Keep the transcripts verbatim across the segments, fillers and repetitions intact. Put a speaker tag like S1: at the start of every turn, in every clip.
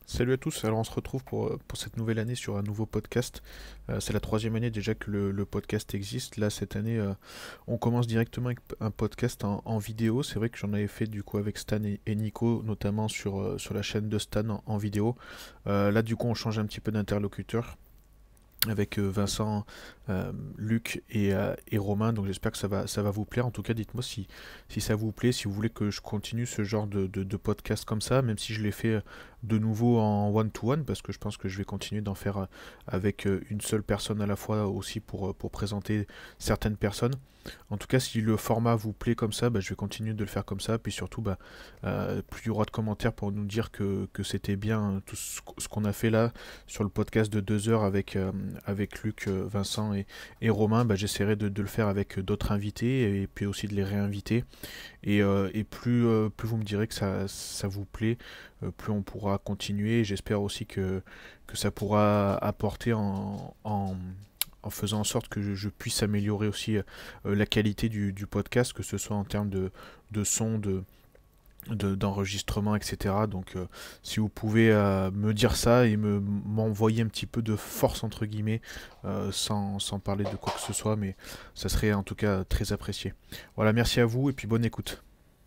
S1: Salut à tous, alors on se retrouve pour, euh, pour cette nouvelle année sur un nouveau podcast. Euh, c'est la troisième année déjà que le, le podcast existe. Là, cette année, euh, on commence directement avec un podcast en, en vidéo. C'est vrai que j'en avais fait du coup avec Stan et, et Nico, notamment sur, euh, sur la chaîne de Stan en, en vidéo. Euh, là, du coup, on change un petit peu d'interlocuteur avec euh, Vincent, euh, Luc et, euh, et Romain, donc j'espère que ça va, ça va vous plaire. En tout cas, dites-moi si, si ça vous plaît, si vous voulez que je continue ce genre de, de, de podcast comme ça, même si je l'ai fait euh, de nouveau en one-to-one, parce que je pense que je vais continuer d'en faire euh, avec euh, une seule personne à la fois aussi pour, euh, pour présenter certaines personnes. En tout cas, si le format vous plaît comme ça, bah, je vais continuer de le faire comme ça. Puis surtout, bah, euh, plus il y aura de commentaires pour nous dire que, que c'était bien hein, tout ce ce qu'on a fait là sur le podcast de deux heures avec, euh, avec Luc, euh, Vincent et, et Romain. Bah, j'essaierai de, de le faire avec d'autres invités et puis aussi de les réinviter. Et, euh, et plus, euh, plus vous me direz que ça, ça vous plaît, euh, plus on pourra continuer. J'espère aussi que, que ça pourra apporter en, en, en faisant en sorte que je, je puisse améliorer aussi euh, la qualité du, du podcast, que ce soit en termes de, de son, de, de- d'enregistrement, et cetera. Donc euh, si vous pouvez euh, me dire ça et me m'envoyer un petit peu de force entre guillemets, euh, sans, sans parler de quoi que ce soit, mais ça serait en tout cas très apprécié. Voilà, merci à vous et puis bonne écoute.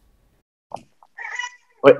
S2: Ouais,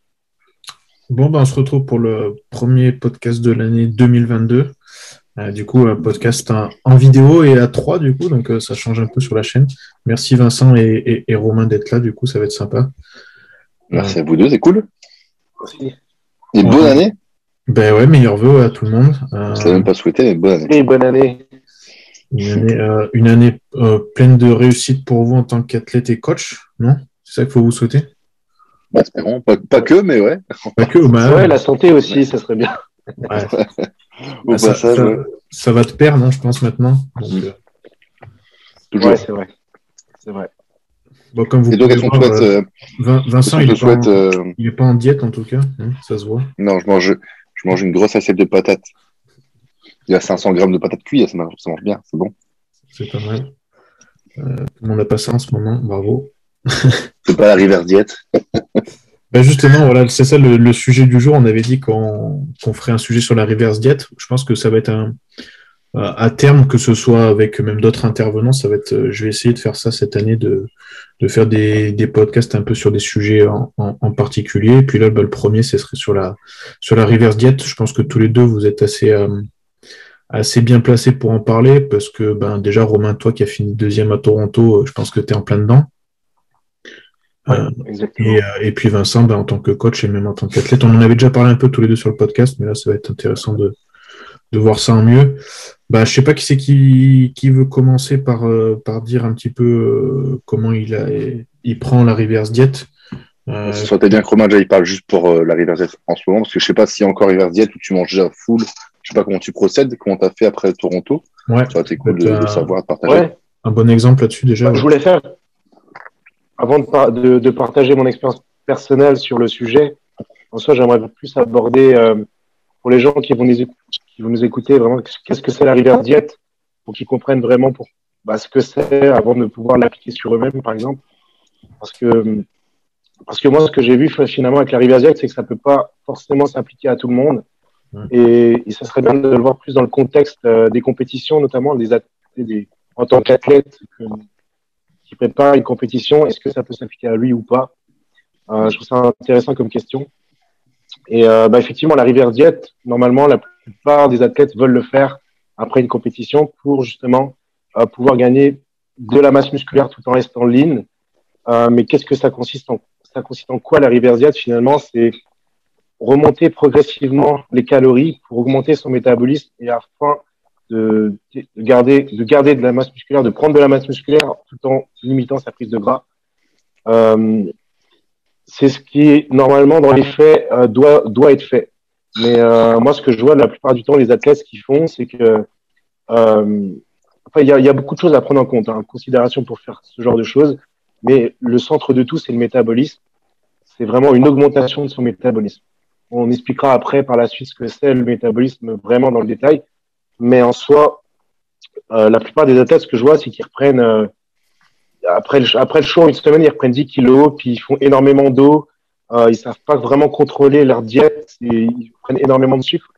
S3: Bon, ben, on se retrouve pour le premier podcast de l'année deux mille vingt-deux. Euh, du coup, un podcast en, en vidéo et à trois, du coup, donc euh, ça change un peu sur la chaîne. Merci Vincent et, et- et Romain d'être là, du coup, ça va être sympa. Euh,
S4: Merci à vous deux, c'est cool.
S2: aussi.
S4: Et bonne
S3: ouais,
S4: année.
S3: ben ouais, meilleurs vœux à tout le monde.
S4: On se l'a
S3: Euh,
S4: même pas souhaité, mais bonne année.
S2: Et bonne année.
S3: une année, euh, une année euh, pleine de réussite pour vous en tant qu'athlète et coach, non? C'est ça qu'il faut vous souhaiter?
S4: Bah, espérons. Pas, pas que, mais ouais.
S3: Pas que, bah,
S2: Ouais, la santé aussi, ça serait bien.
S3: ouais.
S4: Au
S3: Bah, ça,
S4: passage,
S3: ça-
S4: ouais.
S3: ça va te perdre, hein, je pense, maintenant. Donc, euh,
S4: Toujours.
S2: Ouais, c'est vrai. C'est vrai.
S3: bon, comme vous
S4: Et donc,
S3: pouvez
S4: qu'est-ce qu'on te
S3: voir,
S4: souhaite
S3: euh,
S4: euh,
S3: Vin-
S4: qu'est-ce
S3: Vincent,
S4: qu'on
S3: il
S4: te
S3: est pas
S4: souhaite
S3: en,
S4: euh,
S3: il est pas en diète en tout cas, hein, ça se voit.
S4: Non, je mange, je mange une grosse assiette de patates. Il y a cinq cents grammes de patates cuites, ça mange, ça mange bien, c'est bon.
S3: C'est pas mal. Euh, tout le monde a pas ça en ce moment, bravo.
S4: C'est pas la reverse diète.
S3: Ben justement, voilà, c'est ça le, le sujet du jour. On avait dit qu'on qu'on ferait un sujet sur la reverse diet. Je pense que ça va être un, euh, à terme, que ce soit avec même d'autres intervenants, ça va être. euh, Je vais essayer de faire ça cette année, de, de faire des, des podcasts un peu sur des sujets en, en, en particulier. Et puis là, ben, le premier, ce serait sur la sur la reverse diet. Je pense que tous les deux, vous êtes assez euh, assez bien placés pour en parler parce que ben déjà, Romain, toi qui as fini deuxième à Toronto, euh, je pense que tu es en plein dedans.
S2: Ouais,
S3: Euh, et,
S2: exactement.
S3: euh, et puis Vincent, ben, en tant que coach et même en tant qu'athlète, on en avait déjà parlé un peu tous les deux sur le podcast, mais là, ça va être intéressant de, de voir ça en mieux. Bah, je sais pas qui c'est qui, qui veut commencer par, euh, par dire un petit peu euh, comment il, a, il prend la reverse diet.
S4: Ce
S3: Euh,
S4: serait bien que Romain déjà il parle juste pour euh, la reverse diète en ce moment, parce que je sais pas s'il y a encore reverse diète ou tu manges déjà full. Je sais pas comment tu procèdes, comment tu as fait après Toronto.
S3: ouais,
S4: Ça aurait été cool
S3: peut-être
S4: de, de
S3: un,
S4: savoir, de partager.
S2: Ouais,
S3: un bon exemple là-dessus déjà.
S2: bah, je
S3: Ouais.
S2: voulais faire, avant de, par- de, de partager mon expérience personnelle sur le sujet, en soi, j'aimerais plus aborder, euh, pour les gens qui vont, nous, éc- qui vont nous écouter, vraiment, qu'est-ce que c'est la reverse diète, pour qu'ils comprennent vraiment pour, bah, ce que c'est avant de pouvoir l'appliquer sur eux-mêmes, par exemple. Parce que, parce que moi, ce que j'ai vu finalement avec la reverse diète, c'est que ça peut pas forcément s'appliquer à tout le monde.
S3: Ouais.
S2: Et, et ça serait bien de le voir plus dans le contexte euh, des compétitions, notamment des, ath- des en tant qu'athlète que- qui prépare une compétition. Est-ce que ça peut s'appliquer à lui ou pas? Euh, je trouve ça intéressant comme question. Et euh, bah, effectivement, la reverse diet, normalement, la plupart des athlètes veulent le faire après une compétition pour justement euh, pouvoir gagner de la masse musculaire tout en restant lean. Euh, mais qu'est-ce que ça consiste en ça consiste en quoi la reverse diet? Finalement, c'est remonter progressivement les calories pour augmenter son métabolisme et afin de, de garder de garder de la masse musculaire, de prendre de la masse musculaire tout en limitant sa prise de gras. Euh, c'est ce qui, normalement, dans les faits, euh, doit, doit être fait. Mais euh, moi, ce que je vois la plupart du temps, les athlètes, ce qu'ils font, c'est que euh, enfin, il y a, il y a beaucoup de choses à prendre en compte, hein, en considération pour faire ce genre de choses. Mais le centre de tout, c'est le métabolisme. C'est vraiment une augmentation de son métabolisme. On expliquera après par la suite ce que c'est le métabolisme vraiment dans le détail. Mais en soi, euh, la plupart des athlètes, ce que je vois, c'est qu'ils reprennent euh, après le, après le show, une semaine, ils reprennent dix kilos, puis ils font énormément d'eau. euh, ils savent pas vraiment contrôler leur diète et ils prennent énormément de sucre.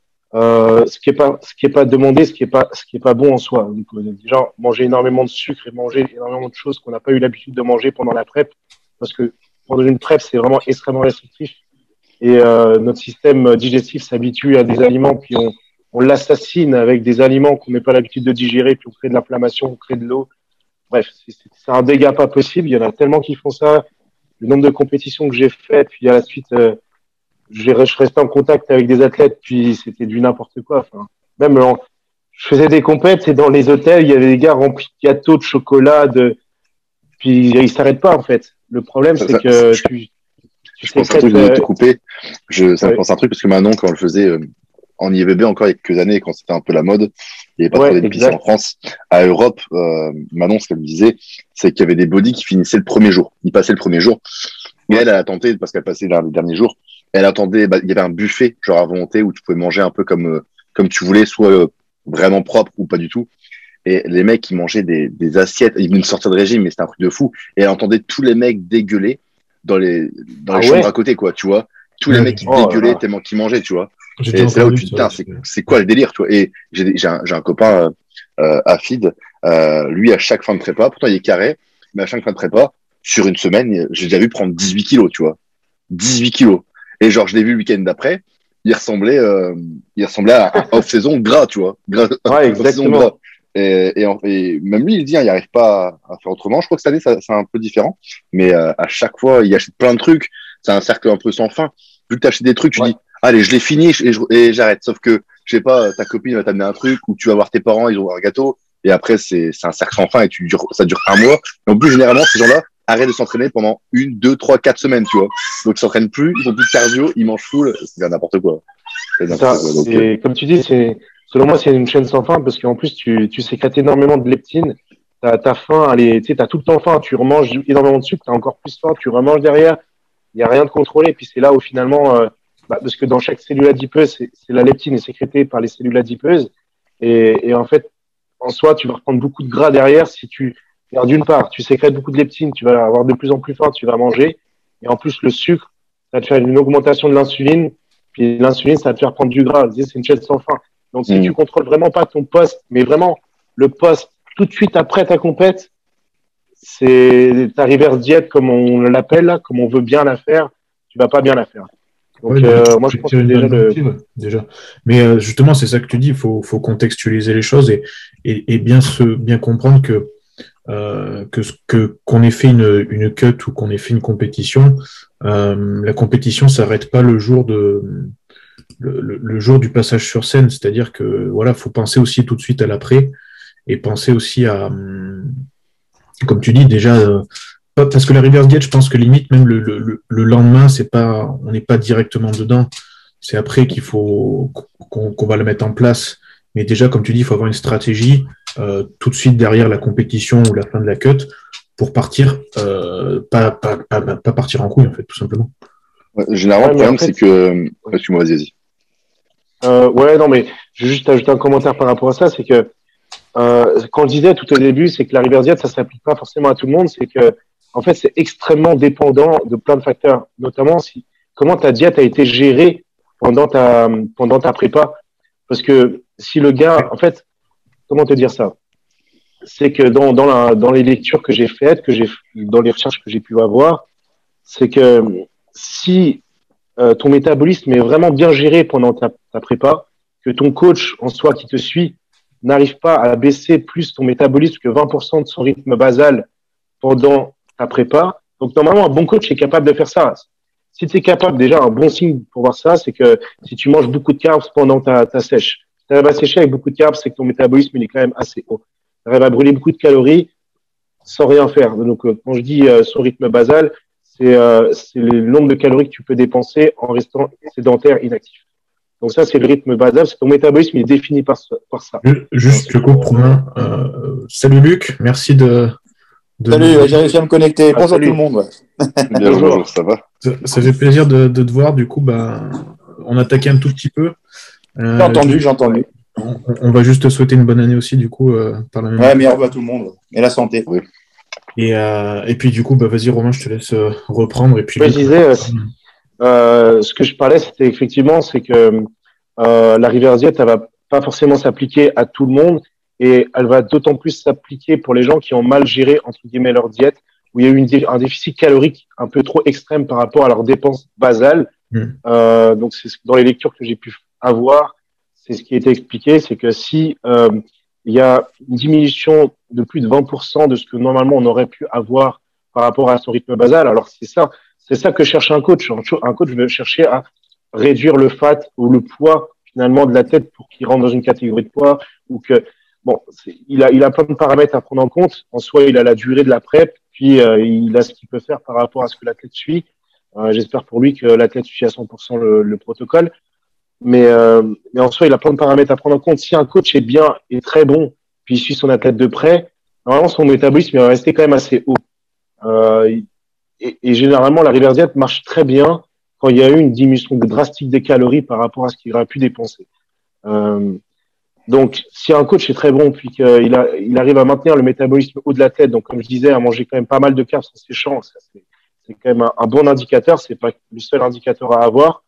S2: Euh, ce qui est pas, ce qui est pas demandé, ce qui est pas, ce qui est pas bon en soi. Donc, euh, déjà, manger énormément de sucre et manger énormément de choses qu'on n'a pas eu l'habitude de manger pendant la prep, parce que pendant une prep, c'est vraiment extrêmement restrictif et euh, notre système digestif s'habitue à des aliments, puis on, on l'assassine avec des aliments qu'on n'a pas l'habitude de digérer, puis on crée de l'inflammation, on crée de l'eau. Bref, c'est, c'est un dégât pas possible. Il y en a tellement qui font ça. Le nombre de compétitions que j'ai faites, puis à la suite, euh, je restais en contact avec des athlètes, puis c'était du n'importe quoi. Enfin, même en, je faisais des compètes et dans les hôtels, il y avait des gars remplis de gâteaux, de chocolat, de, puis ils s'arrêtent pas en fait. Le problème,
S4: Ça,
S2: c'est
S4: ça,
S2: que
S4: je,
S2: tu, tu
S4: je pense un
S2: sécrètes.
S4: truc de
S2: Euh,
S4: te couper. Je, ça me
S2: ouais,
S4: pense un truc parce que Manon, quand on le faisait euh, en I F B B encore il y a quelques années, quand c'était un peu la mode, il n'y avait pas trop
S2: ouais,
S4: d'N P C en
S2: exact.
S4: France. À Europe, euh, Manon, ce qu'elle me disait, c'est qu'il y avait des bodies qui finissaient le premier jour. Ils passaient le premier jour. Et
S2: Ouais.
S4: elle, elle a tenté, parce qu'elle passait le dernier jour, elle attendait, bah, il y avait un buffet, genre à volonté, où tu pouvais manger un peu comme, euh, comme tu voulais, soit euh, vraiment propre ou pas du tout. Et les mecs, ils mangeaient des, des assiettes, ils venaient de sortir de régime, mais c'était un truc de fou. Et elle entendait tous les mecs dégueuler dans les, dans
S2: Ah
S4: les chambres
S2: ouais?
S4: à côté, quoi, tu vois. Tous les
S3: Ouais,
S4: mecs qui
S2: Oh là
S4: dégueulaient
S2: là.
S4: tellement qu'ils mangeaient, tu vois.
S3: j'ai
S4: Et
S3: déjà
S4: c'est là où
S3: entendu
S4: tu te dis,
S3: ça
S4: putain,
S3: aussi.
S4: c'est, c'est quoi le délire, tu vois. Et j'ai, des- j'ai un, j'ai un copain, euh, euh, Afid, euh, lui, à chaque fin de prépa, pourtant il est carré, mais à chaque fin de prépa, sur une semaine, j'ai déjà vu prendre dix-huit kilos, tu vois. dix-huit kilos. Et genre, je l'ai vu le week-end d'après, il ressemblait, euh, il ressemblait à un off-saison gras, tu vois. Gras,
S2: Ouais,
S4: off-saison gras.
S2: exactement.
S4: Et, et, en- et même lui, il dit, hein, il n'arrive pas à, à faire autrement. Je crois que cette année, ça, c'est un peu différent. Mais euh, à chaque fois, il achète plein de trucs. C'est un cercle un peu sans fin. Vu que tu achètes des trucs, tu
S2: Ouais.
S4: dis, allez, je l'ai fini et, je- et j'arrête. Sauf que, je sais pas, ta copine va t'amener un truc ou tu vas voir tes parents, ils ont un gâteau. Et après, c'est, c'est un cercle sans fin et tu dures, ça dure un mois. Et en plus, généralement, ces gens-là arrêtent de s'entraîner pendant une, deux, trois, quatre semaines, tu vois. Donc, ils s'entraînent plus, ils ont plus de cardio, ils mangent full. C'est n'importe quoi. C'est
S2: C'est ça.
S4: n'importe quoi. Donc, euh,
S2: Et comme tu dis, c'est, selon moi, c'est une chaîne sans fin parce qu'en plus, tu, tu sécrètes énormément de leptine. T'as, t'as faim, allez, tu sais, t'as tout le temps faim. Tu remanges énormément de sucre, t'as encore plus faim, tu remanges derrière. Il n'y a rien de contrôlé. Puis c'est là où finalement, euh, bah, parce que dans chaque cellule adipeuse, c'est, c'est la leptine est sécrétée par les cellules adipeuses. Et, et en fait, en soi, tu vas reprendre beaucoup de gras derrière si tu, alors, d'une part, tu sécrètes beaucoup de leptine, tu vas avoir de plus en plus faim, tu vas manger. Et en plus, le sucre, ça va te faire une augmentation de l'insuline. Puis l'insuline, ça va te faire prendre du gras. C'est une chaîne sans fin. Donc, si
S4: mm.
S2: tu contrôles vraiment pas ton poste, mais vraiment le poste tout de suite après ta compète, c'est ta reverse diète, comme on l'appelle, là, comme on veut bien la faire, tu vas pas bien la faire. Donc,
S3: Ouais, donc,
S2: euh,
S3: tu
S2: moi, je
S3: peux
S2: pense
S3: tirer
S2: que
S3: une
S2: déjà
S3: bonne
S2: le.
S3: directive, déjà. Mais euh, justement, c'est ça que tu dis, il faut, faut contextualiser les choses et, et, et bien, se, bien comprendre que, euh, que, ce- que qu'on ait fait une, une cut ou qu'on ait fait une compétition, euh, la compétition s'arrête pas le jour de le, le- le jour du passage sur scène. C'est-à-dire que voilà, faut penser aussi tout de suite à l'après et penser aussi à, hum, comme tu dis, déjà. Euh, pas- parce que la reverse diet, je pense que limite, même le, le, le le lendemain, c'est pas, on n'est pas directement dedans. C'est après qu'il faut qu'on qu'on va le mettre en place. Mais déjà, comme tu dis, il faut avoir une stratégie euh, tout de suite derrière la compétition ou la fin de la cut pour partir, euh, pas, pas, pas, pas partir en couille, en fait, tout simplement.
S4: Ouais, généralement,
S2: Ouais,
S4: le
S2: mais en
S4: problème, c'est
S2: fait,
S4: que, excuse-moi, vas-y, vas-y.
S2: euh, ouais, non, mais je vais juste ajouter un commentaire par rapport à ça, c'est que euh, quand je disais tout au début, c'est que la reverse diet, ça s'applique pas forcément à tout le monde, c'est que en fait, c'est extrêmement dépendant de plein de facteurs, notamment si comment ta diète a été gérée pendant ta pendant ta prépa, parce que si le gars, en fait, comment te dire ça? C'est que dans dans la dans les lectures que j'ai faites, que j'ai dans les recherches que j'ai pu avoir, c'est que si euh, ton métabolisme est vraiment bien géré pendant ta, ta prépa, que ton coach en soi qui te suit n'arrive pas à baisser plus ton métabolisme que vingt pour cent de son rythme basal pendant ta prépa. Donc normalement, un bon coach est capable de faire ça. Si tu es capable, déjà, un bon signe pour voir ça, c'est que si tu manges beaucoup de carbs pendant ta, ta sèche, si tu arrives à sécher avec beaucoup de carbs, c'est que ton métabolisme il est quand même assez haut. Tu arrives à brûler beaucoup de calories sans rien faire. Donc, euh, quand je dis euh, son rythme basal, c'est euh, c'est le nombre de calories que tu peux dépenser en restant sédentaire, inactif. Donc ça, c'est le rythme basal. C'est ton métabolisme il est défini par, ça- par ça.
S3: Juste, je coupe, Romain. Euh, salut Luc, merci de. de
S5: Salut,
S3: nous-
S5: ouais, j'ai réussi à me connecter.
S2: Ah,
S5: Bonjour
S2: salut.
S5: tout le monde. Ouais.
S4: Bien,
S2: Bonjour.
S4: bonjour, ça va?
S3: Ça, ça fait plaisir de, de te voir. Du coup, ben, on attaque un tout petit peu. Euh,
S5: J'ai entendu, j'ai entendu.
S3: on, on va juste te souhaiter une bonne année aussi, du coup, euh, par la même
S5: Ouais, meilleur vœu à tout le monde. Et la santé.
S4: Oui.
S3: Et, euh, et puis du coup, bah, vas-y Romain, je te laisse euh, reprendre. Et puis
S2: Ouais,
S3: lui,
S2: je disais, euh, euh, ce que je parlais, c'était effectivement, c'est que euh, la reverse diet, elle va pas forcément s'appliquer à tout le monde et elle va d'autant plus s'appliquer pour les gens qui ont mal géré, entre guillemets, leur diète, où il y a eu une dé- un déficit calorique un peu trop extrême par rapport à leurs dépenses basales.
S3: Hmm.
S2: Euh, donc, c'est ce- dans les lectures que j'ai pu avoir, c'est ce qui a été expliqué, c'est que si euh, il y a une diminution de plus de vingt pour cent de ce que normalement on aurait pu avoir par rapport à son rythme basal, alors c'est ça, c'est ça que cherche un coach. Un coach veut chercher à réduire le fat ou le poids finalement de la tête pour qu'il rentre dans une catégorie de poids ou que bon, c'est- il a il a plein de paramètres à prendre en compte. En soi, il a la durée de la prep, puis euh, il a ce qu'il peut faire par rapport à ce que l'athlète suit. Euh, J'espère pour lui que l'athlète suit à cent pour cent le, le protocole. Mais, euh, mais en soi, il a plein de paramètres à prendre en compte. Si un coach est bien et très bon, puis il suit son athlète de près, normalement, son métabolisme il va rester quand même assez haut. Euh, et, et généralement, la reverse diet marche très bien quand il y a eu une diminution drastique des calories par rapport à ce qu'il aurait pu dépenser. Euh, donc, si un coach est très bon, puis qu'il a, il arrive à maintenir le métabolisme haut de la tête, donc comme je disais, à manger quand même pas mal de carbs en séchant, ça, c'est, c'est quand même un, un bon indicateur, c'est pas le seul indicateur à avoir.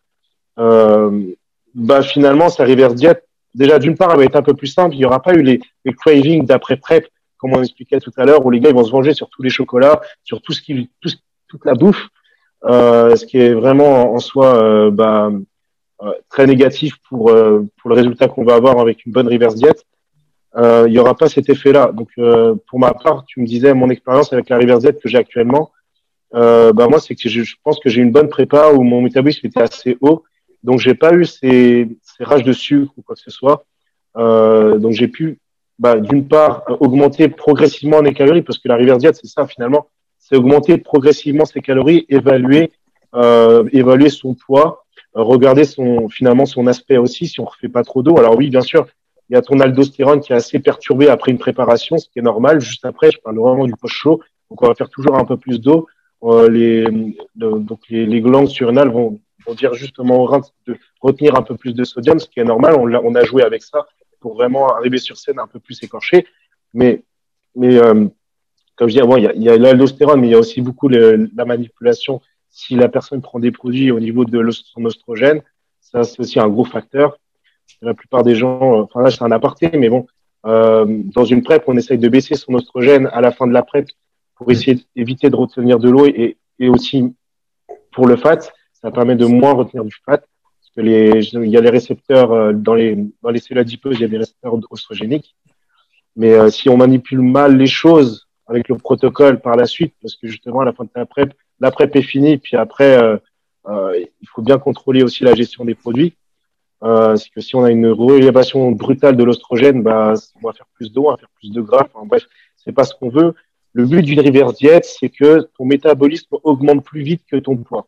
S2: Euh, bah finalement, sa reverse diet, déjà d'une part, elle va être un peu plus simple. Il n'y aura pas eu les, les cravings d'après prep, comme on expliquait tout à l'heure, où les gars ils vont se venger sur tous les chocolats, sur tout ce qui, tout, toute la bouffe, euh, ce qui est vraiment en soi euh, bah, euh, très négatif pour euh, pour le résultat qu'on va avoir avec une bonne reverse diet. Euh, il n'y aura pas cet effet-là. Donc, euh, pour ma part, tu me disais mon expérience avec la reverse diet que j'ai actuellement. Euh, bah moi, c'est que je, je pense que j'ai une bonne prépa où mon métabolisme était assez haut, donc j'ai pas eu ces, ces rages de sucre ou quoi que ce soit. Euh, donc j'ai pu, bah, d'une part, augmenter progressivement mes calories parce que la reverse diet, c'est ça finalement, c'est augmenter progressivement ses calories, évaluer, euh, évaluer son poids, euh, regarder son finalement son aspect aussi si on refait pas trop d'eau. Alors oui, bien sûr, il y a ton aldostérone qui est assez perturbé après une préparation, ce qui est normal. Juste après, je parle vraiment du post chaud, donc on va faire toujours un peu plus d'eau. Euh, les, de, donc les, les glandes surrénales vont, vont dire justement au rein de retenir un peu plus de sodium, ce qui est normal. On a, on a joué avec ça pour vraiment arriver sur scène un peu plus écorché. Mais, mais euh, comme je dis, bon, il y a, il y a l'aldostérone, mais il y a aussi beaucoup le, la manipulation. Si la personne prend des produits au niveau de son oestrogène, ça c'est aussi un gros facteur. La plupart des gens, enfin là c'est un aparté, mais bon, euh, dans une prep, on essaye de baisser son oestrogène à la fin de la prep pour essayer d'éviter de retenir de l'eau et, et aussi pour le fat, ça permet de moins retenir du fat. Parce que les, il y a les récepteurs euh, dans les, dans les cellules adipeuses, il y a des récepteurs oestrogéniques. Mais euh, si on manipule mal les choses avec le protocole par la suite, parce que justement à la fin de la prep, la prep est finie, puis après, euh, euh, il faut bien contrôler aussi la gestion des produits. Euh, c'est que si on a une réélévation brutale de l'ostrogène, bah, on va faire plus d'eau, on va faire plus de gras. Enfin, bref, c'est pas ce qu'on veut. Le but d'une reverse diet, c'est que ton métabolisme augmente plus vite que ton poids.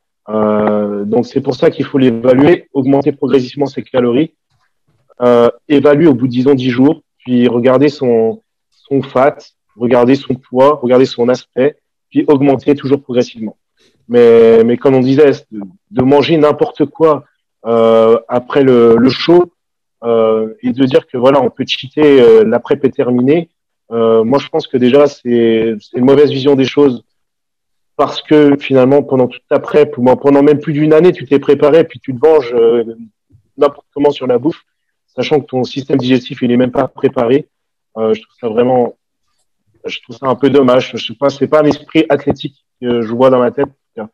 S2: Euh, donc c'est pour ça qu'il faut l'évaluer, augmenter progressivement ses calories, euh, évaluer au bout de disons dix jours, puis regarder son son fat, regarder son poids, regarder son aspect, puis augmenter toujours progressivement. Mais mais comme on disait, de, de manger n'importe quoi euh, après le, le show euh, et de dire que voilà on peut cheater, euh, la prep est terminée. Euh, moi je pense que déjà c'est c'est une mauvaise vision des choses parce que finalement, pendant toute ta prep, ou pendant même plus d'une année, tu t'es préparé, puis tu te venges euh, n'importe comment sur la bouffe, sachant que ton système digestif, il est même pas préparé. Euh, je trouve ça vraiment, je trouve ça un peu dommage. Je sais pas, c'est pas un esprit athlétique que je vois dans ma tête.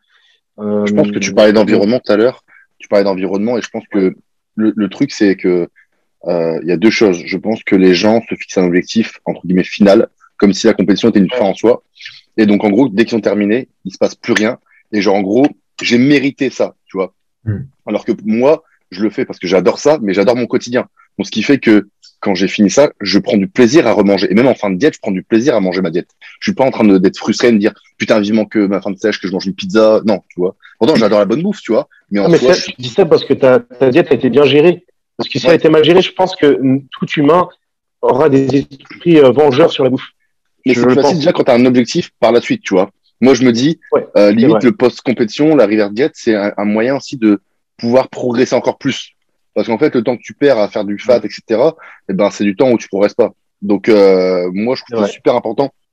S4: Je pense que
S2: Euh,
S4: tu parlais
S2: donc,
S4: d'environnement tout à l'heure. Tu parlais d'environnement et je pense que le, le truc, c'est que euh, il y a deux choses. Je pense que les gens se fixent un objectif, entre guillemets, final, comme si la compétition était une fin
S2: ouais,
S4: en soi. Et donc, en gros, dès qu'ils ont terminé, il se passe plus rien. Et genre, en gros, j'ai mérité ça, tu vois.
S3: Hmm.
S4: Alors que moi, je le fais parce que j'adore ça, mais j'adore mon quotidien. Donc, ce qui fait que quand j'ai fini ça, je prends du plaisir à remanger. Et même en fin de diète, je prends du plaisir à manger ma diète. Je suis pas en train de- d'être frustré et de me dire, putain, vivement que ma fin de sèche, que je mange une pizza. Non, tu vois. Pourtant, j'adore la bonne bouffe, tu vois. Mais
S2: ah,
S4: en
S2: mais
S4: soi,
S2: ça,
S4: je
S2: je
S4: suis,
S2: dis ça parce que ta, ta diète a été bien gérée. Parce que si elle a
S4: ouais.
S2: été mal gérée, je pense que mm, tout humain aura des esprits euh, vengeurs sur la bouffe.
S4: Mais
S2: Je
S4: c'est plus
S2: le
S4: facile
S2: pense.
S4: déjà quand tu as un objectif par la suite, tu vois. Moi, je me dis,
S2: Ouais,
S4: euh,
S2: c'est
S4: limite,
S2: vrai.
S4: le post-compétition, la rivière diète, c'est un, un moyen aussi de pouvoir progresser encore plus. Parce qu'en fait, le temps que tu perds à faire du fat,
S2: Mm,
S4: et cetera, eh ben, c'est du temps où tu progresses pas. Donc, euh, moi, je trouve
S2: c'est
S4: que c'est
S2: vrai.
S4: super important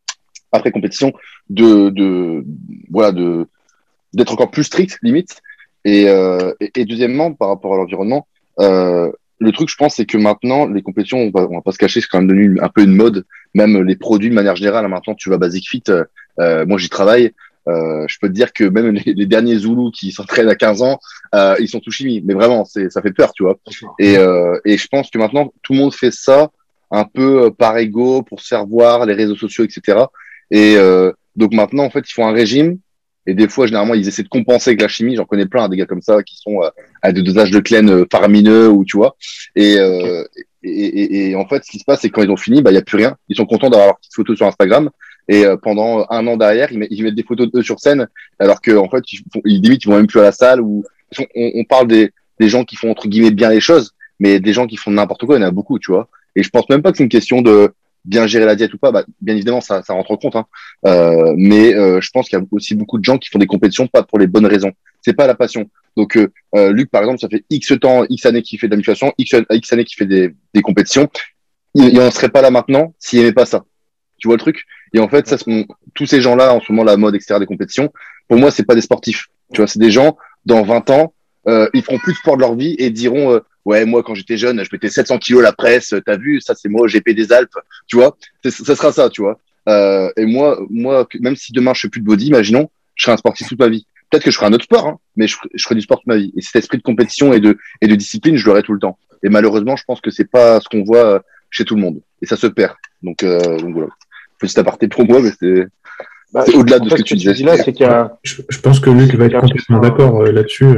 S4: après compétition, de, de, voilà, de, d'être encore plus strict, limite. Et, euh, et, et deuxièmement, par rapport à l'environnement, euh, le truc, je pense, c'est que maintenant, les compétitions, on va, on va pas se cacher, c'est quand même devenu un peu une mode. Même les produits, de manière générale, maintenant, tu vas Basic Fit, euh, moi, j'y travaille. Euh, je peux te dire que même les, les derniers Zoulous qui s'entraînent à quinze ans, euh, ils sont tout chimie. Mais vraiment, c'est, ça fait peur, tu vois. Et, euh, et je pense que maintenant, tout le monde fait ça un peu par ego, pour se faire voir, les réseaux sociaux, et cetera. Et euh, donc maintenant, en fait, ils font un régime. Et des fois, généralement, ils essaient de compenser avec la chimie. J'en connais plein, des gars comme ça, qui sont euh, à des dosages de clen euh, faramineux, ou tu vois. Et, euh, et, et, et en fait, ce qui se passe, c'est que quand ils ont fini, bah, il n'y a plus rien. Ils sont contents d'avoir leurs petites photos sur Instagram. Et euh, pendant un an derrière, ils, met, ils mettent des photos d'eux sur scène, alors que en fait, ils, font, ils limite, ils vont même plus à la salle. Ou on, on parle des, des gens qui font entre guillemets bien les choses, mais des gens qui font n'importe quoi, il y en a beaucoup, tu vois. Et je pense même pas que c'est une question de bien gérer la diète ou pas. Bah, bien évidemment, ça, ça rentre en compte. Hein. Euh, mais euh, je pense qu'il y a aussi beaucoup de gens qui font des compétitions pas pour les bonnes raisons. C'est pas la passion. Donc, euh, euh, Luc, par exemple, ça fait X temps, X années qu'il fait de la musculation, X, X années qu'il fait des, des compétitions. Il, il en serait pas là maintenant s'il aimait pas ça. Tu vois le truc? Et en fait, ça, on, tous ces gens-là, en ce moment, la mode, et cetera, des compétitions, pour moi, c'est pas des sportifs. Tu vois, c'est des gens, dans vingt ans, euh, ils feront plus de sport de leur vie et diront, euh, ouais, moi, quand j'étais jeune, je mettais sept cents kilos la presse, t'as vu, ça, c'est moi au G P des Alpes, tu vois. C'est, ça sera ça, tu vois. Euh, et moi, moi, même si demain, je fais plus de body, imaginons, je serai un sportif toute ma vie. Peut-être que je ferai un autre sport, hein, mais je, je ferai du sport toute ma vie. Et cet esprit de compétition et de, et de discipline, je l'aurai tout le temps. Et malheureusement, je pense que c'est pas ce qu'on voit chez tout le monde. Et ça se perd. Donc, euh, donc voilà. Petit aparté pour moi, mais c'est, bah, c'est au-delà de ce que tu disais.
S2: Dis là, c'est qu'il y a...
S3: je, je pense que Luc va être complètement d'accord euh, là-dessus.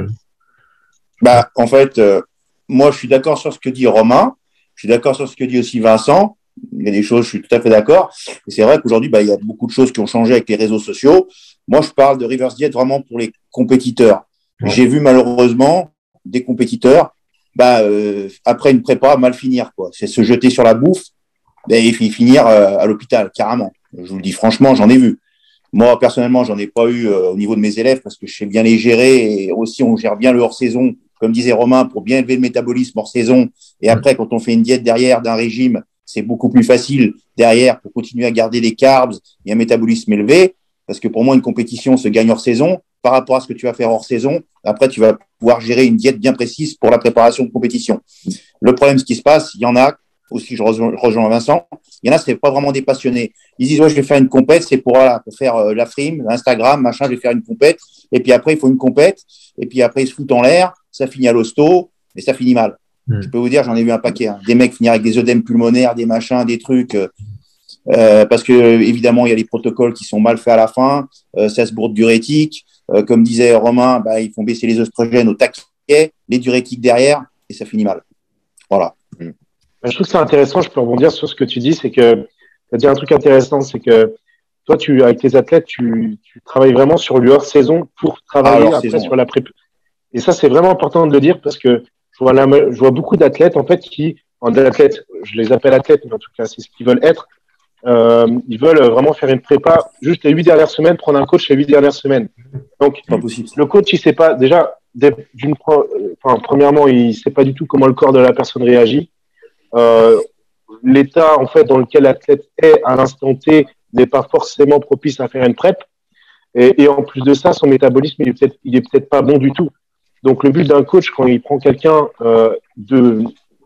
S5: Bah, en fait, euh, moi, je suis d'accord sur ce que dit Romain. Je suis d'accord sur ce que dit aussi Vincent. Il y a des choses, je suis tout à fait d'accord. Et c'est vrai qu'aujourd'hui, bah, il y a beaucoup de choses qui ont changé avec les réseaux sociaux. Moi, je parle de reverse diet vraiment pour les compétiteurs. Ouais. J'ai vu malheureusement des compétiteurs, bah, euh, après une prépa, mal finir, quoi. C'est se jeter sur la bouffe et finir euh, à l'hôpital, carrément. Je vous le dis franchement, j'en ai vu. Moi, personnellement, j'en ai pas eu euh, au niveau de mes élèves parce que je sais bien les gérer et aussi on gère bien le hors-saison, comme disait Romain, pour bien élever le métabolisme hors-saison. Et après, quand on fait une diète derrière d'un régime, c'est beaucoup plus facile derrière pour continuer à garder les carbs et un métabolisme élevé. Parce que pour moi, une compétition se gagne hors saison. Par rapport à ce que tu vas faire hors saison, après, tu vas pouvoir gérer une diète bien précise pour la préparation de compétition. Le problème, ce qui se passe, il y en a, aussi je rejoins, rejoins Vincent, il y en a, c'est pas vraiment des passionnés. Ils disent, ouais, je vais faire une compète, c'est pour, voilà, pour faire euh, la frime, l'Instagram, machin, je vais faire une compète. Et puis après, il faut une compète. Et puis après, ils se foutent en l'air, ça finit à l'hosto, et ça finit mal. Mmh. Je peux vous dire, j'en ai vu un paquet. Hein. Des mecs finir avec des œdèmes pulmonaires, des machins, des trucs. Euh, euh, parce que, évidemment, il y a les protocoles qui sont mal faits à la fin. Euh, ça se bourre de diurétiques. Euh, comme disait Romain, bah, ils font baisser les oestrogènes au taquet, les diurétiques derrière, et ça finit mal. Voilà.
S2: Mmh. Je trouve que c'est intéressant, je peux rebondir sur ce que tu dis, c'est que tu as dit un truc intéressant, c'est que toi, tu, avec tes athlètes, tu, tu travailles vraiment sur le hors-saison pour travailler ah, après saison, sur ouais. la prépa. Et ça, c'est vraiment important de le dire parce que je vois, la, je vois beaucoup d'athlètes, en fait, qui, en athlètes, je les appelle athlètes, mais en tout cas, c'est ce qu'ils veulent être. Euh, ils veulent vraiment faire une prépa juste les huit dernières semaines, prendre un coach les huit dernières semaines. Donc,
S5: pas possible.
S2: Le coach, il sait pas, déjà, d'une, enfin, premièrement, il sait pas du tout comment le corps de la personne réagit. Euh, l'état en fait dans lequel l'athlète est à l'instant T n'est pas forcément propice à faire une prep et, et en plus de ça son métabolisme il est peut-être il est peut-être pas bon du tout. Donc le but d'un coach quand il prend quelqu'un euh, de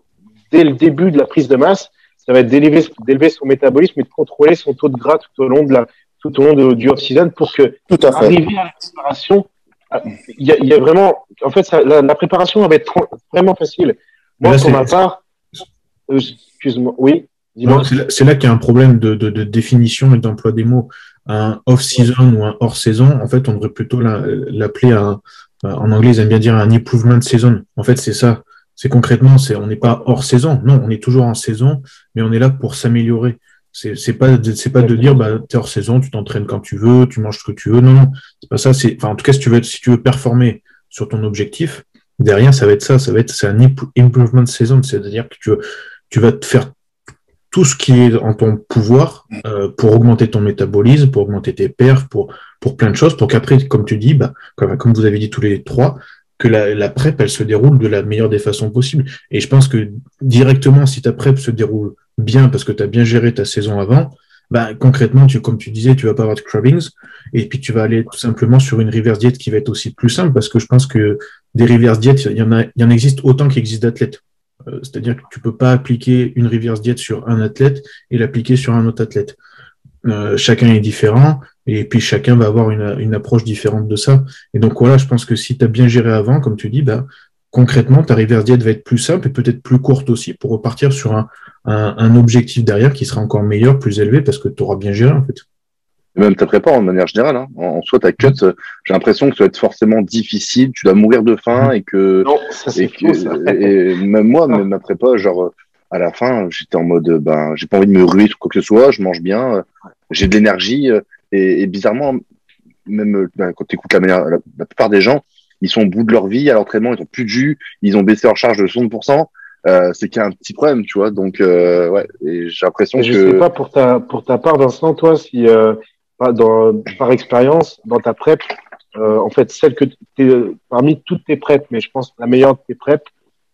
S2: dès le début de la prise de masse, ça va être d'élever, d'élever son métabolisme et de contrôler son taux de gras tout au long de la tout au long de, du off-season pour que
S5: tout à fait.
S2: Arriver à la préparation il y a, il y a vraiment en fait ça, la, la préparation va être vraiment facile. Moi pour ma part Euh, excuse-moi, oui.
S3: Non, c'est, là, c'est là qu'il y a un problème de, de, de définition et d'emploi des mots. Un off-season ou un hors-saison, en fait, on devrait plutôt la, l'appeler un, en anglais, ils aiment bien dire un improvement season. En fait, c'est ça. C'est concrètement, c'est, on n'est pas hors-saison. Non, on est toujours en saison, mais on est là pour s'améliorer. C'est, c'est pas, c'est pas de dire, bah, t'es hors saison, tu t'entraînes quand tu veux, tu manges ce que tu veux. Non, non. C'est pas ça. C'est, enfin, en tout cas, si tu veux, si tu veux performer sur ton objectif, derrière, ça va être ça. Ça va être, c'est un improvement season. C'est-à-dire que tu veux, tu vas te faire tout ce qui est en ton pouvoir euh, pour augmenter ton métabolisme, pour augmenter tes perfs, pour pour plein de choses, pour qu'après, comme tu dis, bah, comme, comme vous avez dit tous les trois, que la, la prep, elle se déroule de la meilleure des façons possibles. Et je pense que directement, si ta prep se déroule bien parce que tu as bien géré ta saison avant, bah, concrètement, tu, comme tu disais, tu vas pas avoir de cravings et puis tu vas aller tout simplement sur une reverse diet qui va être aussi plus simple parce que je pense que des reverse diet, il y en a, il y en existe autant qu'il existe d'athlètes. Euh, c'est-à-dire que tu peux pas appliquer une reverse diet sur un athlète et l'appliquer sur un autre athlète. Euh, chacun est différent et puis chacun va avoir une, une approche différente de ça. Et donc voilà, je pense que si tu as bien géré avant, comme tu dis, bah, concrètement, ta reverse diet va être plus simple et peut-être plus courte aussi pour repartir sur un, un, un objectif derrière qui sera encore meilleur, plus élevé parce que tu auras bien géré en fait.
S4: Et même ta prépa en manière générale, hein. En, en soi, ta cut, euh, j'ai l'impression que ça va être forcément difficile, tu dois mourir de faim et que,
S2: Non, ça c'est
S4: et,
S2: faux,
S4: que
S2: ça.
S4: et même moi, même ma prépa, genre à la fin, j'étais en mode, ben, j'ai pas envie de me ruer sur quoi que ce soit, je mange bien, euh, j'ai de l'énergie euh, et, et bizarrement, même euh, ben, quand tu écoutes la manière, la, la plupart des gens, ils sont au bout de leur vie à l'entraînement, ils ont plus de jus, ils ont baissé leur charge de soixante pour cent. Euh, c'est qu'il y a un petit problème, tu vois. Donc, euh, ouais, et j'ai l'impression
S2: Et
S4: que.
S2: je sais pas pour ta pour ta part, Vincent, toi, si euh, par- dans, par expérience, dans ta prep, euh, en fait, celle que t'es, parmi toutes tes preps, mais je pense la meilleure de tes preps,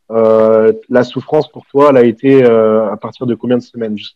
S2: euh, la souffrance pour toi, elle a été euh, à partir de combien de semaines, juste,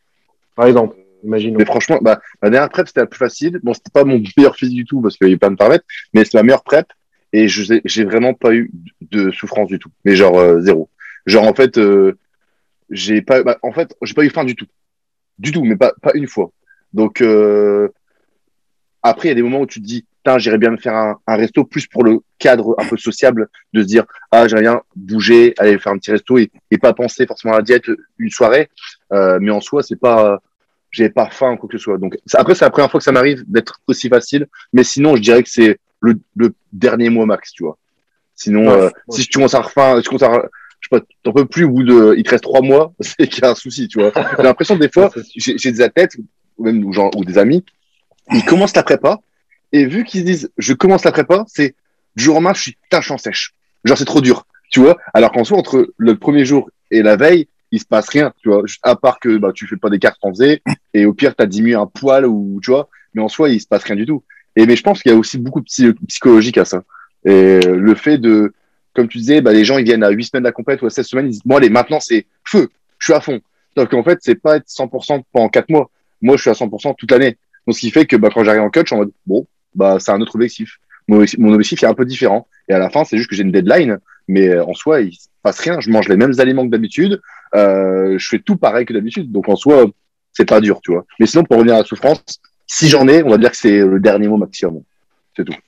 S2: par exemple, imaginons.
S4: Mais franchement, bah, ma dernière prep, c'était la plus facile. Bon, c'était pas mon meilleur physique du tout parce qu'il y a plein de paramètres, mais c'est ma meilleure prep et je sais- j'ai vraiment pas eu de souffrance du tout. Mais genre, euh, zéro. Genre, en fait, euh, j'ai pas, bah, en fait, j'ai pas eu faim du tout. Du tout, mais pas, pas une fois. Donc, euh, après, il y a des moments où tu te dis, putain, j'irais bien me faire un, un resto plus pour le cadre un peu sociable de se dire, ah, j'aimerais bien bouger, aller faire un petit resto et, et pas penser forcément à la diète une soirée. Euh, mais en soi, c'est pas, j'avais pas faim ou quoi que ce soit. Donc, ça- après, c'est la première fois que ça m'arrive d'être aussi facile. Mais sinon, je dirais que c'est le, le dernier mois max, tu vois. Sinon,
S2: Ouais,
S4: euh,
S2: ouais.
S4: si tu commences à refaim, si tu commences à, je sais pas, t'en peux plus au bout de, il te reste trois mois, c'est qu'il y a un souci, tu vois. J'ai l'impression des fois,
S2: Ça, c'est sûr.
S4: j'ai j'ai des athlètes, ou même ou, genre, ou des amis, ils commencent la prépa, et vu qu'ils se disent, je commence la prépa, c'est, du jour au lendemain, je suis, putain, je suis en sèche. Genre, c'est trop dur, tu vois. Alors qu'en soi, entre le premier jour et la veille, il se passe rien, tu vois. Juste à part que, bah, tu fais pas des cartes en faisais, et au pire, t'as diminué un poil ou, tu vois. Mais en soi, il se passe rien du tout. Et, mais je pense qu'il y a aussi beaucoup de psy- psychologique à ça. Et le fait de, comme tu disais, bah, les gens, ils viennent à huit semaines de la compète ou à seize semaines, ils disent, bon, allez, maintenant, c'est feu, je suis à fond. Donc, en fait, c'est pas être cent pour cent pendant quatre mois. Moi, je suis à cent pour cent toute l'année. Donc, ce qui fait que, bah, quand j'arrive en coach, je suis en mode, bon, bah, c'est un autre objectif. Mon, objectif- mon objectif est un peu différent. Et à la fin, c'est juste que j'ai une deadline, mais euh, en soi, il se passe rien. Je mange les mêmes aliments que d'habitude. Euh, je fais tout pareil que d'habitude. Donc, en soi, c'est pas dur, tu vois. Mais sinon, pour revenir à la souffrance, si j'en ai, on va dire que c'est le dernier mot maximum. C'est tout.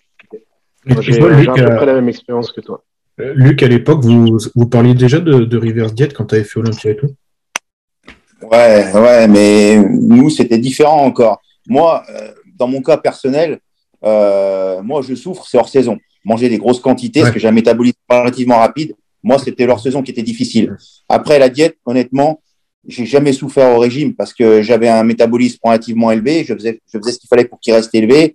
S3: Et
S2: Moi,
S3: tu
S2: j'ai
S3: vois,
S2: j'ai
S3: Luc,
S2: à peu
S3: à,
S2: près la même expérience que toi.
S3: euh, Luc, à l'époque, vous, vous parliez déjà de, de reverse diet quand tu avais fait Olympia et tout?
S5: Ouais, ouais, mais nous, c'était différent encore. Moi, euh, dans mon cas personnel, euh, moi, je souffre, c'est hors saison. Manger des grosses quantités, parce
S3: Ouais.
S5: que j'ai un métabolisme relativement rapide. Moi, c'était l'hors saison qui était difficile. Après, la diète, honnêtement, j'ai jamais souffert au régime parce que j'avais un métabolisme relativement élevé. Je faisais, je faisais ce qu'il fallait pour qu'il reste élevé.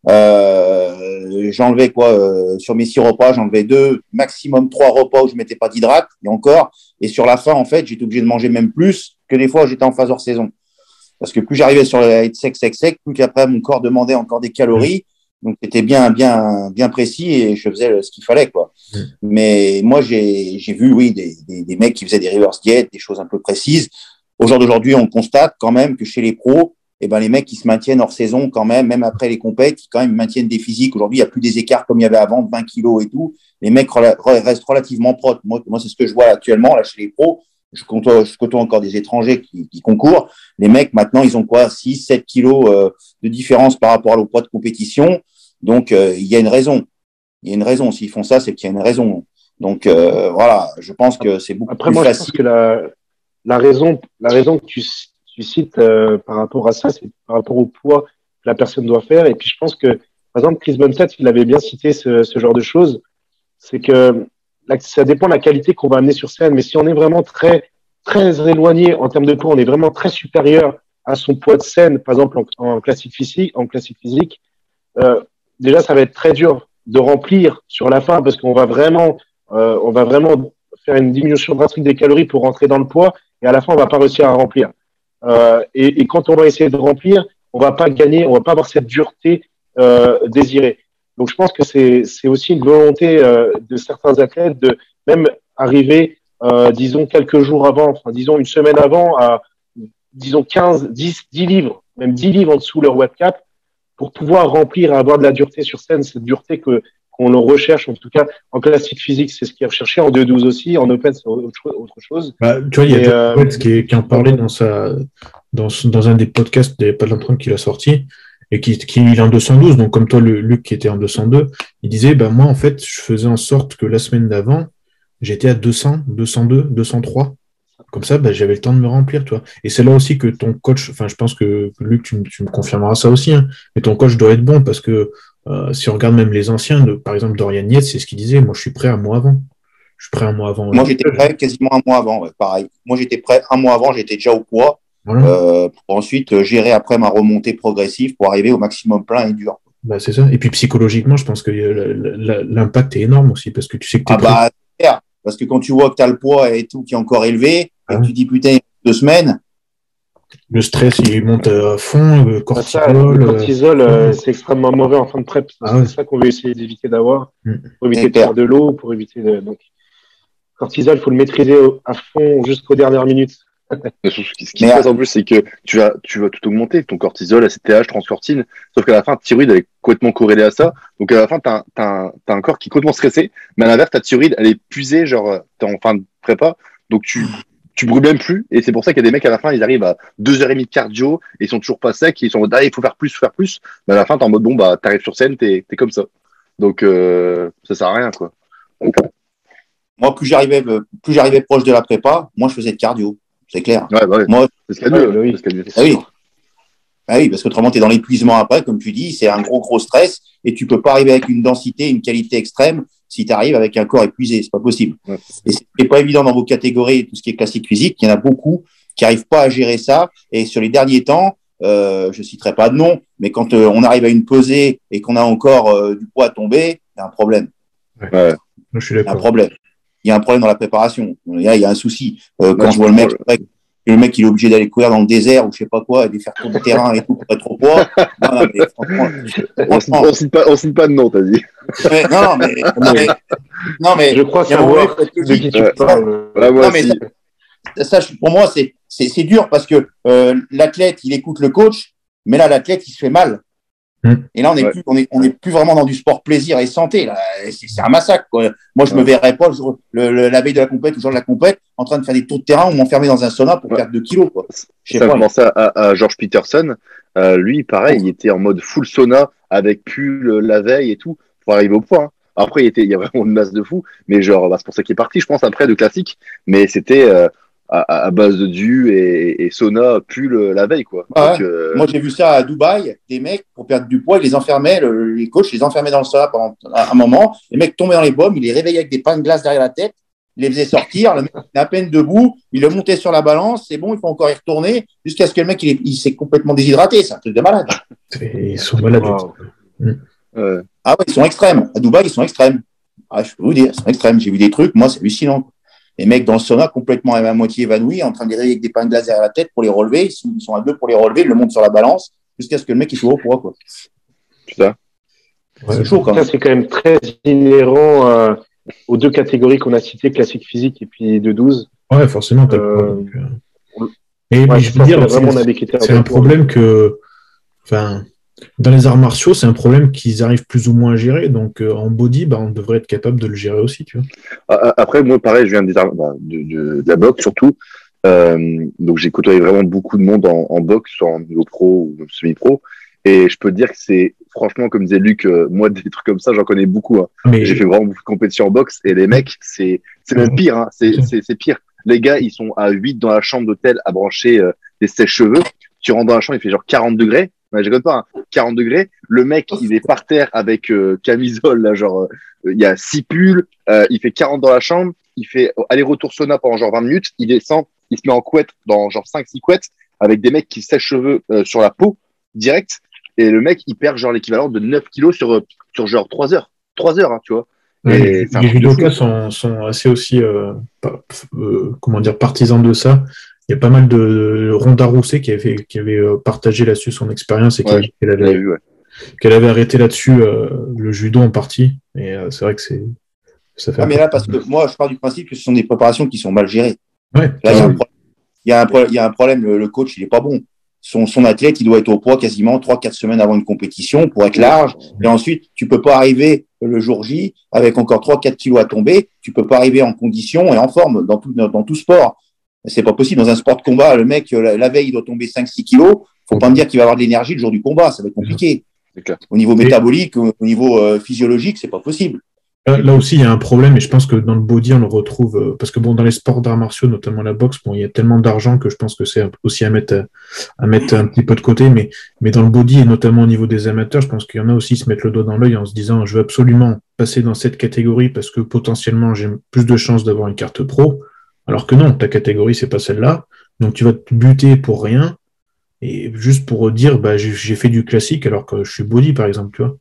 S5: Euh, j'enlevais quoi euh, sur mes six repas, j'enlevais deux, maximum trois repas où je mettais pas d'hydrate, et encore. Et sur la fin, en fait, j'étais obligé de manger même plus que des fois où j'étais en phase hors saison. Parce que plus j'arrivais sur à être sec, sec, sec, plus qu'après mon corps demandait encore des calories. Donc c'était bien, bien, bien précis et je faisais ce qu'il fallait, quoi.
S3: Mm.
S5: Mais moi, j'ai, j'ai vu, oui, des, des, des mecs qui faisaient des reverse diet, des choses un peu précises. Au jour d'aujourd'hui, on constate quand même que chez les pros, eh ben, les mecs qui se maintiennent hors saison quand même, même après les compètes, qui quand même maintiennent des physiques. Aujourd'hui, il n'y a plus des écarts comme il y avait avant, de vingt kilos et tout. Les mecs rela- restent relativement propres. Moi, moi, c'est ce que je vois actuellement, là, chez les pros. Je côtoie, je côtoie encore des étrangers qui, qui concourent. Les mecs, maintenant, ils ont quoi, six, sept kilos euh, de différence par rapport au poids de compétition. Donc, euh, il y a une raison. Il y a une raison. S'ils font ça, c'est qu'il y a une raison. Donc, euh, voilà, je pense que c'est beaucoup
S2: Après,
S5: plus
S2: moi, je
S5: facile.
S2: pense que la, la raison, la raison que tu, tu cites euh, par rapport à ça, c'est par rapport au poids que la personne doit faire. Et puis, je pense que, par exemple, Chris Bumstead, il avait bien cité ce, ce genre de choses. C'est que là, ça dépend de la qualité qu'on va amener sur scène. Mais si on est vraiment très, très éloigné en termes de poids, on est vraiment très supérieur à son poids de scène, par exemple, en, en classique physique, en classique physique, euh, déjà, ça va être très dur de remplir sur la fin parce qu'on va vraiment, euh, on va vraiment faire une diminution drastique des calories pour rentrer dans le poids et à la fin, on va pas réussir à remplir. Euh, et, et quand on va essayer de remplir, on va pas gagner, on va pas avoir cette dureté euh, désirée. Donc, je pense que c'est c'est aussi une volonté euh, de certains athlètes de même arriver, euh, disons quelques jours avant, enfin disons une semaine avant, à disons quinze, dix, dix livres même dix livres en dessous leur webcap pour pouvoir remplir et avoir de la dureté sur scène, cette dureté que qu'on le recherche, en tout cas en classique physique, c'est ce qui est recherché, en deux douze aussi, en open, c'est autre chose.
S3: Bah, tu vois, il y a
S2: Et,
S3: John
S2: euh,
S3: Wett qui, qui en parlait dans, sa, dans, dans un des podcasts des pas longtemps qu'il a sorti, et qui, qui il est en deux cent douze, donc comme toi, le, Luc qui était en deux cent deux, il disait, bah, moi, en fait, je faisais en sorte que la semaine d'avant, j'étais à deux cents, deux cent deux, deux cent trois. Comme ça, bah, j'avais le temps de me remplir, tu vois. Et c'est là aussi que ton coach, enfin, je pense que Luc, tu, tu me confirmeras ça aussi, hein, mais ton coach doit être bon parce que euh, si on regarde même les anciens, de, par exemple Dorian Yates, c'est ce qu'il disait, moi je suis prêt un mois avant. Je suis prêt un mois avant.
S5: Moi, j'étais prêt quasiment un mois avant, ouais, pareil. Moi, j'étais prêt un mois avant, j'étais déjà au poids,
S3: voilà.
S5: euh, pour ensuite euh, gérer après ma remontée progressive pour arriver au maximum plein et dur.
S3: Bah, c'est ça. Et puis psychologiquement, je pense que euh, l'impact est énorme aussi parce que tu sais que tu es
S5: Ah
S3: prêt.
S5: bah, c'est clair. Parce que quand tu vois que tu as le poids et tout qui est encore élevé,
S3: Ah.
S5: et que tu dis putain, deux semaines.
S3: Le stress, il monte à fond, le cortisol.
S2: Ça, le cortisol,
S3: euh,
S2: euh, c'est extrêmement mauvais en fin de prep.
S3: Ah
S2: c'est
S3: ouais.
S2: ça qu'on veut essayer d'éviter d'avoir,
S3: Mm.
S2: pour éviter
S5: C'est
S2: de faire
S5: clair.
S2: de l'eau, pour éviter de. Donc, cortisol, il faut le maîtriser au- à fond jusqu'aux dernières minutes.
S4: Mais Ce qui ce qui
S5: Mais
S4: se
S5: à-
S4: passe en plus, c'est que tu vas, tu vas tout augmenter, ton cortisol, A C T H, transcortine, sauf qu'à la fin, ta thyroïde, elle est complètement corrélée à ça. Donc à la fin, t'as un, t'as un, t'as un corps qui est complètement stressé, mais à l'inverse, ta thyroïde, elle est puisée, genre, t'es en fin de prépa, donc tu, tu brûles même plus, et c'est pour ça qu'il y a des mecs à la fin, ils arrivent à deux heures et demie de cardio, et ils sont toujours pas secs, et ils sont en mode, ah, il faut faire plus, faut faire plus, mais à la fin, t'es en mode, bon, bah, t'arrives sur scène, t'es, t'es comme ça. Donc, euh, ça sert à rien, quoi. Donc,
S5: Moi, plus j'arrivais, plus j'arrivais proche de la prépa, moins je faisais de cardio. C'est clair.
S4: ouais, bah, ouais.
S5: Moi,
S4: C'est ce qu'il y a de mieux,
S2: Ouais, bah oui.
S4: c'est ce qu'il y a de mieux.
S5: ah oui. Ah oui, parce qu'autrement, tu es dans l'épuisement après, comme tu dis, c'est un gros, gros stress et tu peux pas arriver avec une densité, une qualité extrême si tu arrives avec un corps épuisé. C'est pas possible.
S4: Ouais.
S5: Et c'est pas évident dans vos catégories, tout ce qui est classique physique. Il y en a beaucoup qui arrivent pas à gérer ça. Et sur les derniers temps, euh, je citerai pas de nom, mais quand euh, on arrive à une pesée et qu'on a encore euh, du poids à tomber, il y a un problème.
S4: Ouais.
S3: Moi, je suis
S5: Il y a un
S3: d'accord.
S5: problème. Il y a un problème dans la préparation. Il y a, il y a un souci. Euh, quand
S4: Ouais,
S5: je vois le mec,
S4: je-
S5: le mec, il est obligé d'aller courir dans le désert ou je sais pas quoi, et de faire tour de terrain et tout pour être au poids. Non, non, mais franchement,
S4: On cite,
S5: franchement,
S4: on cite pas, on cite pas de nom, t'as dit.
S5: ouais, non, non, mais, non, mais, non, mais,
S2: Je crois
S5: il y a un moment
S2: savoir
S5: donné, faut être
S2: de qui
S5: logique.
S2: tu
S4: Ouais.
S2: parles.
S4: Voilà, moi
S5: Non, mais
S4: aussi.
S5: ça, ça, je- pour moi, c'est, c'est, c'est dur parce que euh, l'athlète, il écoute le coach, mais là, l'athlète, il se fait mal.
S3: Mm.
S5: Et là, on n'est
S4: Ouais.
S5: plus, on est, on est plus vraiment dans du sport plaisir et santé. Là, c'est, c'est un massacre. Quoi. Moi, je
S4: Ouais.
S5: me verrais pas le jour- le, le- la veille de la compète, le jour de la compète, en train de faire des tours de terrain ou m'enfermer dans un sauna pour
S4: Ouais.
S5: perdre deux kilos. Quoi. Je sais
S4: Ça me
S5: pas.
S4: fait penser à, à, à George Peterson. Euh, lui, pareil, il était en mode full sauna avec pull euh, la veille et tout pour arriver au point. Hein. Après, il, était, il y a vraiment une masse de fou, mais genre, bah, c'est pour ça qu'il est parti, je pense, après de classique. Mais c'était euh, à, à base de diu et, et sauna, pull euh, la veille, quoi.
S5: Ah
S4: Donc,
S5: ouais.
S4: euh,
S5: Moi, j'ai vu ça à Dubaï, des mecs, pour perdre du poids, ils les enfermaient, le- les coachs les enfermaient dans le sauna pendant un un moment. Les mecs tombaient dans les bombes, ils les réveillaient avec des pains de glace derrière la tête, ils les faisaient sortir, le mec était à peine debout, il le montait sur la balance, c'est bon, il faut encore y retourner, jusqu'à ce que le mec, il, est- il s'est complètement déshydraté. C'est un truc de malade.
S3: Ils sont malades.
S2: Wow.
S4: euh,
S5: Ah ouais, ils sont extrêmes. À Dubaï, ils sont extrêmes. Ah, je peux vous dire, ils sont extrêmes. J'ai vu des trucs, moi, c'est hallucinant. Les mecs dans le sauna, complètement à moitié évanouis, en train de les réveiller avec des pains de glace derrière la tête pour les relever. Ils sont, ils sont à deux pour les relever, ils le montent sur la balance, jusqu'à ce que le mec, il soit au poids, quoi.
S4: putain.
S3: Ouais.
S5: C'est chaud, quand
S2: Ça,
S5: même.
S2: c'est quand même très inhérent euh, aux deux catégories qu'on a citées, classique physique et puis deux douze.
S3: Ouais, forcément, t'as le
S2: Euh,
S3: poids, donc, euh.
S2: on-
S3: Et
S2: Ouais,
S3: mais je
S2: ça,
S3: veux dire,
S2: c'est vraiment, on a
S3: c'est
S2: des critères
S3: c'est
S2: de
S3: un
S2: poids.
S3: problème que, enfin, dans les arts martiaux, c'est un problème qu'ils arrivent plus ou moins à gérer. Donc, euh, en body, bah, on devrait être capable de le gérer aussi, tu vois.
S4: A- a- Après, moi, pareil, je viens des arts- bah, de, de, de la boxe surtout. Euh, donc, j'ai côtoyé vraiment beaucoup de monde en, en boxe, soit en niveau pro ou semi-pro. Et je peux te dire que c'est, franchement, comme disait Luc, euh, moi, des trucs comme ça, j'en connais beaucoup. Hein.
S3: Mais
S4: J'ai fait vraiment beaucoup de compétitions en boxe et les mecs, c'est, c'est même pire. Hein. C'est, c'est, c'est pire. Les gars, ils sont à huit dans la chambre d'hôtel à brancher euh, des sèche-cheveux. Tu rentres dans la chambre, il fait genre quarante degrés. Ouais, je connais pas, hein. quarante degrés. Le mec, il est par terre avec euh, camisole, là, genre, euh, il y a six pulls. Euh, il fait quarante dans la chambre. Il fait aller-retour sauna pendant genre vingt minutes. Il descend, il se met en couette dans genre cinq six couettes avec des mecs qui sèche-cheveux euh, sur la peau direct. Et le mec, il perd genre l'équivalent de neuf kilos sur, euh, sur genre trois heures. trois heures, hein, tu vois.
S3: ouais,
S4: Et
S3: les,
S4: c'est un
S3: les
S4: truc de fou.
S3: judokas sont, sont assez aussi, euh, pas- euh, comment dire, partisans de ça. Il y a pas mal de Ronda Rousset qui avait, qui avait euh, partagé là-dessus son expérience et
S4: Ouais,
S3: qu'elle qu'elle
S4: je l'ai
S3: avait,
S4: vu, ouais.
S3: qu'elle avait arrêté là-dessus euh, le judo en partie. Et euh, c'est vrai que c'est, ça fait
S5: Ah,
S3: un
S5: mais
S3: peu-
S5: là, parce que moi, je pars du principe que ce sont des préparations qui sont mal gérées.
S3: Ouais,
S5: Là, il y a un
S3: ouais.
S5: pro- il y a un pro- il y a un problème, le, le coach, il est pas bon. son, son athlète, il doit être au poids quasiment trois quatre semaines avant une compétition pour être large. Et ensuite, tu peux pas arriver le jour J avec encore trois quatre kilos à tomber. Tu peux pas arriver en condition et en forme dans tout, dans tout sport. C'est pas possible. Dans un sport de combat, le mec, la, la veille, il doit tomber cinq six kilos. Faut pas me dire qu'il va avoir de l'énergie le jour du combat. Ça va être compliqué. Au niveau métabolique, au niveau euh, physiologique, c'est pas possible.
S3: Là, là aussi, il y a un problème, et je pense que dans le body, on le retrouve, euh, parce que bon, dans les sports d'arts martiaux, notamment la boxe, bon, il y a tellement d'argent que je pense que c'est aussi à mettre, à mettre un petit peu de côté, mais, mais dans le body, et notamment au niveau des amateurs, je pense qu'il y en a aussi qui se mettent le doigt dans l'œil en se disant, je veux absolument passer dans cette catégorie parce que potentiellement, j'ai plus de chances d'avoir une carte pro, alors que non, ta catégorie, c'est pas celle-là, donc tu vas te buter pour rien, et juste pour dire, bah, j'ai, j'ai fait du classique alors que je suis body, par exemple, tu vois.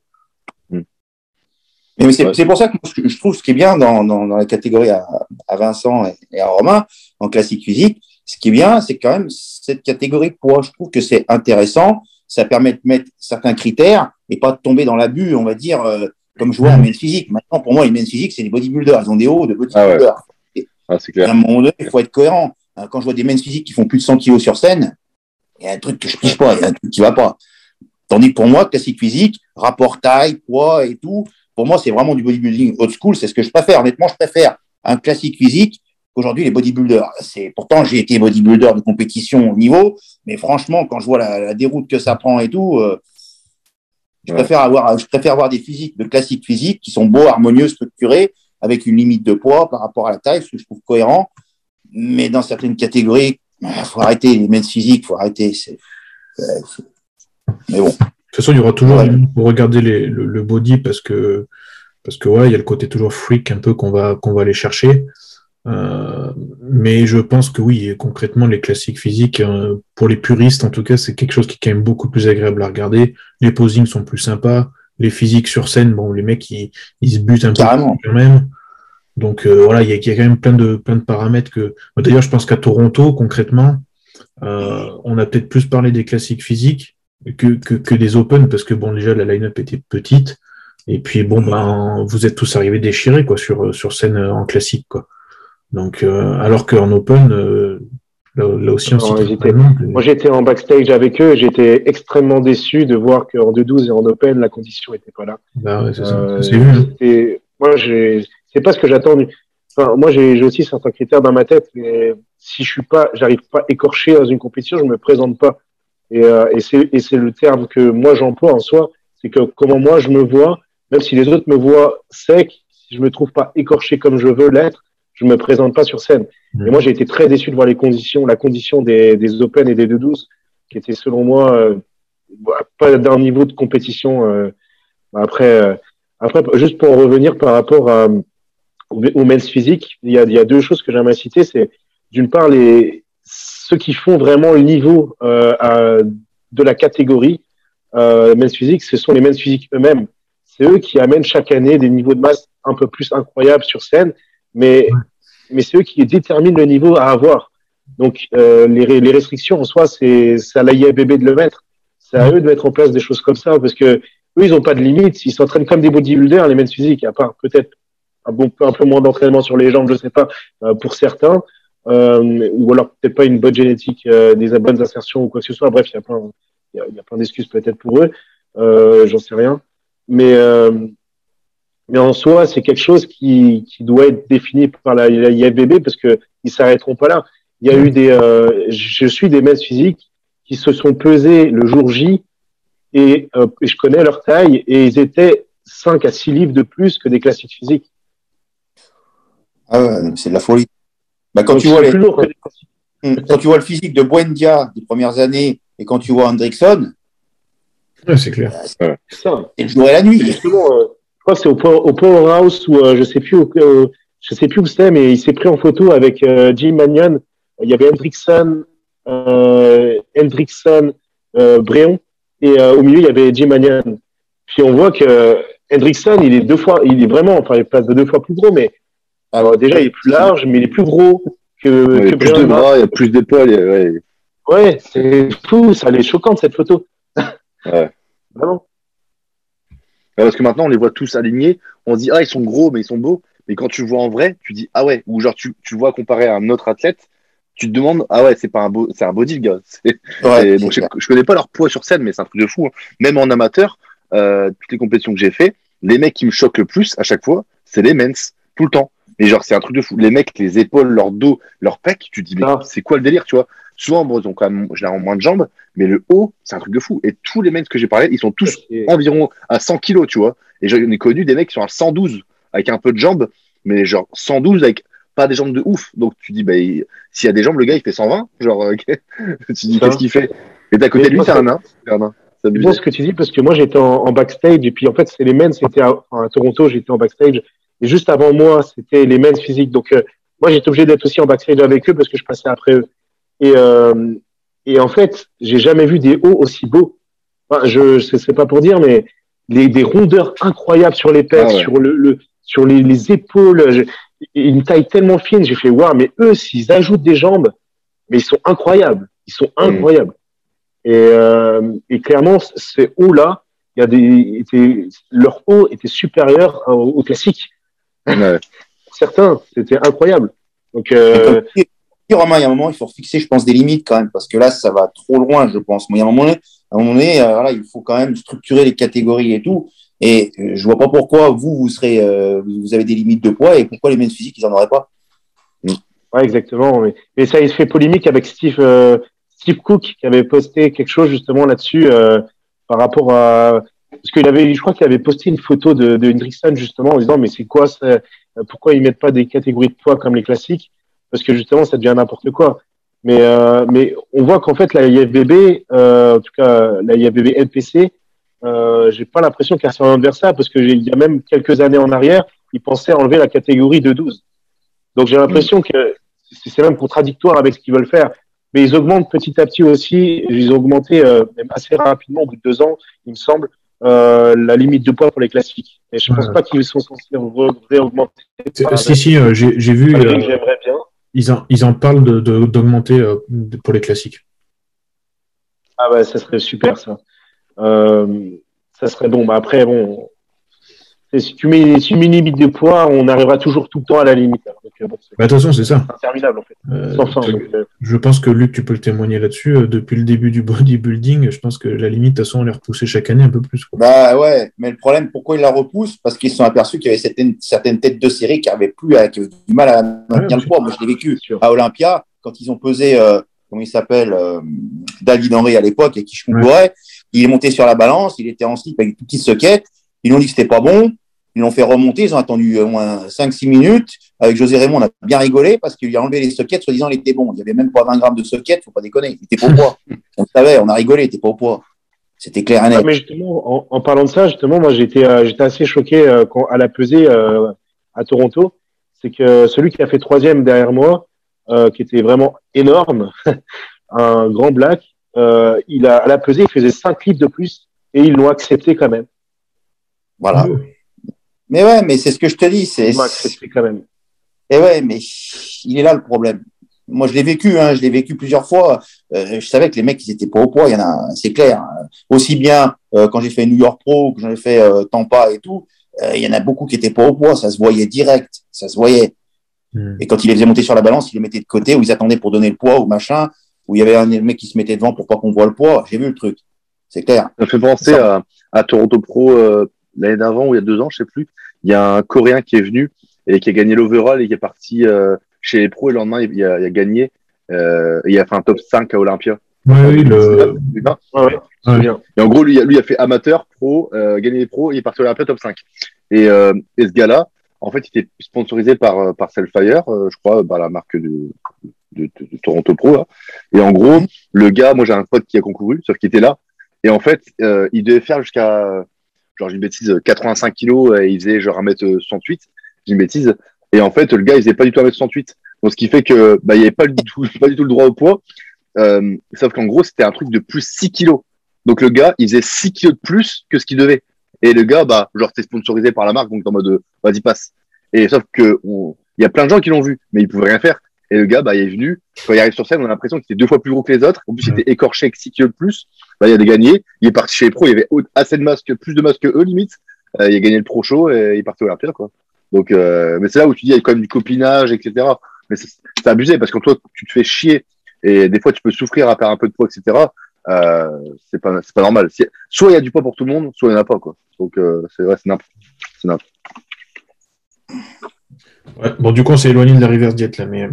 S5: Mais c'est, c'est pour ça que je trouve ce qui est bien dans, dans, dans la catégorie à, à Vincent et, et à Romain, en classique physique, ce qui est bien, c'est quand même cette catégorie de poids. Je trouve que c'est intéressant. Ça permet de mettre certains critères et pas de tomber dans l'abus, on va dire, euh, comme je vois en men's physique. Maintenant, pour moi, les men's physique, c'est des bodybuilders. Ils ont des hauts de bodybuilders. Ah ouais. Ah, c'est clair. À un moment donné, il faut être cohérent. Quand je vois des men's physique qui font plus de cent kilos sur scène, il y a un truc que je pige pas, il y a un truc qui va pas. Tandis que pour moi, classique physique, rapport taille, poids et tout, pour moi, c'est vraiment du bodybuilding old school. C'est ce que je préfère. Honnêtement, je préfère un classique physique qu'aujourd'hui les bodybuilders. C'est, pourtant, j'ai été bodybuilder de compétition au niveau, mais franchement, quand je vois la, la déroute que ça prend et tout, euh, je, ouais. préfère avoir, je préfère avoir des physiques de classique physique qui sont beaux, harmonieux, structurés, avec une limite de poids par rapport à la taille, ce que je trouve cohérent. Mais dans certaines catégories, il faut arrêter les men's physiques, il faut arrêter. C'est, c'est... Mais bon.
S3: De toute façon, il y aura toujours ouais. pour regarder les, le, le body parce que parce que ouais, il y a le côté toujours freak un peu qu'on va qu'on va aller chercher. Euh, mais je pense que oui, concrètement, les classiques physiques, euh, pour les puristes en tout cas, c'est quelque chose qui est quand même beaucoup plus agréable à regarder. Les posings sont plus sympas. Les physiques sur scène, bon, les mecs ils, ils se butent un
S5: Carrément.
S3: peu quand même. Donc euh, voilà, il y, a, il y a quand même plein de plein de paramètres que. D'ailleurs, je pense qu'à Toronto, concrètement, euh, on a peut-être plus parlé des classiques physiques que, que, que des Open, parce que bon, déjà la line-up était petite, et puis bon, ben, vous êtes tous arrivés déchirés quoi, sur, sur scène en classique. Quoi. Donc, euh, alors qu'en Open, euh, là, là aussi, on
S2: non,
S3: s'y
S2: j'étais, moi j'étais en backstage avec eux, j'étais extrêmement déçu de voir qu'en deux douze et en Open, la condition n'était pas là.
S3: Bah ouais, c'est ça.
S2: Euh,
S3: c'est vu,
S2: hein. Moi, j'ai, c'est pas ce que j'attends. Enfin, moi, j'ai, j'ai aussi certains critères dans ma tête, mais si je suis pas, j'arrive pas écorché dans une compétition, je me présente pas. Et, euh, et, c'est, et c'est le terme que moi j'emploie en soi, c'est que comment moi je me vois, même si les autres me voient sec, si je me trouve pas écorché comme je veux l'être, je me présente pas sur scène. Mmh. Et moi j'ai été très déçu de voir les conditions, la condition des, des Open et des deux douze, qui était selon moi euh, pas d'un niveau de compétition. Euh, après, euh, après, juste pour en revenir par rapport à, au, au men's physique, il y a, il y a deux choses que j'aimerais citer, c'est d'une part les ceux qui font vraiment le niveau euh, à, de la catégorie euh, men's physique, ce sont les men's physiques eux-mêmes. C'est eux qui amènent chaque année des niveaux de masse un peu plus incroyables sur scène, mais, ouais. mais c'est eux qui déterminent le niveau à avoir. Donc, euh, les, les restrictions en soi, c'est, c'est à l'A I F B B de le mettre. C'est à eux de mettre en place des choses comme ça, parce que eux, ils n'ont pas de limite. Ils s'entraînent comme des bodybuilders, les men's physiques, à part peut-être un, bon, un peu moins d'entraînement sur les jambes, je sais pas, euh, pour certains. Euh, ou alors peut-être pas une bonne génétique, euh, des bonnes insertions ou quoi que ce soit. Bref, il y a plein, il y a, il y a plein d'excuses peut-être pour eux. Euh, j'en sais rien. Mais, euh, mais en soi, c'est quelque chose qui, qui doit être défini par la, la I F B B parce que ils s'arrêteront pas là. Il y a eu des, euh, je suis des men's physiques qui se sont pesés le jour J et, euh, et je connais leur taille et ils étaient cinq à six livres de plus que des classiques physiques.
S5: Ah ouais, c'est de la folie. Bah, quand, tu vois les... quand tu vois le physique de Buendia des premières années et quand tu vois Hendrickson,
S3: ouais, c'est clair.
S5: C'est, c'est le jour et la nuit.
S2: Justement, euh, je crois que c'est au, au Powerhouse où euh, je sais plus, où, euh, je sais plus où c'est, mais il s'est pris en photo avec euh, Jim Magnon. Il y avait Hendrickson, euh, Hendrickson, euh, Bréon et euh, au milieu il y avait Jim Magnon. Puis on voit que Hendrickson, il est deux fois, il est vraiment, enfin il passe de deux fois plus gros, mais alors déjà, il est plus large, mais il est plus gros que.
S4: Ouais,
S2: que
S4: il y a plus de bras, il y a plus d'épaules. Ouais,
S2: ouais c'est fou, ça, elle est choquante cette photo.
S4: Ouais.
S2: Vraiment.
S4: Ouais, parce que maintenant, on les voit tous alignés. On se dit, ah, ils sont gros, mais ils sont beaux. Mais quand tu le vois en vrai, tu dis, ah ouais. Ou genre, tu, tu le vois comparé à un autre athlète, tu te demandes, ah ouais, c'est pas un beau, c'est un body, le gars. C'est,
S5: Ouais,
S4: c'est-
S5: c'est
S4: donc, je,
S5: clair.
S4: je connais pas leur poids sur scène, mais c'est un truc de fou, hein. Même en amateur, euh, toutes les compétitions que j'ai fait, les mecs qui me choquent le plus à chaque fois, c'est les mens, tout le temps. Et genre, c'est un truc de fou. Les mecs, les épaules, leur dos, leur pec, tu te dis, mais
S2: Ah,
S4: c'est quoi le délire, tu vois? Souvent, bon, ils ont quand même généralement moins de jambes, mais le haut, c'est un truc de fou. Et tous les mecs que j'ai parlé, ils sont tous
S2: c'est-
S4: environ à cent kilos, tu vois. Et j'en ai connu des mecs qui sont à cent douze, avec un peu de jambes, mais genre cent douze avec pas des jambes de ouf. Donc tu dis, bah, il- s'il y a des jambes, le gars, il fait cent vingt. Genre, euh, tu dis, qu'est-ce
S2: ça.
S4: qu'il fait? Et d'à côté
S2: Mais
S4: de lui,
S2: moi,
S4: c'est
S2: c'est
S4: un nain. C'est un nain. C'est
S2: c'est bon
S4: abusé.
S2: ce que tu dis parce que moi j'étais en, en backstage et puis en fait c'est les men's, c'était à, enfin, à Toronto, j'étais en backstage et juste avant moi c'était les men's physiques. Donc euh, moi j'étais obligé d'être aussi en backstage avec eux parce que je passais après eux. Et, euh, et en fait j'ai jamais vu des hauts aussi beaux. Enfin, je c'est c'est pas pour dire mais les, des rondeurs incroyables sur les pecs,
S4: Ah ouais.
S2: sur le, le sur les, les épaules, je- une taille tellement fine. J'ai fait waouh, mais eux s'ils ajoutent des jambes, mais ils sont incroyables, ils sont
S4: Mm.
S2: incroyables. Et, euh, et clairement, ces hauts-là, il y a des, étaient, leur haut était supérieur au, au classique.
S4: Ouais.
S2: Certains, c'était incroyable. Donc,
S5: Mais comme
S2: euh,
S5: tu dis, Romain, il y a un moment, il faut fixer, je pense, des limites quand même, parce que là, ça va trop loin, je pense. Mais il y a un moment donné, à un moment donné, euh, voilà, il faut quand même structurer les catégories et tout. Et euh, je vois pas pourquoi vous, vous serez, euh, vous avez des limites de poids et pourquoi les mêmes physiques, ils en auraient pas.
S2: ouais, exactement. Mais, mais ça, il fait polémique avec Steve, euh, Steve Cook qui avait posté quelque chose justement là-dessus euh, par rapport à parce qu'il avait, je crois qu'il avait posté une photo de, de Hendrickson justement en disant mais c'est quoi ça, pourquoi ils mettent pas des catégories de poids comme les classiques parce que justement ça devient n'importe quoi. Mais euh, mais on voit qu'en fait la I F B B, euh, en tout cas la I F B B N P C, euh, j'ai pas l'impression qu'elle s'oriente vers ça parce que j'ai- il y a même quelques années en arrière, ils pensaient enlever la catégorie de douze. Donc j'ai
S4: Mm.
S2: l'impression que c'est c'est même contradictoire avec ce qu'ils veulent faire. Mais ils augmentent petit à petit aussi. Ils ont augmenté euh, même assez rapidement, au bout de deux ans, il me semble, euh, la limite de poids pour les classiques. Et je pense
S3: Ouais.
S2: pas qu'ils sont censés re- réaugmenter.
S3: C'est-
S2: par
S3: Si, si, euh, j'ai j'ai vu,
S2: malgré
S3: euh,
S2: que j'aimerais bien.
S3: ils, en, ils en parlent de, de- d'augmenter euh, pour les classiques.
S2: Ah bah ça serait super ça. Euh, ça serait bon. Bah après bon, c'est- si tu mets si tu mets une limite de poids, on arrivera toujours tout le temps à la limite. Donc euh, bon, c'est
S3: Bah, de toute façon, c'est ça.
S2: interminable en fait,
S3: Euh,
S2: sans fin.
S3: t'as-
S2: Donc, euh,
S3: je pense que Luc, tu peux le témoigner là-dessus. euh, Depuis le début du bodybuilding, je pense que la limite, de toute façon, on les repoussée chaque année un peu plus, quoi.
S5: Bah ouais, mais le problème, pourquoi ils la repoussent? Parce qu'ils se sont aperçus qu'il y avait certaines, certaines têtes de série qui avaient plus, à, qui avaient du mal à maintenir
S3: Ouais,
S5: le poids. Moi, je l'ai vécu
S2: c'est sûr.
S5: à Olympia, quand ils ont pesé, euh, comment il s'appelle, euh, David Henry à l'époque, et qui je
S3: Ouais.
S5: il est monté sur la balance, il était en slip avec une petite socket, ils l'ont dit que c'était pas bon, ils l'ont fait remonter, ils ont attendu au moins cinq six minutes. Avec José Raymond, on a bien rigolé parce qu'il a enlevé les sockets, soi-disant, il était bon. Il y avait même pas vingt grammes de sockets, faut pas déconner, il était pas au poids. On le savait, on a rigolé, il était pas au poids. C'était clair et
S2: Ah,
S5: net.
S2: mais justement, en, en parlant de ça, justement, moi j'étais euh, j'étais assez choqué euh, quand, à la pesée euh, à Toronto. C'est que celui qui a fait troisième derrière moi, euh, qui était vraiment énorme, un grand black, euh, il a à la pesée, il faisait cinq livres de plus et ils l'ont accepté quand même.
S5: Voilà.
S3: Ouais.
S5: Mais ouais, mais c'est ce que je te dis. C'est,
S2: Ils l'ont accepté quand même.
S5: et ouais, mais il est là le problème. Moi, je l'ai vécu, hein, je l'ai vécu plusieurs fois. Euh, je savais que les mecs, ils étaient pas au poids. Il y en a, c'est clair. Aussi bien euh, quand j'ai fait New York Pro, que j'en ai fait euh, Tampa et tout, euh, il y en a beaucoup qui étaient pas au poids. Ça se voyait direct, ça se voyait.
S3: Mm.
S5: Et quand ils les faisaient monter sur la balance, ils les mettaient de côté, ou ils attendaient pour donner le poids ou machin, où il y avait un mec qui se mettait devant pour pas qu'on voit le poids. J'ai vu le truc. C'est clair.
S4: Ça me fait penser à, à Toronto Pro euh, l'année d'avant ou il y a deux ans, je sais plus. Il y a un Coréen qui est venu et qui a gagné l'overall et qui est parti euh, chez les pros et le lendemain il a, il a gagné. Euh, et il a fait un top cinq à Olympia.
S3: Ouais, oui, le...
S2: Ah ouais, je me souviens.
S4: Et en gros, lui, lui a fait amateur, pro, euh, gagné les pros, et il est parti à Olympia top cinq. Et, euh, et ce gars-là, en fait, il était sponsorisé par, par Cellfire, euh, je crois, par la marque de, de, de, de Toronto Pro. Là. Et en gros, le gars, moi j'ai un pote qui a concouru, sauf qu'il était là. Et en fait, euh, il devait faire jusqu'à, genre j'ai une bêtise, quatre-vingt-cinq kilos, et il faisait genre un mètre soixante-huit, j'ai une bêtise. Et en fait, le gars, il faisait pas du tout un mètre soixante-huit. Donc ce qui fait que bah, il n'y avait pas du tout, pas du tout le droit au poids. Euh, sauf qu'en gros, c'était un truc de plus six kilos. Donc le gars, il faisait six kilos de plus que ce qu'il devait. Et le gars, bah, genre, c'était sponsorisé par la marque, donc en mode, euh, vas-y, passe. Et sauf que, on... il y a plein de gens qui l'ont vu, mais il pouvait rien faire. Et le gars, bah, il est venu. Quand il arrive sur scène, on a l'impression qu'il était deux fois plus gros que les autres. En plus, il
S3: Ouais.
S4: était écorché avec six kilos de plus. Bah, il a gagné. Il est parti chez les pros. Il y avait assez de masques, plus de masques que eux, limite. Euh, il a gagné le pro show et il est parti au Olympia, quoi. Donc, euh, mais c'est là où tu dis, il y a quand même du copinage, et cetera. Mais c'est c'est abusé parce que toi, tu te fais chier et des fois, tu peux souffrir à perdre un peu de poids, et cetera. Euh, c'est pas, c'est pas normal. Si- Soit il y a du poids pour tout le monde, soit il n'y en a pas, quoi. Donc, euh, c'est vrai, c'est n'importe c'est n'importe.
S3: Ouais. Bon, du coup, on s'est éloigné de la reverse diet là, mais,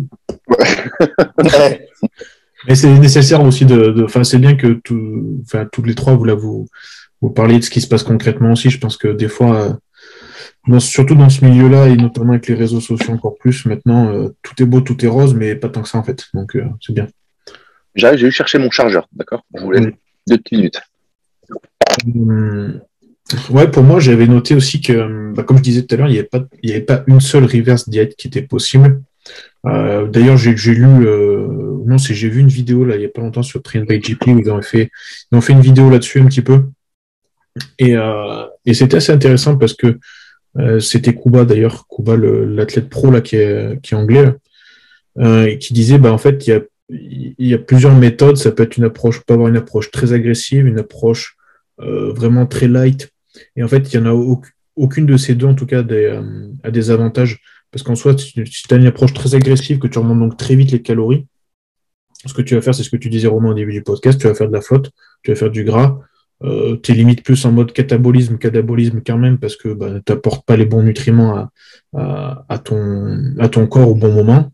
S5: Ouais.
S3: mais c'est nécessaire aussi de. de- Enfin, c'est bien que tout, enfin, tous les trois, vous, là, vous, vous parliez de ce qui se passe concrètement aussi. Je pense que des fois, euh, dans- surtout dans ce milieu-là, et notamment avec les réseaux sociaux encore plus, maintenant, euh, tout est beau, tout est rose, mais pas tant que ça en fait. Donc, euh, c'est bien.
S4: J'arrive, j'ai eu chercher mon chargeur, d'accord? Je vous laisse
S3: Oui.
S4: deux petites minutes.
S3: Hum, Ouais, pour moi, j'avais noté aussi que, bah, comme je disais tout à l'heure, il n'y avait pas, il y avait pas une seule reverse diet qui était possible. Euh, d'ailleurs, j'ai j'ai lu, euh, non, c'est j'ai vu une vidéo là il n'y a pas longtemps sur Train by G P où ils ont fait, ils ont fait une vidéo là-dessus un petit peu. Et, euh, et c'était assez intéressant parce que euh, c'était Kuba d'ailleurs, Kuba, le- l'athlète pro là qui est, qui est anglais, là, euh, et qui disait, bah en fait, il y a, il y a plusieurs méthodes. Ça peut être une approche, peut avoir une approche très agressive, une approche euh, vraiment très light. Et en fait, il y en a au- aucune de ces deux, en tout cas, des, euh, a des avantages. Parce qu'en soi, si tu as une approche très agressive, que tu remontes donc très vite les calories, ce que tu vas faire, c'est ce que tu disais, Romain, au début du podcast, tu vas faire de la flotte, tu vas faire du gras. Euh, tu es limite plus en mode catabolisme, catabolisme quand même, parce que bah, tu n'apportes pas les bons nutriments à, à, à ton, à ton corps au bon moment.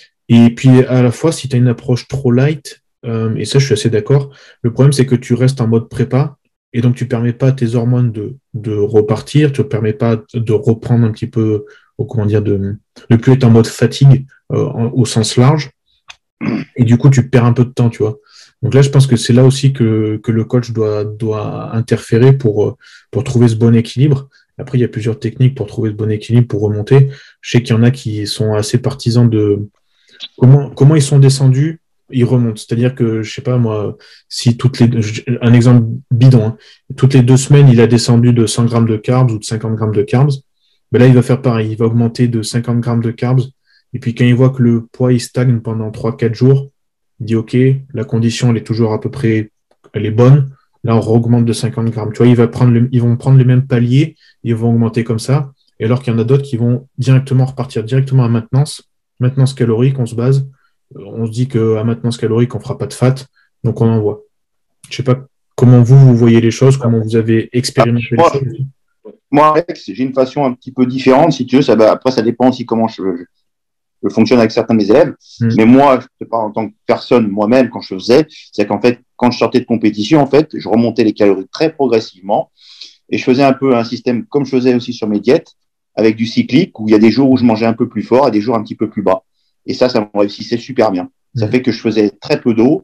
S3: Et puis, à la fois, si tu as une approche trop light, euh, et ça, je suis assez d'accord, le problème, c'est que tu restes en mode prépa, et donc tu ne permets pas à tes hormones de, de repartir, tu ne permets pas de reprendre un petit peu, ou comment dire, de ne plus être en mode fatigue euh, en- au sens large, et du coup, tu perds un peu de temps, tu vois. Donc là, je pense que c'est là aussi que, que le coach doit, doit interférer pour, euh, pour trouver ce bon équilibre. Après, il y a plusieurs techniques pour trouver ce bon équilibre, pour remonter. Je sais qu'il y en a qui sont assez partisans de comment, comment ils sont descendus, ils remontent. C'est-à-dire que, je sais pas moi, si toutes les un exemple bidon, hein, toutes les deux semaines, il a descendu de cent grammes de carbs ou de cinquante grammes de carbs, ben là, il va faire pareil. Il va augmenter de cinquante grammes de carbs. Et puis, quand il voit que le poids, il stagne pendant trois quatre jours, il dit, OK, la condition, elle est toujours à peu près, elle est bonne. Là, on augmente de cinquante grammes. Tu vois, il va prendre le- ils vont prendre les mêmes paliers, ils vont augmenter comme ça. Et alors qu'il y en a d'autres qui vont directement repartir directement à maintenance, maintenance calorique, on se base. Euh, On se dit qu'à maintenance calorique, on ne fera pas de fat, donc on envoie. Je ne sais pas comment vous, vous voyez les choses, comment vous avez expérimenté les
S5: Moi,
S3: choses.
S5: moi, Alex, j'ai une façon un petit peu différente, si tu veux. Ça, va- après, ça dépend aussi comment je, je- je fonctionne avec certains de mes élèves.
S3: Mm.
S5: Mais moi, je te parle en tant que personne, moi-même, quand je faisais, c'est qu'en fait, quand je sortais de compétition, en fait, je remontais les calories très progressivement et je faisais un peu un système, comme je faisais aussi sur mes diètes, avec du cyclique, où il y a des jours où je mangeais un peu plus fort et des jours un petit peu plus bas. Et ça, ça me réussissait super bien. Ça
S3: Mm.
S5: fait que je faisais très peu d'eau,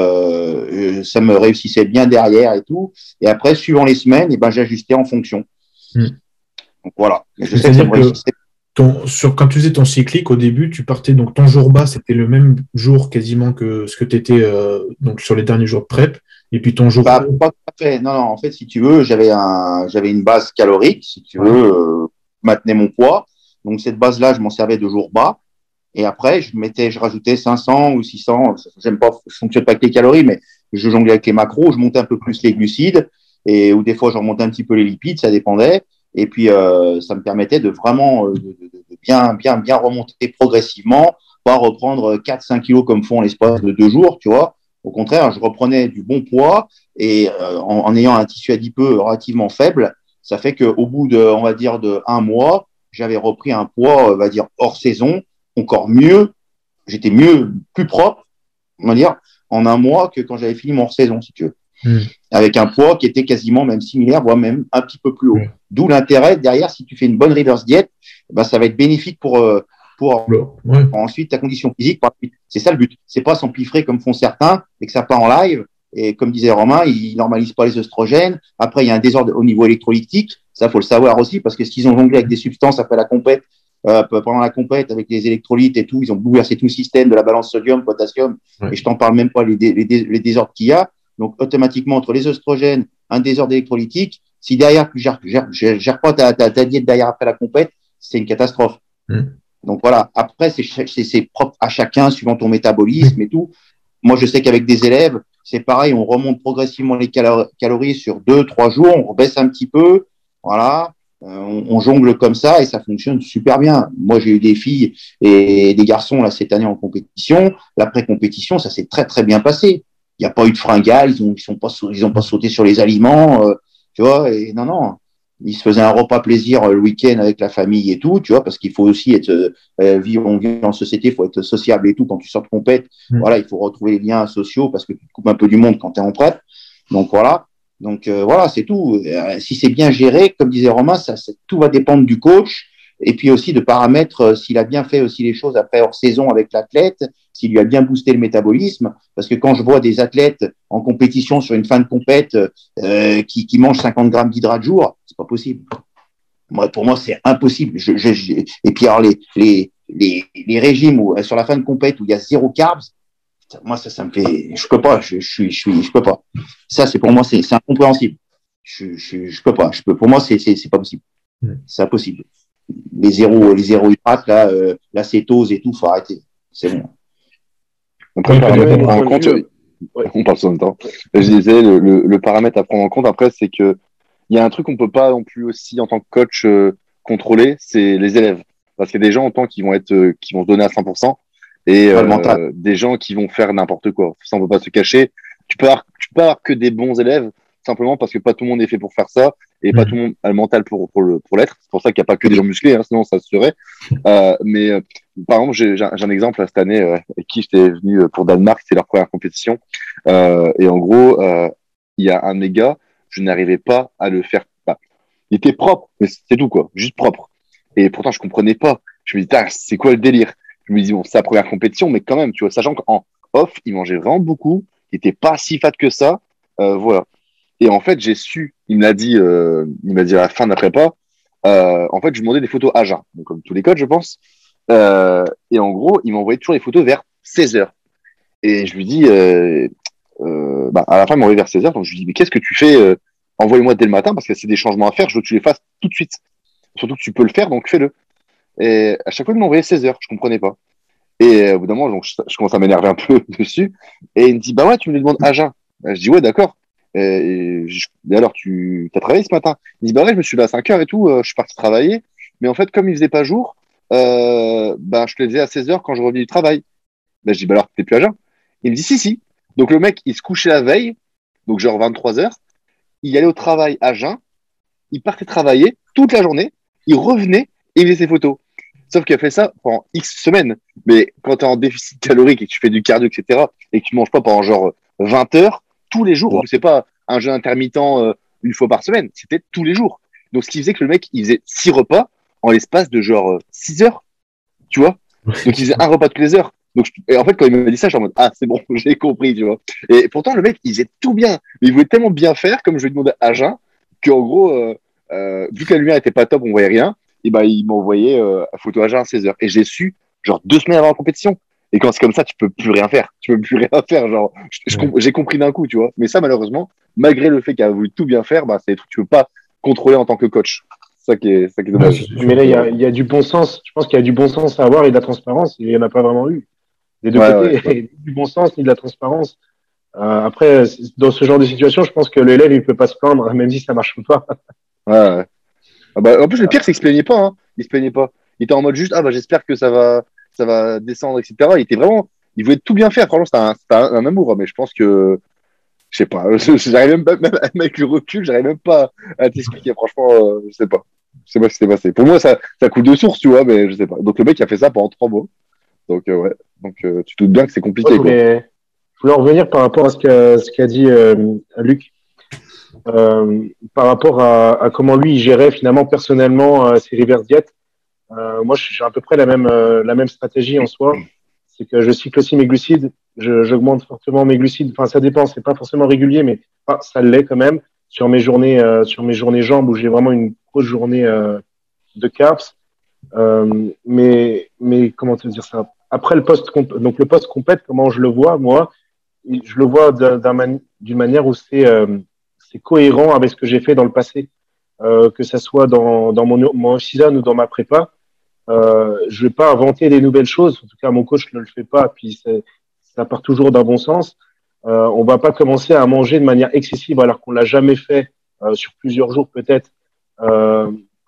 S5: euh, ça me réussissait bien derrière et tout. Et après, suivant les semaines, et ben, j'ajustais en fonction.
S3: Mm.
S5: Donc voilà. Et je
S3: Mais
S5: sais que ça
S3: c'est-à-dire
S5: me
S3: que
S5: réussissait.
S3: ton, sur, quand tu faisais ton cyclique, au début, tu partais, donc ton jour bas, c'était le même jour quasiment que ce que tu étais euh, donc sur les derniers jours de prep. Et puis ton jour
S5: Bah,
S3: haut.
S5: pas tout à fait. Non, non, en fait, si tu veux, j'avais un, j'avais une base calorique, si tu
S3: Ouais.
S5: veux, euh, maintenir mon poids. Donc, cette base-là, je m'en servais de jour bas. Et après, je mettais, je rajoutais cinq cents ou six cents. J'aime pas, je fonctionne pas avec les calories, mais je jonglais avec les macros. Je montais un peu plus les glucides et ou des fois, je remontais un petit peu les lipides, ça dépendait. Et puis, euh, ça me permettait de vraiment euh, de, de- de bien, bien, bien remonter progressivement, pas reprendre quatre cinq kilos comme font l'espace de deux jours, tu vois. Au contraire, je reprenais du bon poids et euh, en, en ayant un tissu adipeux relativement faible, ça fait qu'au bout de, on va dire, de un mois, j'avais repris un poids, on va dire, hors saison, encore mieux, j'étais mieux, plus propre, on va dire, en un mois que quand j'avais fini mon hors-saison, si tu veux.
S3: Mm.
S5: Avec un poids qui était quasiment même similaire, voire même un petit peu plus haut.
S3: Ouais.
S5: D'où l'intérêt derrière, si tu fais une bonne reverse diet, ben, ça va être bénéfique pour, euh, pour
S3: Alors, ouais.
S5: ensuite ta condition physique. par la suite. C'est ça le but. C'est pas s'empiffrer comme font certains et que ça part en live. Et comme disait Romain, ils normalisent pas les oestrogènes. Après, il y a un désordre au niveau électrolytique. Ça, faut le savoir aussi parce que s'ils ont jonglé avec des substances après la compète, euh, pendant la compète avec les électrolytes et tout, ils ont bouleversé tout le système de la balance sodium, potassium.
S3: Ouais.
S5: Et je t'en parle même pas les, dé- les, dé- les désordres qu'il y a. Donc, automatiquement, entre les oestrogènes, un désordre électrolytique, si derrière, tu gères, gères, gères, gères pas ta, ta, ta diète derrière après la compète, c'est une catastrophe.
S3: Mm.
S5: Donc voilà. Après, c'est, c'est, c'est propre à chacun, suivant ton métabolisme et tout. Moi, je sais qu'avec des élèves, c'est pareil, on remonte progressivement les calo- calories sur deux, trois jours, on rebaisse un petit peu. Voilà. on, on jongle comme ça et ça fonctionne super bien. Moi, j'ai eu des filles et des garçons là cette année en compétition. L'après-compétition, ça s'est très très bien passé. Il n'y a pas eu de fringales, ils ont ils sont pas ils ont pas sauté sur les aliments, euh, tu vois. Et non non, ils se faisaient un repas plaisir le week-end avec la famille et tout, tu vois, parce qu'il faut aussi être euh, vivre on vit en société, il faut être sociable et tout. Quand tu sors de compète, mmh. voilà, il faut retrouver les liens sociaux parce que tu te coupes un peu du monde quand tu es en prep. Donc voilà. Donc euh, voilà, c'est tout. Euh, si c'est bien géré, comme disait Romain, ça, ça, tout va dépendre du coach et puis aussi de paramètres, euh, s'il a bien fait aussi les choses après hors saison avec l'athlète, s'il lui a bien boosté le métabolisme. Parce que quand je vois des athlètes en compétition sur une fin de compète euh, qui, qui mangent cinquante grammes d'hydrats de jour, c'est pas possible. Moi, pour moi, c'est impossible. Je, je, je... Et puis alors les les les, les régimes où sur la fin de compète où il y a zéro carbs. Moi, ça, ça me fait, je peux pas, je, je suis, je suis, je peux pas. Ça, c'est pour moi, c'est, c'est incompréhensible. Je, je, je peux pas. Je peux, pour moi, c'est, c'est, c'est pas possible. C'est impossible. Les zéro, les zéro hydrates, là, euh, la cétose et tout, faut arrêter. C'est bon.
S4: On peut paramètre à prendre en compte. Ouais. On parle en même temps. Je disais, le, le, le paramètre à prendre en compte après, c'est que il y a un truc qu'on peut pas non plus aussi en tant que coach euh, contrôler, c'est les élèves. Parce qu'il y a des gens autant qui vont être, euh, qui vont se donner à cent pour cent. Et euh, des gens qui vont faire n'importe quoi. Ça, on peut pas se cacher. Tu peux avoir, tu peux avoir que des bons élèves, simplement parce que pas tout le monde est fait pour faire ça, et mmh. pas tout le monde a le mental pour, pour, le, pour l'être. C'est pour ça qu'il n'y a pas que des gens musclés, hein, sinon ça se serait. Euh, mais euh, par exemple, j'ai, j'ai un exemple là, cette année, euh, avec qui j'étais venu pour Danemark, c'était leur première compétition. Euh, et en gros, euh, il y a un de mes gars, je n'arrivais pas à le faire. Bah, il était propre, mais c'est tout, quoi. Juste propre. Et pourtant, je comprenais pas. Je me dis, c'est quoi le délire? Je me dis, bon, c'est sa première compétition, mais quand même, tu vois, sachant qu'en off, il mangeait vraiment beaucoup, il était pas si fat que ça, euh, voilà. Et en fait, j'ai su, il me l'a dit, euh, il m'a dit à la fin de la prépa, euh, en fait, je lui demandais des photos à jeun, donc comme tous les coachs, je pense. Euh, et en gros, il m'envoyait toujours les photos vers seize heures. Et je lui dis, euh, euh, bah, à la fin, il m'envoyait vers seize heures, donc je lui dis, mais qu'est-ce que tu fais euh, envoie-moi dès le matin, parce que c'est des changements à faire, je veux que tu les fasses tout de suite. Surtout que tu peux le faire, donc fais-le. Et à chaque fois, il m'envoyait seize heures, je comprenais pas. Et euh, au bout d'un moment, donc, je, je commence à m'énerver un peu dessus. Et il me dit, bah ouais, tu me les demandes à jeun. Je dis, ouais, d'accord. Et, et, je, et alors, tu as travaillé ce matin? Il me dit, bah ouais, je me suis levé à cinq heures et tout, euh, je suis parti travailler. Mais en fait, comme il faisait pas jour, euh, bah, je te les faisais à seize heures quand je revenais du travail. Bah, je dis, bah alors, t'es plus à jeun? Il me dit, si, si. Donc, le mec, il se couchait la veille, donc genre vingt-trois heures. Il allait au travail à jeun. Il partait travailler toute la journée. Il revenait et il faisait ses photos. Sauf qu'il a fait ça pendant X semaines. Mais quand tu es en déficit calorique et que tu fais du cardio, et cetera, et que tu manges pas pendant genre vingt heures, tous les jours, ouais. C'est pas un jeûne intermittent euh, une fois par semaine, c'était tous les jours. Donc, ce qui faisait que le mec, il faisait six repas en l'espace de genre euh, six heures, tu vois. Donc, il faisait un repas toutes les heures. Donc, je... et en fait, quand il m'a dit ça, je suis en mode, ah, c'est bon, j'ai compris, tu vois. Et pourtant, le mec, il faisait tout bien. Mais il voulait tellement bien faire, comme je lui demandais à jeun, qu'en gros, euh, euh, vu que la lumière était pas top, on voyait rien. Et ben, il m'a envoyé euh, à photo à jeun à seize heures. Et j'ai su, genre, deux semaines avant la compétition. Et quand c'est comme ça, tu peux plus rien faire. Tu peux plus rien faire. Genre, je, je, ouais. J'ai compris d'un coup, tu vois. Mais ça, malheureusement, malgré le fait qu'il a voulu tout bien faire, bah, c'est des trucs que tu peux pas contrôler en tant que coach. C'est ça qui est, ça qui est dommage.
S2: Mais là, il y a, il y a du bon sens. Je pense qu'il y a du bon sens à avoir et de la transparence. Il n'y en a pas vraiment eu. Des deux ouais, côtés, ouais, ouais. Du bon sens ni de la transparence. Euh, après, dans ce genre de situation, je pense que l'élève, il peut pas se plaindre, même si ça marche pas.
S4: Ouais, ouais. Ah bah, en plus, le pire, c'est qu'il se plaignait pas. Hein. Il se plaignait pas. Il était en mode juste, ah bah j'espère que ça va, ça va descendre, et cetera. Il était vraiment, il voulait tout bien faire. Franchement, c'était un, c'était un, un amour. Mais je pense que, je sais pas, j'arrive même pas, même avec le recul, j'arrive même pas à t'expliquer. Franchement, euh, je sais pas. Je sais pas ce qui s'est passé. Pour moi, ça, ça coule de source, tu vois, mais je sais pas. Donc le mec a fait ça pendant trois mois. Donc euh, ouais. Donc euh, tu te doutes bien que c'est compliqué.
S2: Moi, je, voulais, quoi. je voulais en revenir par rapport à ce qu'a, ce qu'a dit euh, Luc. Euh, par rapport à, à comment lui il gérait finalement personnellement euh, ses reverse diètes. Euh, moi, j'ai à peu près la même euh, la même stratégie en soi. C'est que je cycle aussi mes glucides. Je, j'augmente fortement mes glucides. Enfin, ça dépend. C'est pas forcément régulier, mais ah, ça l'est quand même sur mes journées euh, sur mes journées jambes où j'ai vraiment une grosse journée euh, de carbs. Euh, mais mais comment te dire ça? Après le post donc le post compète, comment je le vois moi? Je le vois d'un, d'un man, d'une manière où c'est euh, c'est cohérent avec ce que j'ai fait dans le passé, euh, que ça soit dans, dans mon, mon off-season ou dans ma prépa. Euh, je vais pas inventer des nouvelles choses. En tout cas, mon coach ne le fait pas. Puis c'est, ça part toujours d'un bon sens. Euh, on va pas commencer à manger de manière excessive alors qu'on l'a jamais fait euh, sur plusieurs jours peut-être euh,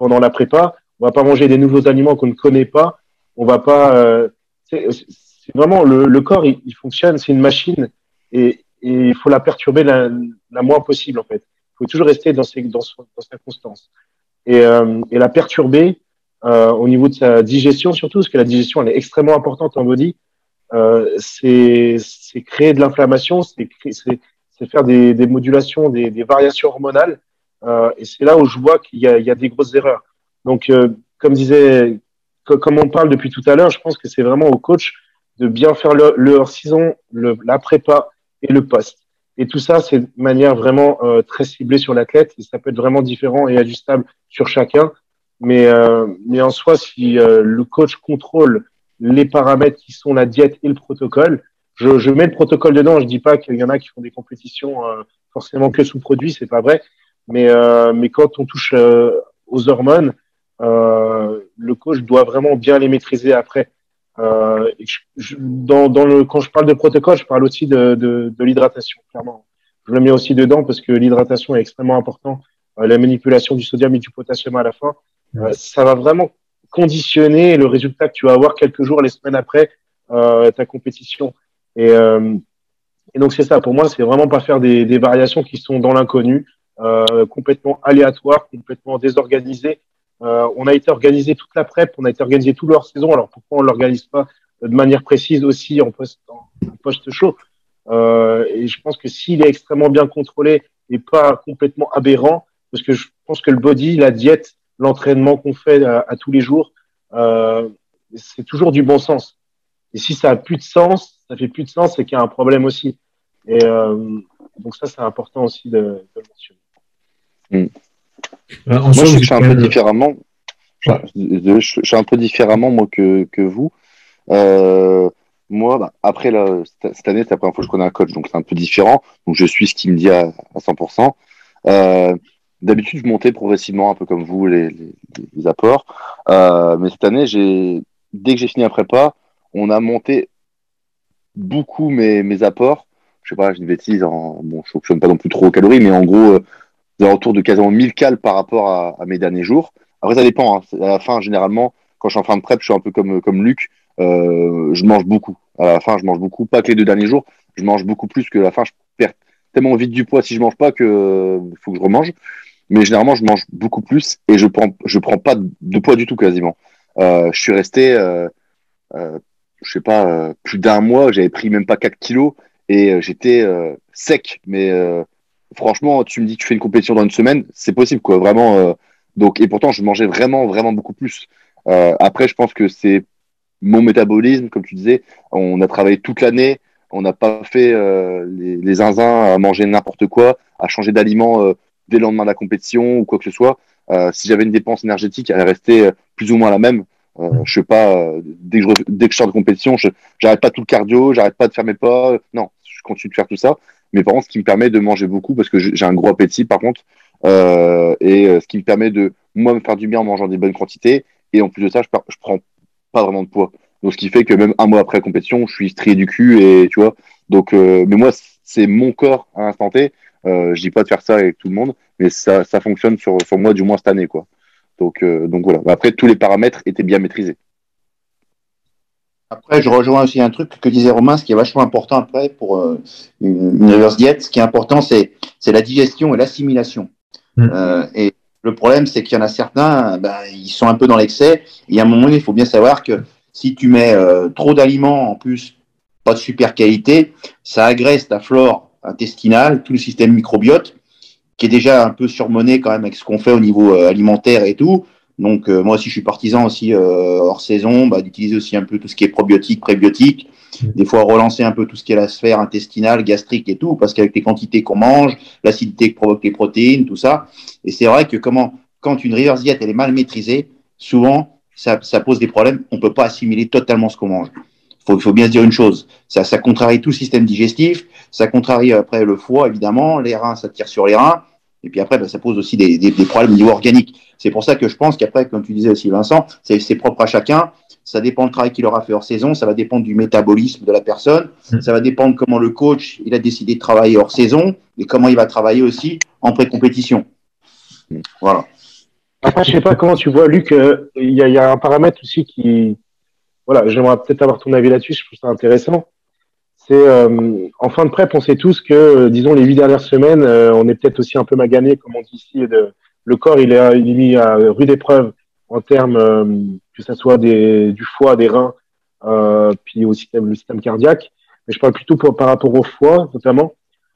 S2: pendant la prépa. On va pas manger des nouveaux aliments qu'on ne connaît pas. On va pas. Euh, c'est, c'est vraiment le, le corps, il, il fonctionne, c'est une machine et, et il faut la perturber la, la moins possible en fait. Il faut toujours rester dans ses dans, son, dans sa constance et, euh, et la perturber euh, au niveau de sa digestion surtout, parce que la digestion elle est extrêmement importante en body. Euh, c'est, c'est créer de l'inflammation, c'est, c'est, c'est faire des, des modulations, des, des variations hormonales. Euh, et c'est là où je vois qu'il y a, il y a des grosses erreurs. Donc, euh, comme disait, co- comme on parle depuis tout à l'heure, je pense que c'est vraiment au coach de bien faire le, le hors-saison, le, la prépa et le post. Et tout ça, c'est de manière vraiment euh, très ciblée sur l'athlète. Et ça peut être vraiment différent et ajustable sur chacun. Mais, euh, mais en soi, si euh, le coach contrôle les paramètres qui sont la diète et le protocole, je, je mets le protocole dedans. Je dis pas qu'il y en a qui font des compétitions euh, forcément que sous produits, c'est pas vrai. Mais, euh, mais quand on touche euh, aux hormones, euh, le coach doit vraiment bien les maîtriser après. Euh, et je, je, dans, dans le, quand je parle de protocole, je parle aussi de, de, de l'hydratation, clairement. Je le mets aussi dedans parce que l'hydratation est extrêmement importante. Euh, la manipulation du sodium et du potassium à la fin, euh, ça va vraiment conditionner le résultat que tu vas avoir quelques jours, les semaines après euh, ta compétition. Et, euh, et donc c'est ça. Pour moi, c'est vraiment pas faire des, des variations qui sont dans l'inconnu, euh, complètement aléatoires, complètement désorganisées. Euh, on a été organisé toute la prep, on a été organisé tout leur saison. Alors pourquoi on l'organise pas de manière précise aussi en post en, en post-show? Euh, et je pense que s'il est extrêmement bien contrôlé et pas complètement aberrant, parce que je pense que le body, la diète, l'entraînement qu'on fait à, à tous les jours, euh, c'est toujours du bon sens. Et si ça a plus de sens, ça fait plus de sens, c'est qu'il y a un problème aussi. Et euh, donc ça, c'est important aussi de, de le mentionner.
S4: Mmh. Euh, moi, je, je suis un peu différemment. Je, je, je, je suis un peu différemment moi que que vous. Euh, moi, bah, après là, cette année, c'est la première fois que je connais un coach, donc c'est un peu différent. Donc je suis ce qu'il me dit à, à cent pour cent. Euh, D'habitude, je montais progressivement, un peu comme vous, les, les, les apports. Euh, mais cette année, j'ai, dès que j'ai fini la prépa, on a monté beaucoup mes, mes apports. Je sais pas, j'ai une bêtise, en, bon, je fonctionne pas non plus trop aux calories, mais en gros, euh, autour de quasiment mille cales par rapport à, à mes derniers jours. Après, ça dépend. Hein. À la fin, généralement, quand je suis en fin de prep, je suis un peu comme, comme Luc. Euh, je mange beaucoup. À la fin, je mange beaucoup. Pas que les deux derniers jours. Je mange beaucoup plus que la fin. Je perds tellement vite du poids si je mange pas que euh, faut que je remange. Mais généralement, je mange beaucoup plus et je prends, je prends pas de poids du tout quasiment. Euh, je suis resté, euh, euh, je sais pas, euh, plus d'un mois. J'avais pris même pas quatre kilos et euh, j'étais euh, sec. Mais euh, franchement, tu me dis que tu fais une compétition dans une semaine, c'est possible quoi, vraiment. Euh, donc et pourtant, je mangeais vraiment, vraiment beaucoup plus. Euh, après, je pense que c'est mon métabolisme, comme tu disais. On a travaillé toute l'année. On n'a pas fait euh, les, les zinzins à manger n'importe quoi, à changer d'aliments euh, dès le lendemain de la compétition ou quoi que ce soit. Euh, si j'avais une dépense énergétique, elle restait euh, plus ou moins la même. Euh, je sais pas, euh, dès que je dès que je sors de compétition, je j'arrête pas tout le cardio, j'arrête pas de faire mes pas. Non, je continue de faire tout ça. Mais par contre, ce qui me permet de manger beaucoup parce que j'ai un gros appétit par contre, euh, et euh, ce qui me permet de moi me faire du bien en mangeant des bonnes quantités. Et en plus de ça, je, je prends pas vraiment de poids. Donc ce qui fait que même un mois après la compétition, je suis strié du cul et tu vois. Donc, euh, mais moi, c'est mon corps à l'instant T. Euh, je dis pas de faire ça avec tout le monde, mais ça, ça fonctionne sur, sur moi du moins cette année, quoi. Donc, euh, donc voilà. Après, tous les paramètres étaient bien maîtrisés.
S5: Après, je rejoins aussi un truc que disait Romain, ce qui est vachement important après pour euh, une, une reverse diet. Ce qui est important, c'est c'est la digestion et l'assimilation. Mmh. Euh, et le problème, c'est qu'il y en a certains, ben, ils sont un peu dans l'excès. Et à un moment donné, il faut bien savoir que si tu mets euh, trop d'aliments, en plus, pas de super qualité, ça agresse ta flore intestinale, tout le système microbiote, qui est déjà un peu surmené quand même avec ce qu'on fait au niveau euh, alimentaire et tout. Donc, euh, moi aussi, je suis partisan aussi euh, hors saison, bah, d'utiliser aussi un peu tout ce qui est probiotique, prébiotique. Des fois, relancer un peu tout ce qui est la sphère intestinale, gastrique et tout, parce qu'avec les quantités qu'on mange, l'acidité que provoquent les protéines, tout ça. Et c'est vrai que comment, quand une reverse diet elle est mal maîtrisée, souvent, ça, ça pose des problèmes. On ne peut pas assimiler totalement ce qu'on mange. Il faut, faut bien se dire une chose, ça, ça contrarie tout le système digestif, ça contrarie après le foie, évidemment, les reins, ça tire sur les reins. Et puis après, ben, ça pose aussi des, des, des problèmes au niveau organique. C'est pour ça que je pense qu'après, comme tu disais aussi, Vincent, c'est, c'est propre à chacun. Ça dépend du travail qu'il aura fait hors saison, ça va dépendre du métabolisme de la personne, mmh. ça va dépendre comment le coach il a décidé de travailler hors saison et comment il va travailler aussi en pré-compétition. Voilà.
S2: Après, je sais pas comment tu vois, Luc, euh, il y a, il y a un paramètre aussi qui, voilà, j'aimerais peut-être avoir ton avis là-dessus, je trouve ça intéressant. C'est euh, en fin de prep, on sait tous que, euh, disons, les huit dernières semaines, euh, on est peut-être aussi un peu magané, comme on dit ici. De, le corps, il est, il est mis à rude épreuve en termes euh, que ça soit des, du foie, des reins, euh, puis aussi le système cardiaque. Mais je parle plutôt pour, par rapport au foie, notamment,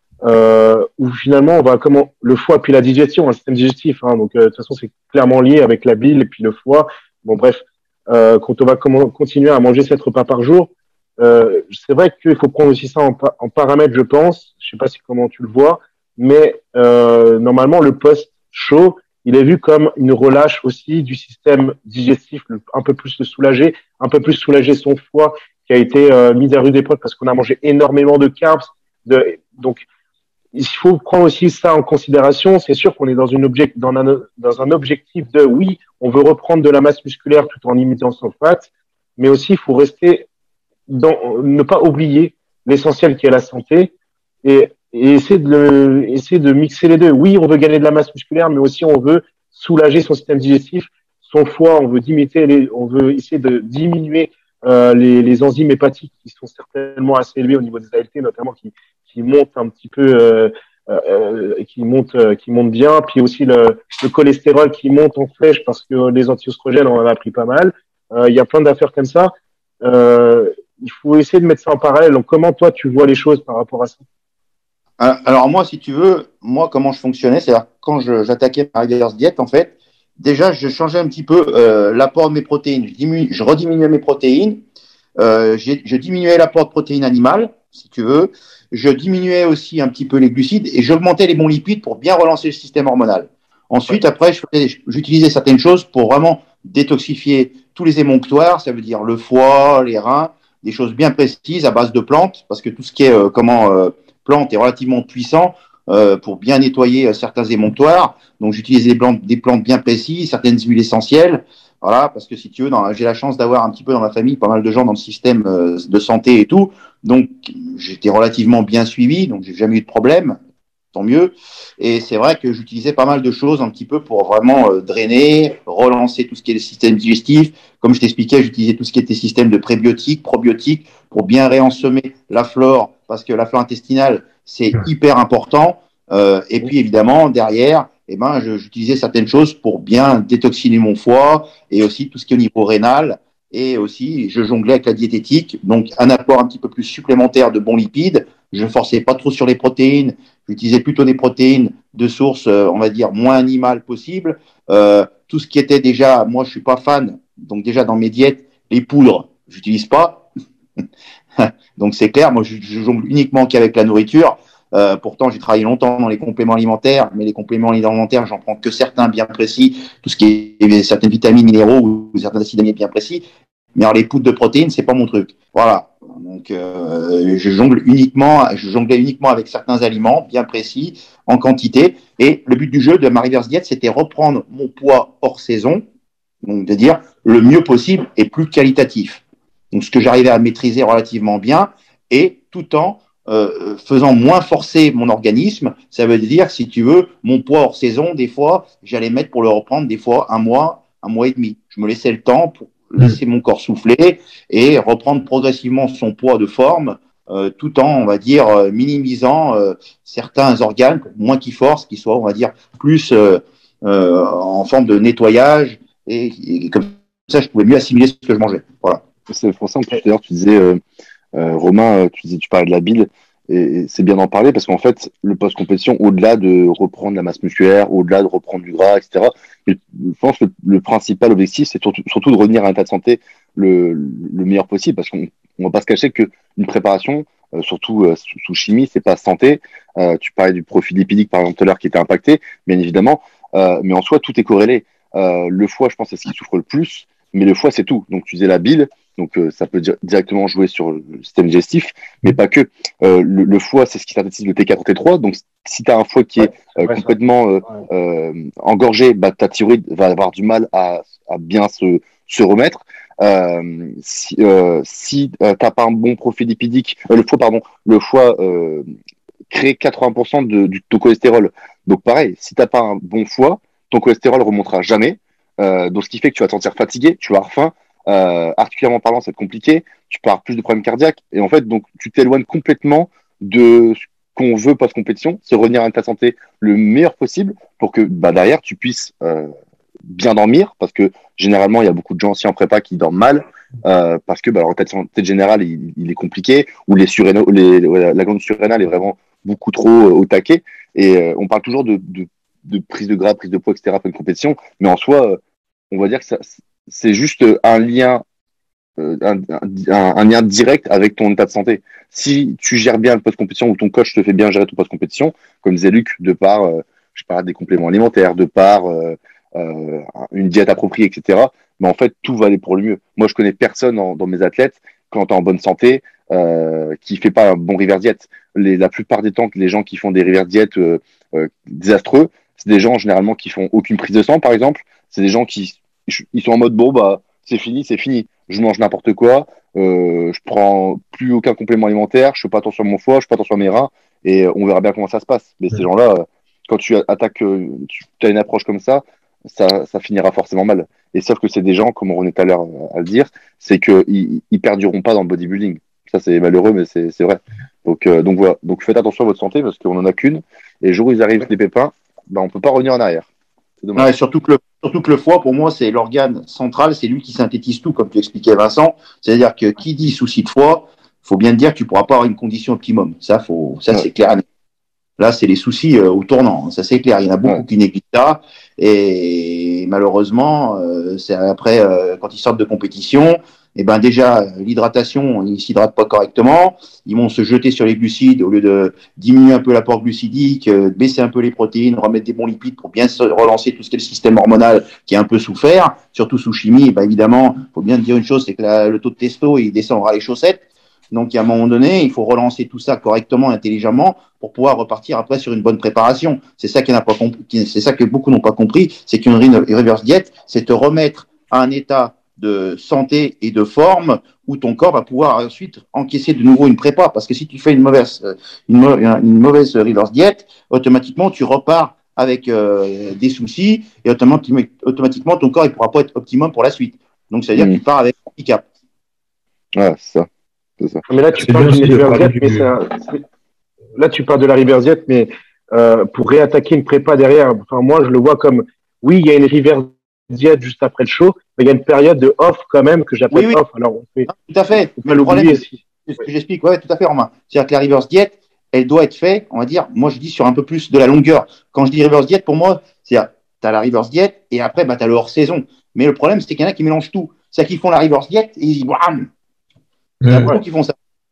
S2: euh, où finalement, on va comment le foie puis la digestion, un système digestif. Hein, donc, euh, de toute façon, c'est clairement lié avec la bile et puis le foie. Bon, bref, euh, quand on va comment, continuer à manger sept repas par jour. Euh, c'est vrai qu'il faut prendre aussi ça en, en paramètre, je pense. Je sais pas si comment tu le vois, mais euh, normalement le post chaud, il est vu comme une relâche aussi du système digestif, le, un peu plus le soulager, un peu plus soulager son foie qui a été euh, mis à rude épreuve parce qu'on a mangé énormément de carbs. De, donc il faut prendre aussi ça en considération. C'est sûr qu'on est dans, une object, dans, un, dans un objectif de oui, on veut reprendre de la masse musculaire tout en limitant son fat, mais aussi il faut rester dans, ne pas oublier l'essentiel qui est la santé et, et essayer, de le, essayer de mixer les deux. Oui, on veut gagner de la masse musculaire, mais aussi on veut soulager son système digestif, son foie, on veut diminuer, les, on veut essayer de diminuer euh, les, les enzymes hépatiques qui sont certainement assez élevées au niveau des A L T, notamment qui, qui montent un petit peu, euh, euh, qui montent, euh, qui montent bien, puis aussi le, le cholestérol qui monte en flèche parce que les anti-oestrogènes, on en a pris pas mal. Euh, il y a plein d'affaires comme ça. Euh, il faut essayer de mettre ça en parallèle. Donc, comment toi, tu vois les choses par rapport à ça?
S5: Alors moi, si tu veux, moi, comment je fonctionnais, c'est-à-dire quand je, j'attaquais ma reverse diète, en fait, déjà, je changeais un petit peu euh, l'apport de mes protéines. Je, diminu- je rediminuais mes protéines. Euh, j'ai- je diminuais l'apport de protéines animales, si tu veux. Je diminuais aussi un petit peu les glucides et j'augmentais les bons lipides pour bien relancer le système hormonal. Ensuite, ouais. après, je faisais, j'utilisais certaines choses pour vraiment détoxifier tous les émonctoires, ça veut dire le foie, les reins, des choses bien précises à base de plantes, parce que tout ce qui est euh, comment euh, plantes est relativement puissant euh, pour bien nettoyer euh, certains émonctoires. Donc, j'utilisais des plantes, des plantes bien précises, certaines huiles essentielles. Voilà, parce que si tu veux, dans, j'ai la chance d'avoir un petit peu dans ma famille pas mal de gens dans le système euh, de santé et tout. Donc, j'étais relativement bien suivi, donc j'ai jamais eu de problème, tant mieux. Et c'est vrai que j'utilisais pas mal de choses un petit peu pour vraiment euh, drainer, relancer tout ce qui est le système digestif. Comme je t'expliquais, j'utilisais tout ce qui était système de prébiotiques, probiotiques, pour bien réensemer la flore, parce que la flore intestinale, c'est hyper important. Euh, et puis, évidemment, derrière, eh ben, je, j'utilisais certaines choses pour bien détoxiner mon foie et aussi tout ce qui est au niveau rénal. Et aussi, je jonglais avec la diététique, donc un apport un petit peu plus supplémentaire de bons lipides. Je ne forçais pas trop sur les protéines. J'utilisais plutôt des protéines de source, euh, on va dire, moins animale possible. Euh, tout ce qui était déjà, moi, je suis pas fan. Donc déjà, dans mes diètes, les poudres, j'utilise pas. Donc c'est clair, moi, je, je jongle uniquement qu'avec la nourriture. Euh, pourtant, j'ai travaillé longtemps dans les compléments alimentaires, mais les compléments alimentaires, j'en prends que certains bien précis, tout ce qui est certaines vitamines, minéraux ou certains acides aminés bien précis. Mais alors, les poudres de protéines, c'est pas mon truc. Voilà. Donc, euh, je jongle uniquement, je jonglais uniquement avec certains aliments bien précis, en quantité. Et le but du jeu de ma reverse diète, c'était reprendre mon poids hors saison, donc de dire le mieux possible et plus qualitatif. Donc, ce que j'arrivais à maîtriser relativement bien, et tout en euh, faisant moins forcer mon organisme. Ça veut dire, si tu veux, mon poids hors saison, des fois, j'allais mettre pour le reprendre des fois un mois, un mois et demi. Je me laissais le temps pour laisser mon corps souffler et reprendre progressivement son poids de forme, euh, tout en, on va dire, euh, minimisant euh, certains organes, pour moins qu'ils forcent, qu'ils soient, on va dire, plus euh, euh, en forme de nettoyage, et, et comme ça, je pouvais mieux assimiler ce que je mangeais. Voilà.
S4: C'est pour ça, en plus, d'ailleurs, tu disais, euh, euh, Romain, tu disais, tu parlais de la bile, et, et c'est bien d'en parler, parce qu'en fait, le post-compétition, au-delà de reprendre la masse musculaire, au-delà de reprendre du gras, et cetera, je pense que le, le principal objectif, c'est surtout, surtout de revenir à un état de santé le, le meilleur possible, parce qu'on on va pas se cacher qu'une préparation, euh, surtout euh, sous, sous chimie, c'est pas santé. Euh, tu parlais du profil lipidique, par exemple, tout à l'heure, qui était impacté, bien évidemment, euh, mais en soi, tout est corrélé. Euh, le foie, je pense, c'est ce qui souffre le plus, mais le foie, c'est tout. Donc, tu disais la bile, donc euh, ça peut di- directement jouer sur le système digestif, mais pas que. Euh, le, le foie, c'est ce qui synthétise le T quatre et T trois, donc si tu as un foie qui est euh, ouais, complètement euh, ouais. euh, engorgé, bah, ta thyroïde va avoir du mal à, à bien se, se remettre. Euh, si euh, si euh, t'as pas un bon profil lipidique, euh, le foie pardon, le foie euh, crée quatre-vingts pour cent de, du ton cholestérol. Donc pareil, si t'as pas un bon foie, ton cholestérol remontera jamais. Euh, donc, ce qui fait que tu vas te sentir fatigué, tu vas avoir faim. Euh, articulairement parlant, c'est compliqué. Tu peux avoir plus de problèmes cardiaques. Et en fait, donc, tu t'éloignes complètement de ce qu'on veut post-compétition, c'est revenir à ta santé le meilleur possible pour que bah, derrière, tu puisses euh, bien dormir. Parce que généralement, il y a beaucoup de gens aussi en prépa qui dorment mal. Euh, parce que bah, leur état de santé général, il, il est compliqué. Ou les surrénaux, les, la glande surrénale est vraiment beaucoup trop euh, au taquet. Et euh, on parle toujours de, de, de prise de gras, prise de poids, et cetera pour une compétition. Mais en soi, euh, on va dire que ça, c'est juste un lien, euh, un, un, un lien direct avec ton état de santé. Si tu gères bien le post-compétition ou ton coach te fait bien gérer ton post-compétition, comme disait Luc, de par, euh, je sais pas, des compléments alimentaires, de par euh, euh, une diète appropriée, et cetera. Mais en fait, tout va aller pour le mieux. Moi, je connais personne en, dans mes athlètes, quand tu es en bonne santé, euh, qui fait pas un bon reverse diet. Les, la plupart des temps, les gens qui font des reverse diet euh, euh, désastreux, c'est des gens généralement qui font aucune prise de sang, par exemple. C'est des gens qui ils sont en mode bon bah c'est fini, c'est fini. Je mange n'importe quoi, euh, je prends plus aucun complément alimentaire, je fais pas attention à mon foie, je fais pas attention à mes reins, et on verra bien comment ça se passe. Mais ces gens-là, quand tu attaques, tu as une approche comme ça, ça, ça finira forcément mal. Et sauf que c'est des gens, comme on revenait tout à l'heure à le dire, c'est qu'ils ils perdureront pas dans le bodybuilding. Ça c'est malheureux, mais c'est c'est vrai. Donc euh, donc voilà. Donc faites attention à votre santé parce qu'on en a qu'une. Et le jour où ils arrivent des pépins, bah on peut pas revenir en arrière. C'est dommage.
S5: Ouais, surtout que le surtout que le foie, pour moi, c'est l'organe central, c'est lui qui synthétise tout, comme tu expliquais, Vincent. C'est-à-dire que qui dit souci de foie, faut bien te dire que tu pourras pas avoir une condition optimum. Ça, faut, ça ouais. c'est clair. Là, c'est les soucis euh, au tournant. Ça, c'est clair. Il y en a beaucoup ouais. qui négligent ça. Et malheureusement, euh, c'est après, euh, quand ils sortent de compétition, eh ben déjà, l'hydratation, ils s'hydratent pas correctement. Ils vont se jeter sur les glucides au lieu de diminuer un peu l'apport glucidique, euh, baisser un peu les protéines, remettre des bons lipides pour bien se relancer tout ce qui est le système hormonal qui a un peu souffert, surtout sous chimie. Ben évidemment, faut bien dire une chose, c'est que la, le taux de testo, il descendra les chaussettes. Donc, à un moment donné, il faut relancer tout ça correctement, intelligemment, pour pouvoir repartir après sur une bonne préparation. C'est ça, n'a pas compris, c'est ça que beaucoup n'ont pas compris, c'est qu'une reverse diet, c'est te remettre à un état de santé et de forme où ton corps va pouvoir ensuite encaisser de nouveau une prépa. Parce que si tu fais une mauvaise, une, une mauvaise reverse diet, automatiquement, tu repars avec euh, des soucis et automatiquement, automatiquement, ton corps ne pourra pas être optimum pour la suite. Donc, c'est-à-dire mmh. que tu pars avec un handicap.
S4: Ouais, c'est ça. C'est ça.
S2: Mais là, tu parles d'une reverse diet, mais c'est un... là, tu parles de la reverse diet, mais euh, pour réattaquer une prépa derrière, enfin, moi, je le vois comme, oui, il y a une reverse diet juste après le show, mais il y a une période de off quand même que j'appelle oui, oui. off. Alors, on fait...
S5: non, tout à fait. Mais le problème, c'est ce que j'explique, ouais, tout à fait, Romain. C'est-à-dire que la reverse diet, elle doit être faite, on va dire, moi, je dis sur un peu plus de la longueur. Quand je dis reverse diet, pour moi, c'est-à-dire, tu as la reverse diet et après, bah, tu as le hors-saison. Mais le problème, c'est qu'il y en a qui mélangent tout. C'est-à-dire qu'ils font la reverse diet et ils disent, bam! Il y a beaucoup qui font ça.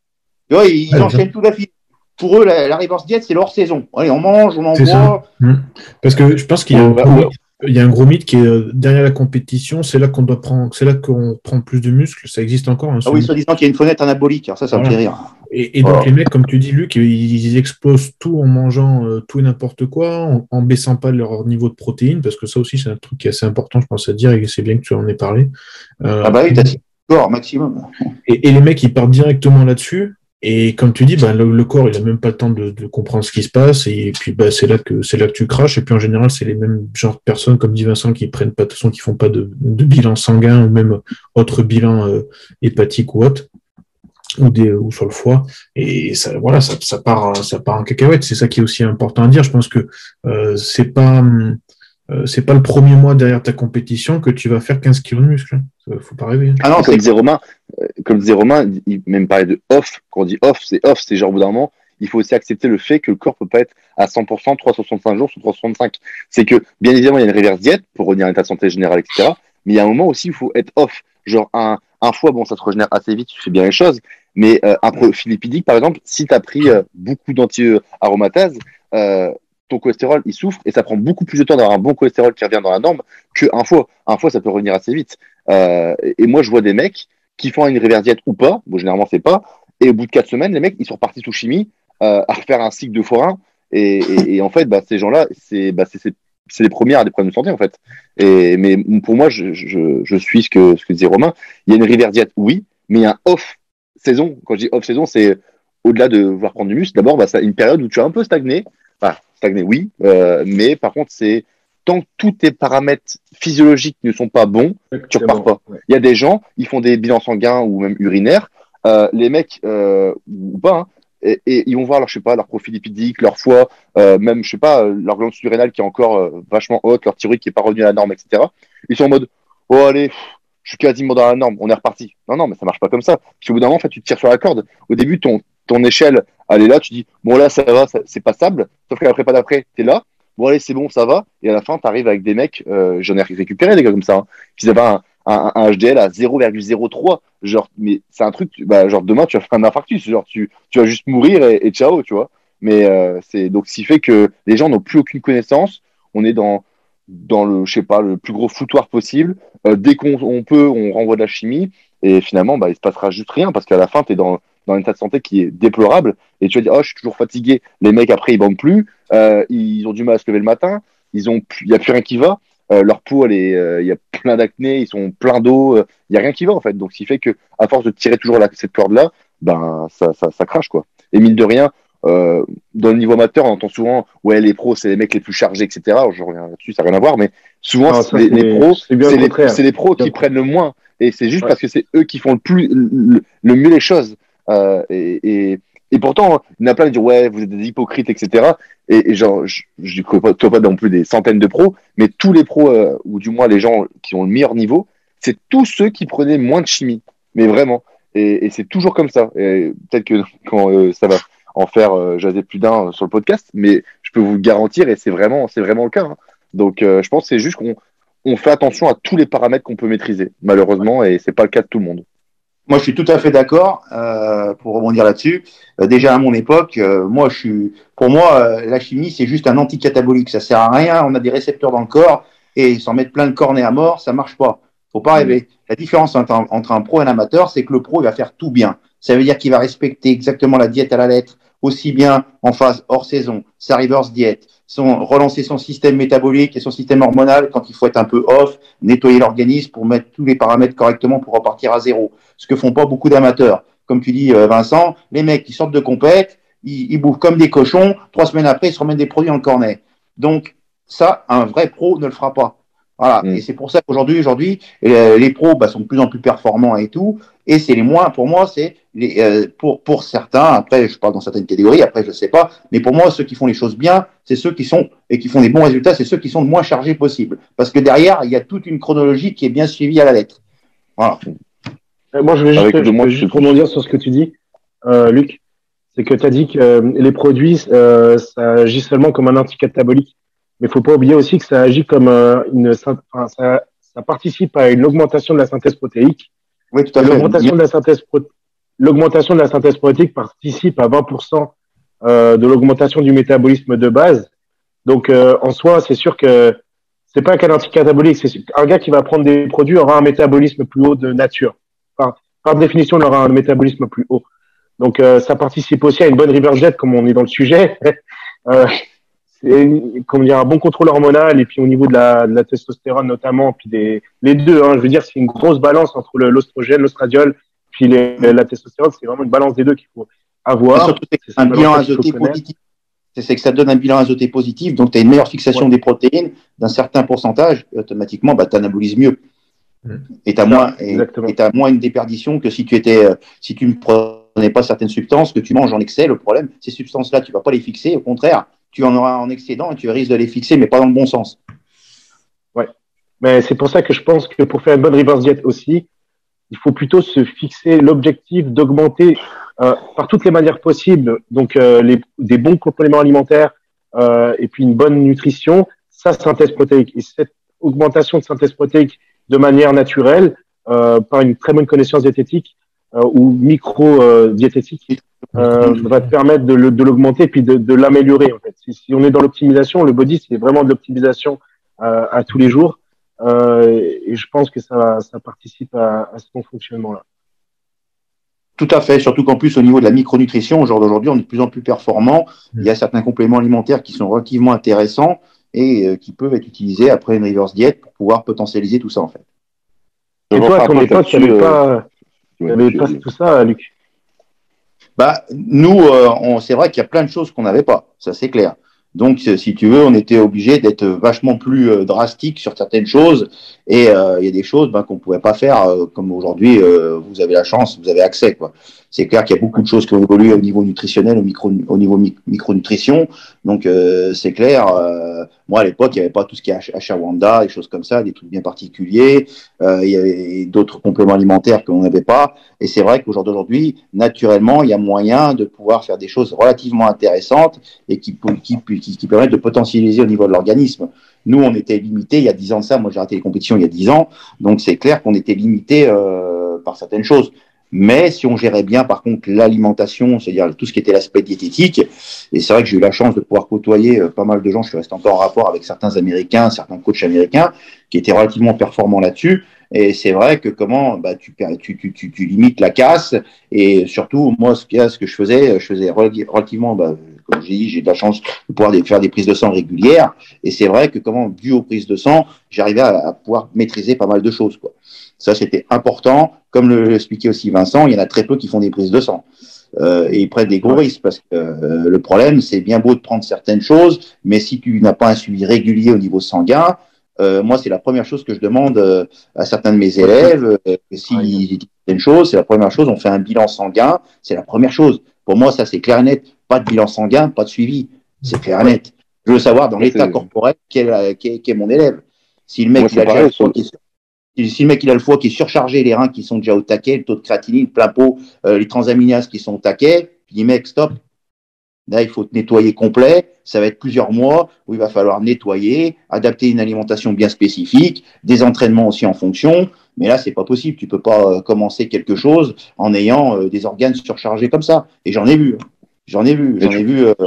S5: Et ouais, ils ouais, enchaînent tout la file. Pour eux, la, la reverse diet, c'est leur saison. Allez, on mange, on en boit.
S3: Mmh. Parce que je pense qu'il y a, un gros, mythe, il y a un gros mythe qui est derrière la compétition, c'est là qu'on doit prendre, c'est là qu'on prend plus de muscles. Ça existe encore. Hein,
S5: ah oui, soi-disant qu'il y a une fenêtre anabolique. Alors ça, ça voilà. me fait rire.
S3: Et, et donc oh. les mecs, comme tu dis, Luc, ils, ils explosent tout en mangeant euh, tout et n'importe quoi, en, en baissant pas leur niveau de protéines, parce que ça aussi, c'est un truc qui est assez important, je pense à dire, et c'est bien que tu en aies parlé.
S5: Euh, ah bah oui, t'as dit corps maximum.
S3: Et, et les mecs, ils partent directement là-dessus. Et comme tu dis, bah, le, le corps, il a même pas le temps de, de comprendre ce qui se passe. Et, et puis, bah, c'est là que c'est là que tu craches. Et puis, en général, c'est les mêmes genres de personnes, comme dit Vincent, qui prennent pas de toute façon, qui font pas de, de bilan sanguin ou même autre bilan euh, hépatique ou autre, ou des ou sur le foie. Et ça, voilà, ça, ça part, ça part en cacahuète. C'est ça qui est aussi important à dire. Je pense que euh, c'est pas Euh, c'est pas le premier mois derrière ta compétition que tu vas faire quinze kilos de muscle. Hein. Faut pas rêver. Hein.
S4: Ah non, comme disait Romain, euh, comme disait Romain, il même parlait de off. Quand on dit off, c'est off, c'est genre au bout d'un moment, il faut aussi accepter le fait que le corps peut pas être à cent pour cent trois cent soixante-cinq jours sur trois cent soixante-cinq. C'est que, bien évidemment, il y a une reverse diète pour revenir à l'état de santé général, et cetera. Mais il y a un moment aussi où il faut être off. Genre, un, un foie, bon, ça se régénère assez vite, tu fais bien les choses. Mais euh, un profil lipidique, par exemple, si tu as pris euh, beaucoup d'anti-aromatases, euh, ton cholestérol, il souffre et ça prend beaucoup plus de temps d'avoir un bon cholestérol qui revient dans la norme qu'un foie. Un foie, ça peut revenir assez vite. Euh, et moi, je vois des mecs qui font une reverse diète ou pas, bon, généralement, c'est pas, et au bout de quatre semaines, les mecs, ils sont repartis sous chimie euh, à refaire un cycle de forain. Et, et, et en fait, bah, ces gens-là, c'est, bah, c'est, c'est, c'est les premiers à des problèmes de santé, en fait. Et, mais pour moi, je, je, je suis ce que, ce que disait Romain. Il y a une reverse diète, oui, mais il y a un off-saison. Quand je dis off-saison, c'est au-delà de vouloir prendre du muscle. D'abord, bah, c'est une période où tu as un peu stagné. Enfin, stagné, oui, euh, mais par contre, c'est tant que tous tes paramètres physiologiques ne sont pas bons, tu repars pas. Il ouais. y a des gens, ils font des bilans sanguins ou même urinaires, euh, les mecs, euh, ou pas, hein, et, et ils vont voir leur, je sais pas, leur profil lipidique, leur foie, euh, même, je sais pas, leur glande surrénale qui est encore euh, vachement haute, leur thyroïde qui est pas revenue à la norme, et cetera. Ils sont en mode, oh allez, pff, je suis quasiment dans la norme, on est reparti. Non, non, mais ça marche pas comme ça. Parce qu'au bout d'un moment, en fait, tu te tires sur la corde. Au début, ton, ton échelle, elle est là, tu dis, bon là, ça va, ça, c'est passable. Sauf qu'à la prépa d'après, t'es là. Bon allez, c'est bon, ça va. Et à la fin, t'arrives avec des mecs, euh, j'en ai récupéré des gars comme ça, hein, qui avaient un, un, un H D L à zéro virgule zéro trois. Genre, mais c'est un truc, bah, genre demain, tu vas faire un infarctus. Genre, tu, tu vas juste mourir et, et ciao, tu vois. Mais euh, c'est donc ce qui fait que les gens n'ont plus aucune connaissance. On est dans, dans le, je sais pas, le plus gros foutoir possible. Euh, dès qu'on on peut, on renvoie de la chimie. Et finalement, bah, il se passera juste rien parce qu'à la fin, tu es dans, dans un état de santé qui est déplorable. Et tu vas dire, oh, je suis toujours fatigué. Les mecs, après, ils bandent plus. Euh, ils ont du mal à se lever le matin. Ils ont, il n'y a plus rien qui va. Euh, leur peau, il euh, y a plein d'acné. Ils sont pleins d'eau. Il euh, n'y a rien qui va, en fait. Donc, ce qui fait que, à force de tirer toujours la, cette corde-là, ben, ça, ça, ça crache, quoi. Et mine de rien, euh, dans le niveau amateur, on entend souvent, ouais, les pros, c'est les mecs les plus chargés, et cetera. Je reviens là-dessus, ça n'a rien à voir. Mais souvent, non, ça, les, les pros, c'est, c'est, les, c'est les pros qui prennent le moins. Et c'est juste ouais. parce que c'est eux qui font le plus, le, le mieux les choses. Euh, et, et, et pourtant, il y en a plein qui disent ouais, vous êtes des hypocrites, et cetera. Et, et genre, je ne connais pas, pas non plus des centaines de pros, mais tous les pros, euh, ou du moins les gens qui ont le meilleur niveau, c'est tous ceux qui prenaient moins de chimie. Mais vraiment. Et, et c'est toujours comme ça. Et peut-être que quand euh, ça va en faire euh, jaser plus d'un euh, sur le podcast, mais je peux vous le garantir, et c'est vraiment, c'est vraiment le cas. Hein. Donc, euh, je pense que c'est juste qu'on on fait attention à tous les paramètres qu'on peut maîtriser, malheureusement, et c'est pas le cas de tout le monde.
S5: Moi, je suis tout à fait d'accord. Euh, pour rebondir là-dessus, euh, déjà à mon époque, euh, moi, je suis, pour moi, euh, la chimie, c'est juste un anticatabolique. Ça sert à rien. On a des récepteurs dans le corps et s'en mettre plein le cornet à mort, ça marche pas. Faut pas rêver. Mmh. La différence entre un, entre un pro et un amateur, c'est que le pro, il va faire tout bien. Ça veut dire qu'il va respecter exactement la diète à la lettre, aussi bien en phase hors saison, sa reverse diète, son, relancer son système métabolique et son système hormonal quand il faut être un peu off, nettoyer l'organisme pour mettre tous les paramètres correctement pour repartir à zéro. Ce que font pas beaucoup d'amateurs. Comme tu dis, euh, Vincent, les mecs qui sortent de compète, ils, ils bouffent comme des cochons, trois semaines après, ils se remettent des produits dans le cornet. Donc, ça, un vrai pro ne le fera pas. Voilà. Mmh. Et c'est pour ça qu'aujourd'hui, aujourd'hui, les, les pros bah, sont de plus en plus performants et tout. Et c'est les moins, pour moi, c'est les, euh, pour, pour certains, après, je parle dans certaines catégories, après, je sais pas, mais pour moi, ceux qui font les choses bien, c'est ceux qui sont, et qui font des bons résultats, c'est ceux qui sont le moins chargés possible. Parce que derrière, il y a toute une chronologie qui est bien suivie à la lettre. Voilà.
S2: Moi, je vais juste, je moi, juste rebondir sur ce que tu dis, euh, Luc. C'est que tu as dit que euh, les produits, euh, ça agit seulement comme un anticatabolique. Mais il faut pas oublier aussi que ça agit comme euh, une, enfin, ça, ça participe à une augmentation de la synthèse protéique.
S5: Oui, tout à fait.
S2: L'augmentation de la synthèse, pro... l'augmentation de la synthèse protéique participe à vingt pour cent euh, de l'augmentation du métabolisme de base. Donc, euh, en soi, c'est sûr que c'est pas qu'un anticatabolique. C'est un gars qui va prendre des produits aura un métabolisme plus haut de nature. Enfin, par définition, il aura un métabolisme plus haut. Donc, euh, ça participe aussi à une bonne reverse diet, comme on est dans le sujet. euh, c'est comme dire un bon contrôle hormonal et puis au niveau de la, de la testostérone notamment, puis des les deux. Hein, je veux dire, c'est une grosse balance entre le, l'ostrogène, l'ostradiol, puis les, la testostérone. C'est vraiment une balance des deux qu'il faut avoir.
S5: Et surtout, c'est un bilan azoté positif. C'est que ça donne un bilan azoté positif, donc tu as une meilleure fixation ouais. des protéines d'un certain pourcentage, et automatiquement, bah, tu anabolises mieux. Mmh. Et tu as moins, et, et t'as moins une déperdition que si tu étais, euh, si tu ne prenais pas certaines substances que tu manges en excès. Le problème, ces substances-là, tu vas pas les fixer. Au contraire, tu en auras en excédent et tu risques de les fixer, mais pas dans le bon sens.
S2: Ouais. Mais c'est pour ça que je pense que pour faire une bonne reverse diet aussi, il faut plutôt se fixer l'objectif d'augmenter euh, par toutes les manières possibles, donc euh, les, des bons compléments alimentaires euh, et puis une bonne nutrition, sa synthèse protéique. Et cette augmentation de synthèse protéique de manière naturelle, euh, par une très bonne connaissance diététique euh, ou micro-diététique, euh, va te permettre de, le, de l'augmenter et puis de, de l'améliorer. En fait. Si, si on est dans l'optimisation, le body, c'est vraiment de l'optimisation euh, à tous les jours. Euh, et je pense que ça, ça participe à, à ce bon fonctionnement-là.
S5: Tout à fait, surtout qu'en plus, au niveau de la micronutrition, au jour d'aujourd'hui, on est de plus en plus performant. Mmh. Il y a certains compléments alimentaires qui sont relativement intéressants et euh, qui peuvent être utilisés après une reverse diet pour pouvoir potentialiser tout ça, en fait.
S2: Et toi, à ton époque, tu n'avais pas, euh, pas tout ça, Luc?
S5: Bah, nous, euh, on, c'est vrai qu'il y a plein de choses qu'on n'avait pas, ça c'est clair. Donc, si tu veux, on était obligé d'être vachement plus euh, drastique sur certaines choses. Et euh, il y a des choses ben, qu'on ne pouvait pas faire, euh, comme aujourd'hui, euh, vous avez la chance, vous avez accès, quoi. C'est clair qu'il y a beaucoup de choses qui ont évolué au niveau nutritionnel, au, micro, au niveau mi- micronutrition. Donc, euh, c'est clair. Euh, moi, à l'époque, il n'y avait pas tout ce qui est ashwagandha, des choses comme ça, des trucs bien particuliers. Euh, il y avait d'autres compléments alimentaires qu'on n'avait pas. Et c'est vrai qu'au jour d'aujourd'hui, naturellement, il y a moyen de pouvoir faire des choses relativement intéressantes et qui, qui, qui, qui permettent de potentialiser au niveau de l'organisme. Nous, on était limité il y a dix ans de ça. Moi, j'ai arrêté les compétitions il y a dix ans. Donc, c'est clair qu'on était limité euh, par certaines choses. Mais si on gérait bien, par contre, l'alimentation, c'est-à-dire tout ce qui était l'aspect diététique, et c'est vrai que j'ai eu la chance de pouvoir côtoyer euh, pas mal de gens, je suis resté encore en rapport avec certains Américains, certains coachs américains, qui étaient relativement performants là-dessus. Et c'est vrai que comment bah, tu, tu, tu, tu, tu limites la casse. Et surtout, moi, ce, ce que je faisais, je faisais relativement, bah, comme j'ai dit, j'ai de la chance de pouvoir faire des prises de sang régulières. Et c'est vrai que comment, dû aux prises de sang, j'arrivais à, à pouvoir maîtriser pas mal de choses, quoi. Ça, c'était important. Comme le expliquait aussi Vincent, il y en a très peu qui font des prises de sang. Euh, et ils prennent des gros risques parce que euh, le problème, c'est bien beau de prendre certaines choses, mais si tu n'as pas un suivi régulier au niveau sanguin, euh, moi, c'est la première chose que je demande euh, à certains de mes élèves. Euh, S'ils disent une chose, c'est la première chose, on fait un bilan sanguin, c'est la première chose. Pour moi, ça, c'est clair et net. Pas de bilan sanguin, pas de suivi. C'est clair et net. Je veux savoir dans l'état corporel quel est, quel, quel est mon élève. Si le mec, il a déjà le foie qui est, si le mec il a le foie qui est surchargé, les reins qui sont déjà au taquet, le taux de créatinine, plein pot, euh, les transaminases qui sont au taquet, je dis mec, stop. Là, il faut nettoyer complet. Ça va être plusieurs mois où il va falloir nettoyer, adapter une alimentation bien spécifique, des entraînements aussi en fonction. Mais là, c'est pas possible. Tu peux pas euh, commencer quelque chose en ayant euh, des organes surchargés comme ça. Et j'en ai vu. J'en ai vu. J'en ai vu. Euh...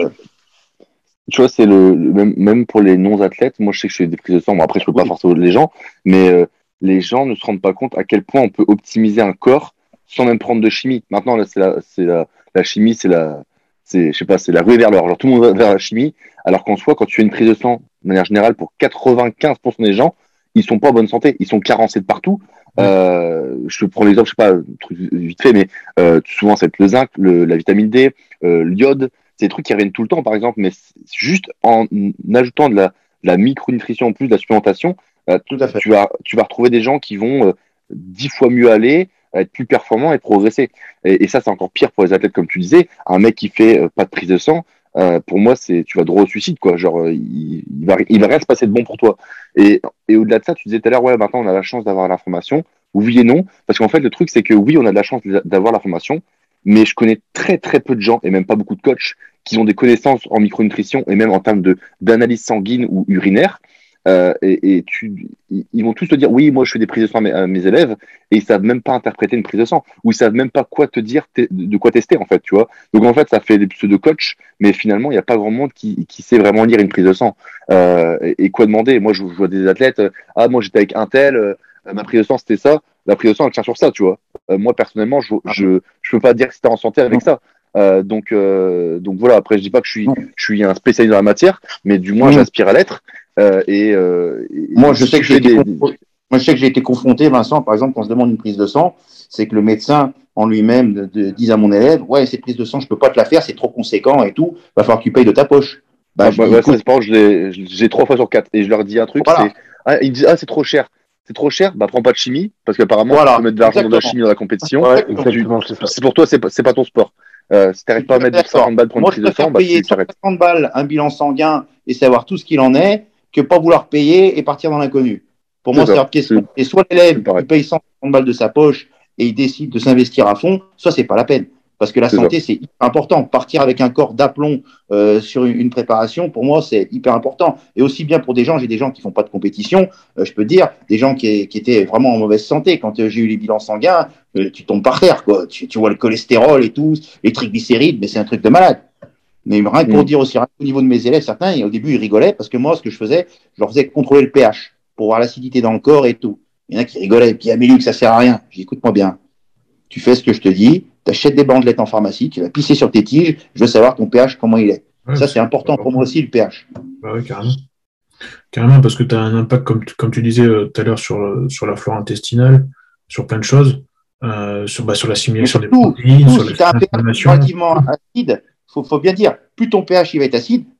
S4: Tu vois, c'est le, le même, même pour les non-athlètes. Moi, je sais que je fais des prises de sang. Bon, après, je peux pas oui. forcer les gens, mais euh, les gens ne se rendent pas compte à quel point on peut optimiser un corps sans même prendre de chimie. Maintenant, là, c'est la, c'est la, la chimie, c'est la, c'est, je sais pas, c'est la ruée vers l'or. Genre, tout le monde va vers la chimie, alors qu'en soi, quand tu fais une prise de sang, de manière générale, pour quatre-vingt-quinze pour cent des gens, ils sont pas en bonne santé. Ils sont carencés de partout. Ouais. Euh, je te prends l'exemple, je sais pas, un truc vite fait, mais euh, souvent, c'est le zinc, le, la vitamine D, euh, l'iode. C'est des trucs qui reviennent tout le temps, par exemple, mais juste en ajoutant de la, de la micronutrition en plus, de la supplémentation, euh, tout à fait. Tu, vas, tu vas retrouver des gens qui vont euh, dix fois mieux aller, être plus performants et progresser. Et, et ça, c'est encore pire pour les athlètes, comme tu disais. Un mec qui fait euh, pas de prise de sang, euh, pour moi, c'est tu vas droit au suicide, quoi. Genre, euh, il, il, va, il va rien se passer de bon pour toi. Et, et au-delà de ça, tu disais tout à l'heure, ouais, maintenant, on a la chance d'avoir l'information. Oui et non. Parce qu'en fait, le truc, c'est que oui, on a de la chance d'avoir l'information. Mais je connais très très peu de gens, et même pas beaucoup de coachs, qui ont des connaissances en micronutrition et même en termes de d'analyse sanguine ou urinaire. Euh, et, et tu, ils vont tous te dire, oui, moi je fais des prises de sang à mes, à mes élèves, et ils savent même pas interpréter une prise de sang, ou ils savent même pas quoi te dire, de quoi tester en fait, tu vois. Donc en fait, ça fait des pseudo-coachs, mais finalement, il n'y a pas grand monde qui, qui sait vraiment lire une prise de sang. Euh, et, et quoi demander? Moi, je, je vois des athlètes, euh, ah, moi j'étais avec un tel, euh, ma prise de sang c'était ça. La prise de sang, elle tient sur ça, tu vois. Euh, moi, personnellement, je je, je peux pas dire que c'était en santé avec ça. Euh, donc, euh, donc voilà. Après, je dis pas que je suis, je suis un spécialiste dans la matière, mais du moins, mmh. j'aspire à l'être. Euh, et, euh, et
S5: moi, je sais que j'ai des... été... moi, je sais que j'ai été confronté, Vincent, par exemple, quand je demande une prise de sang, c'est que le médecin en lui-même de, de, dit à mon élève, ouais, cette prise de sang, je peux pas te la faire, c'est trop conséquent et tout. Va falloir que tu payes de ta poche.
S4: Bah, ah, je bah, dis, ouais, ça, c'est pas, j'ai trois fois sur quatre, et je leur dis un truc, voilà. c'est, ah, ils me disent, ah, c'est trop cher. C'est trop cher, bah prends pas de chimie, parce qu'apparemment voilà, tu peux mettre de l'argent dans de la chimie dans la compétition. Ouais, tu, c'est pour toi, c'est pas, pas ton sport. Euh, si t'arrives pas à mettre cinquante balles pour une prise de sang, bah tu t'arrêtes.
S5: cinquante balles, un bilan sanguin et savoir tout ce qu'il en est, que pas vouloir payer et partir dans l'inconnu. Pour moi, c'est la question. Et soit l'élève il paye cent cinquante balles de sa poche et il décide de s'investir à fond, soit c'est pas la peine. Parce que la santé, c'est hyper important. Partir avec un corps d'aplomb euh, sur une, une préparation, pour moi, c'est hyper important. Et aussi bien pour des gens, j'ai des gens qui font pas de compétition, euh, je peux te dire, des gens qui, qui étaient vraiment en mauvaise santé. Quand euh, j'ai eu les bilans sanguins, euh, tu tombes par terre, quoi. Tu, tu vois le cholestérol et tout, les triglycérides, mais c'est un truc de malade. Mais rien que pour mmh. dire aussi, au niveau de mes élèves, certains, au début, ils rigolaient parce que moi, ce que je faisais, je leur faisais contrôler le pH pour voir l'acidité dans le corps et tout. Il y en a qui rigolaient, et puis Amélie, que ça sert à rien. J'ai dit, écoute-moi bien. Tu fais ce que je te dis, tu achètes des bandelettes en pharmacie, tu vas pisser sur tes tiges, je veux savoir ton pH, comment il est. Ouais, ça, c'est important pour moi aussi, le pH.
S3: Bah oui, carrément. Carrément, parce que tu as un impact, comme, comme tu disais euh, tout à l'heure, sur, sur la flore intestinale, sur plein de choses, euh, sur, bah, sur l'assimilation des protéines, sur
S5: si tu as un pH relativement acide, il faut, faut bien dire, plus ton pH il va être acide,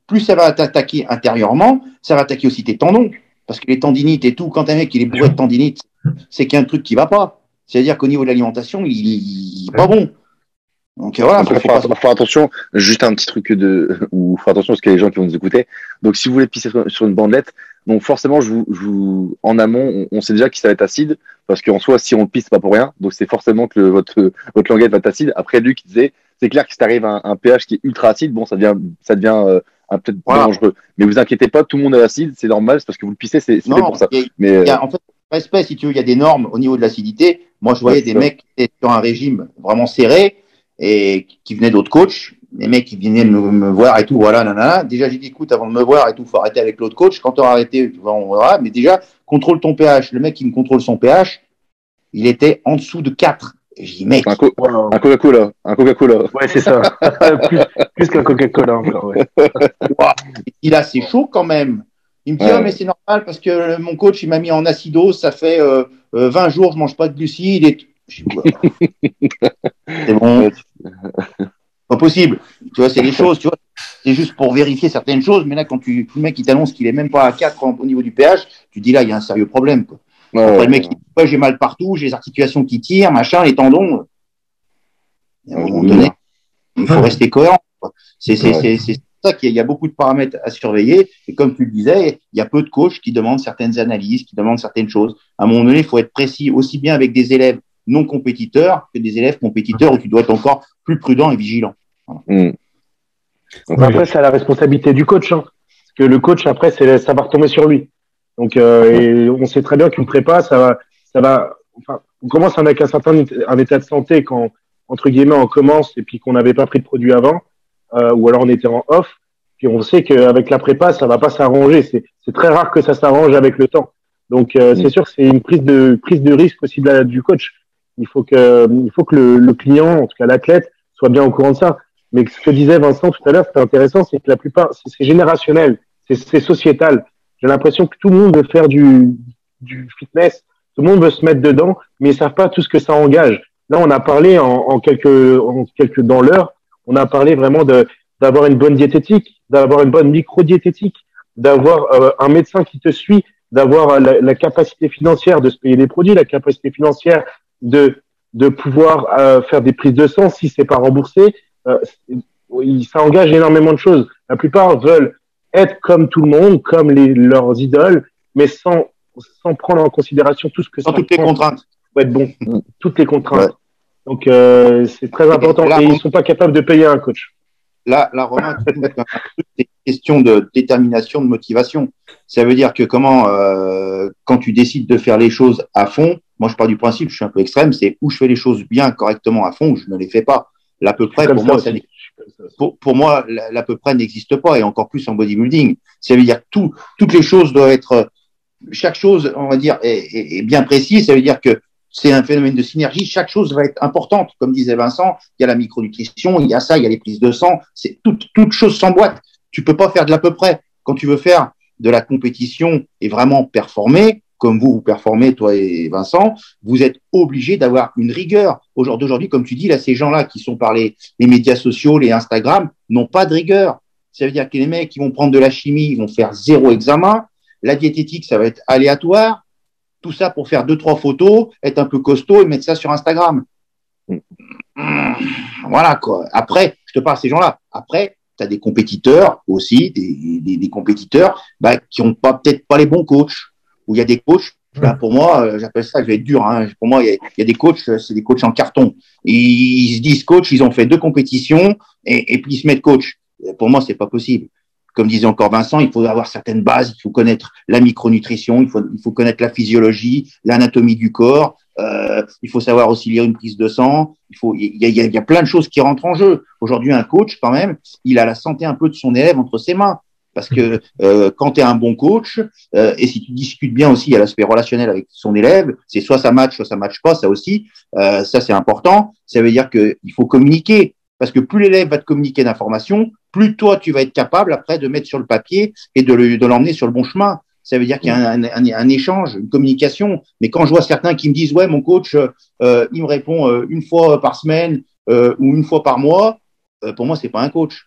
S5: plus ça va t'attaquer intérieurement, ça va attaquer aussi tes tendons. Parce que les tendinites et tout, quand un mec il est bourré de tendinites, c'est qu'il y a un truc qui va pas. C'est-à-dire qu'au niveau de l'alimentation, il, il est pas bon. Donc voilà,
S4: Après,
S5: faut,
S4: faut,
S5: faut pas...
S4: faut attention, juste un petit truc de, ou faut attention parce qu'il y a des gens qui vont nous écouter. Donc, si vous voulez pisser sur, sur une bandelette, donc forcément, je vous, je vous, en amont, on, on sait déjà que ça va être acide, parce qu'en soi, si on le pisse, c'est pas pour rien. Donc, c'est forcément que le, votre, votre languette va être acide. Après, Luc disait, c'est clair que si t'arrives à un, un pH qui est ultra acide, bon, ça devient, ça devient euh, un peut-être
S5: Voilà.
S4: dangereux. Mais vous inquiétez pas, tout le monde est acide, c'est normal, c'est parce que vous le pissez, c'est c'est fait
S5: Non,
S4: pour ça.
S5: il y a-
S4: Mais
S5: il y a-
S4: euh,
S5: en fait, respect, si tu veux, il y a des normes au niveau de l'acidité. Moi, je voyais
S4: Ouais,
S5: des
S4: c'est ça.
S5: mecs qui étaient sur un régime vraiment serré et qui venaient d'autres coachs, des mecs qui venaient me, me voir et tout, voilà, nanana. Déjà, j'ai dit, écoute, avant de me voir et tout, faut arrêter avec l'autre coach. Quand tu auras arrêté, tu vas, on verra. Mais déjà, contrôle ton pH. Le mec qui me contrôle son pH, il était en dessous de quatre. Et je dis, mec,
S4: un, co-
S2: Wow.
S4: un Coca-Cola, un Coca-Cola.
S2: Ouais, c'est ça. plus plus qu'un Coca-Cola encore. Ouais.
S5: ouah, il a c'est chaud quand même. Il me dit,
S4: Ouais.
S5: ah, mais c'est normal parce que mon coach, il m'a mis en acidose, ça fait euh, euh, vingt jours, je mange pas de glucides. Et... Je dis, ouais, c'est bon.
S4: Ouais,
S5: Pas possible. Tu vois, c'est des choses, tu vois. C'est juste pour vérifier certaines choses, mais là, quand tu, le mec, il t'annonce qu'il est même pas à quatre en- au niveau du pH, tu te dis là, il y a un sérieux problème, quoi.
S4: ouais,
S5: Après,
S4: ouais,
S5: le mec, il dit, ouais, j'ai mal partout, j'ai les articulations qui tirent, machin, les tendons. Et à un
S4: Ouais,
S5: moment
S4: je
S5: donné,
S4: vois.
S5: il faut
S3: Ouais.
S5: rester cohérent, quoi. C'est, c'est,
S4: Ouais.
S5: c'est, c'est ça qu'il y a, il y a beaucoup de paramètres à surveiller. Et comme tu le disais, il y a peu de coachs qui demandent certaines analyses, qui demandent certaines choses. À un moment donné, il faut être précis aussi bien avec des élèves non compétiteurs que des élèves compétiteurs où tu dois être encore plus prudent et vigilant.
S4: Mm. Donc,
S3: Ouais.
S2: Après, c'est à la responsabilité du coach, hein. Parce que le coach, après, c'est, ça va retomber sur lui. Donc, euh, et on sait très bien qu'une prépa, ça va, ça va, enfin, on commence avec un certain un état de santé quand, entre guillemets, on commence et puis qu'on n'avait pas pris de produit avant, euh, ou alors on était en off. Puis on sait qu'avec la prépa, ça va pas s'arranger. C'est, c'est très rare que ça s'arrange avec le temps. Donc, euh,
S4: Mm.
S2: c'est sûr que c'est une prise de, prise de risque aussi de la, du coach. Il faut que, il faut que le, le client, en tout cas l'athlète, soit bien au courant de ça. Mais ce que disait Vincent tout à l'heure, c'était intéressant, c'est que la plupart, c'est, c'est générationnel, c'est, c'est sociétal. J'ai l'impression que tout le monde veut faire du, du fitness, tout le monde veut se mettre dedans, mais ils savent pas tout ce que ça engage. Là, on a parlé en, en quelques, en quelques dans l'heure, on a parlé vraiment de d'avoir une bonne diététique, d'avoir une bonne micro-diététique, d'avoir euh, un médecin qui te suit, d'avoir la, la capacité financière de se payer des produits, la capacité financière de de pouvoir euh, faire des prises de sang si c'est pas remboursé. Euh, oui, ça engage énormément de choses. La plupart veulent être comme tout le monde, comme les, leurs idoles, mais sans, sans prendre en considération tout ce que
S5: Sans
S2: ça
S5: toutes les
S2: prend
S5: contraintes.
S2: pour être bon,
S4: Mm.
S2: toutes les contraintes.
S4: Ouais.
S2: Donc, euh, c'est très important.
S5: là,
S2: Et
S5: on-
S2: ils sont pas capables de payer un coach.
S5: Là, là, Romain, tu touches un truc, c'est une question de détermination, de motivation. Ça veut dire que comment, euh, quand tu décides de faire les choses à fond, moi je pars du principe, je suis un peu extrême, c'est où je fais les choses bien, correctement à fond, ou je ne les fais pas. L'à peu près,
S2: Comme
S5: pour
S2: ça
S5: moi, ça
S2: aussi.
S5: n'est- pour, pour moi, l'à l'à peu près n'existe pas, et encore plus en bodybuilding. Ça veut dire que tout, toutes les choses doivent être, chaque chose, on va dire, est, est, est bien précise. Ça veut dire que c'est un phénomène de synergie. Chaque chose va être importante. Comme disait Vincent, il y a la micronutrition, il y a ça, il y a les prises de sang. C'est toute, toute chose s'emboîte. Tu peux pas faire de l'à peu près. Quand tu veux faire de la compétition et vraiment performer, comme vous, vous performez, toi et Vincent, vous êtes obligé d'avoir une rigueur. Aujourd'hui, d'aujourd'hui, comme tu dis, là, ces gens-là qui sont par les, les médias sociaux, les Instagram, n'ont pas de rigueur. Ça veut dire que les mecs, qui vont prendre de la chimie, ils vont faire zéro examen. La diététique, ça va être aléatoire. Tout ça pour faire deux, trois photos, être un peu costaud et mettre ça sur Instagram. Mmh, voilà, quoi. Après, je te parle de ces gens-là. Après, tu as des compétiteurs aussi, des, des, des compétiteurs bah, qui n'ont pas, peut-être pas les bons coachs. Où il y a des coachs, bah, pour moi, euh, j'appelle ça, je vais être dur, hein. Pour moi, il y, a, il y a des coachs, c'est des coachs en carton. Ils, ils se disent coach, ils ont fait deux compétitions et, et puis ils se mettent coach. Pour moi, c'est pas possible. Comme disait encore Vincent, il faut avoir certaines bases, il faut connaître la micronutrition, il faut, il faut connaître la physiologie, l'anatomie du corps, euh, il faut savoir aussi lire une prise de sang, il faut, il y a, il y a, il y a plein de choses qui rentrent en jeu. Aujourd'hui, un coach, quand même, il a la santé un peu de son élève entre ses mains. Parce que euh, quand tu es un bon coach, euh, et si tu discutes bien aussi, il y a l'aspect relationnel avec son élève, c'est soit ça match, soit ça match pas, ça aussi, euh, ça c'est important. Ça veut dire qu'il faut communiquer. Parce que plus l'élève va te communiquer d'informations, plus toi, tu vas être capable après de mettre sur le papier et de, le, de l'emmener sur le bon chemin. Ça veut dire qu'il y a un, un, un échange, une communication. Mais quand je vois certains qui me disent « Ouais, mon coach, euh, il me répond euh, une fois par semaine euh, ou une fois par mois euh, », pour moi, c'est pas un coach.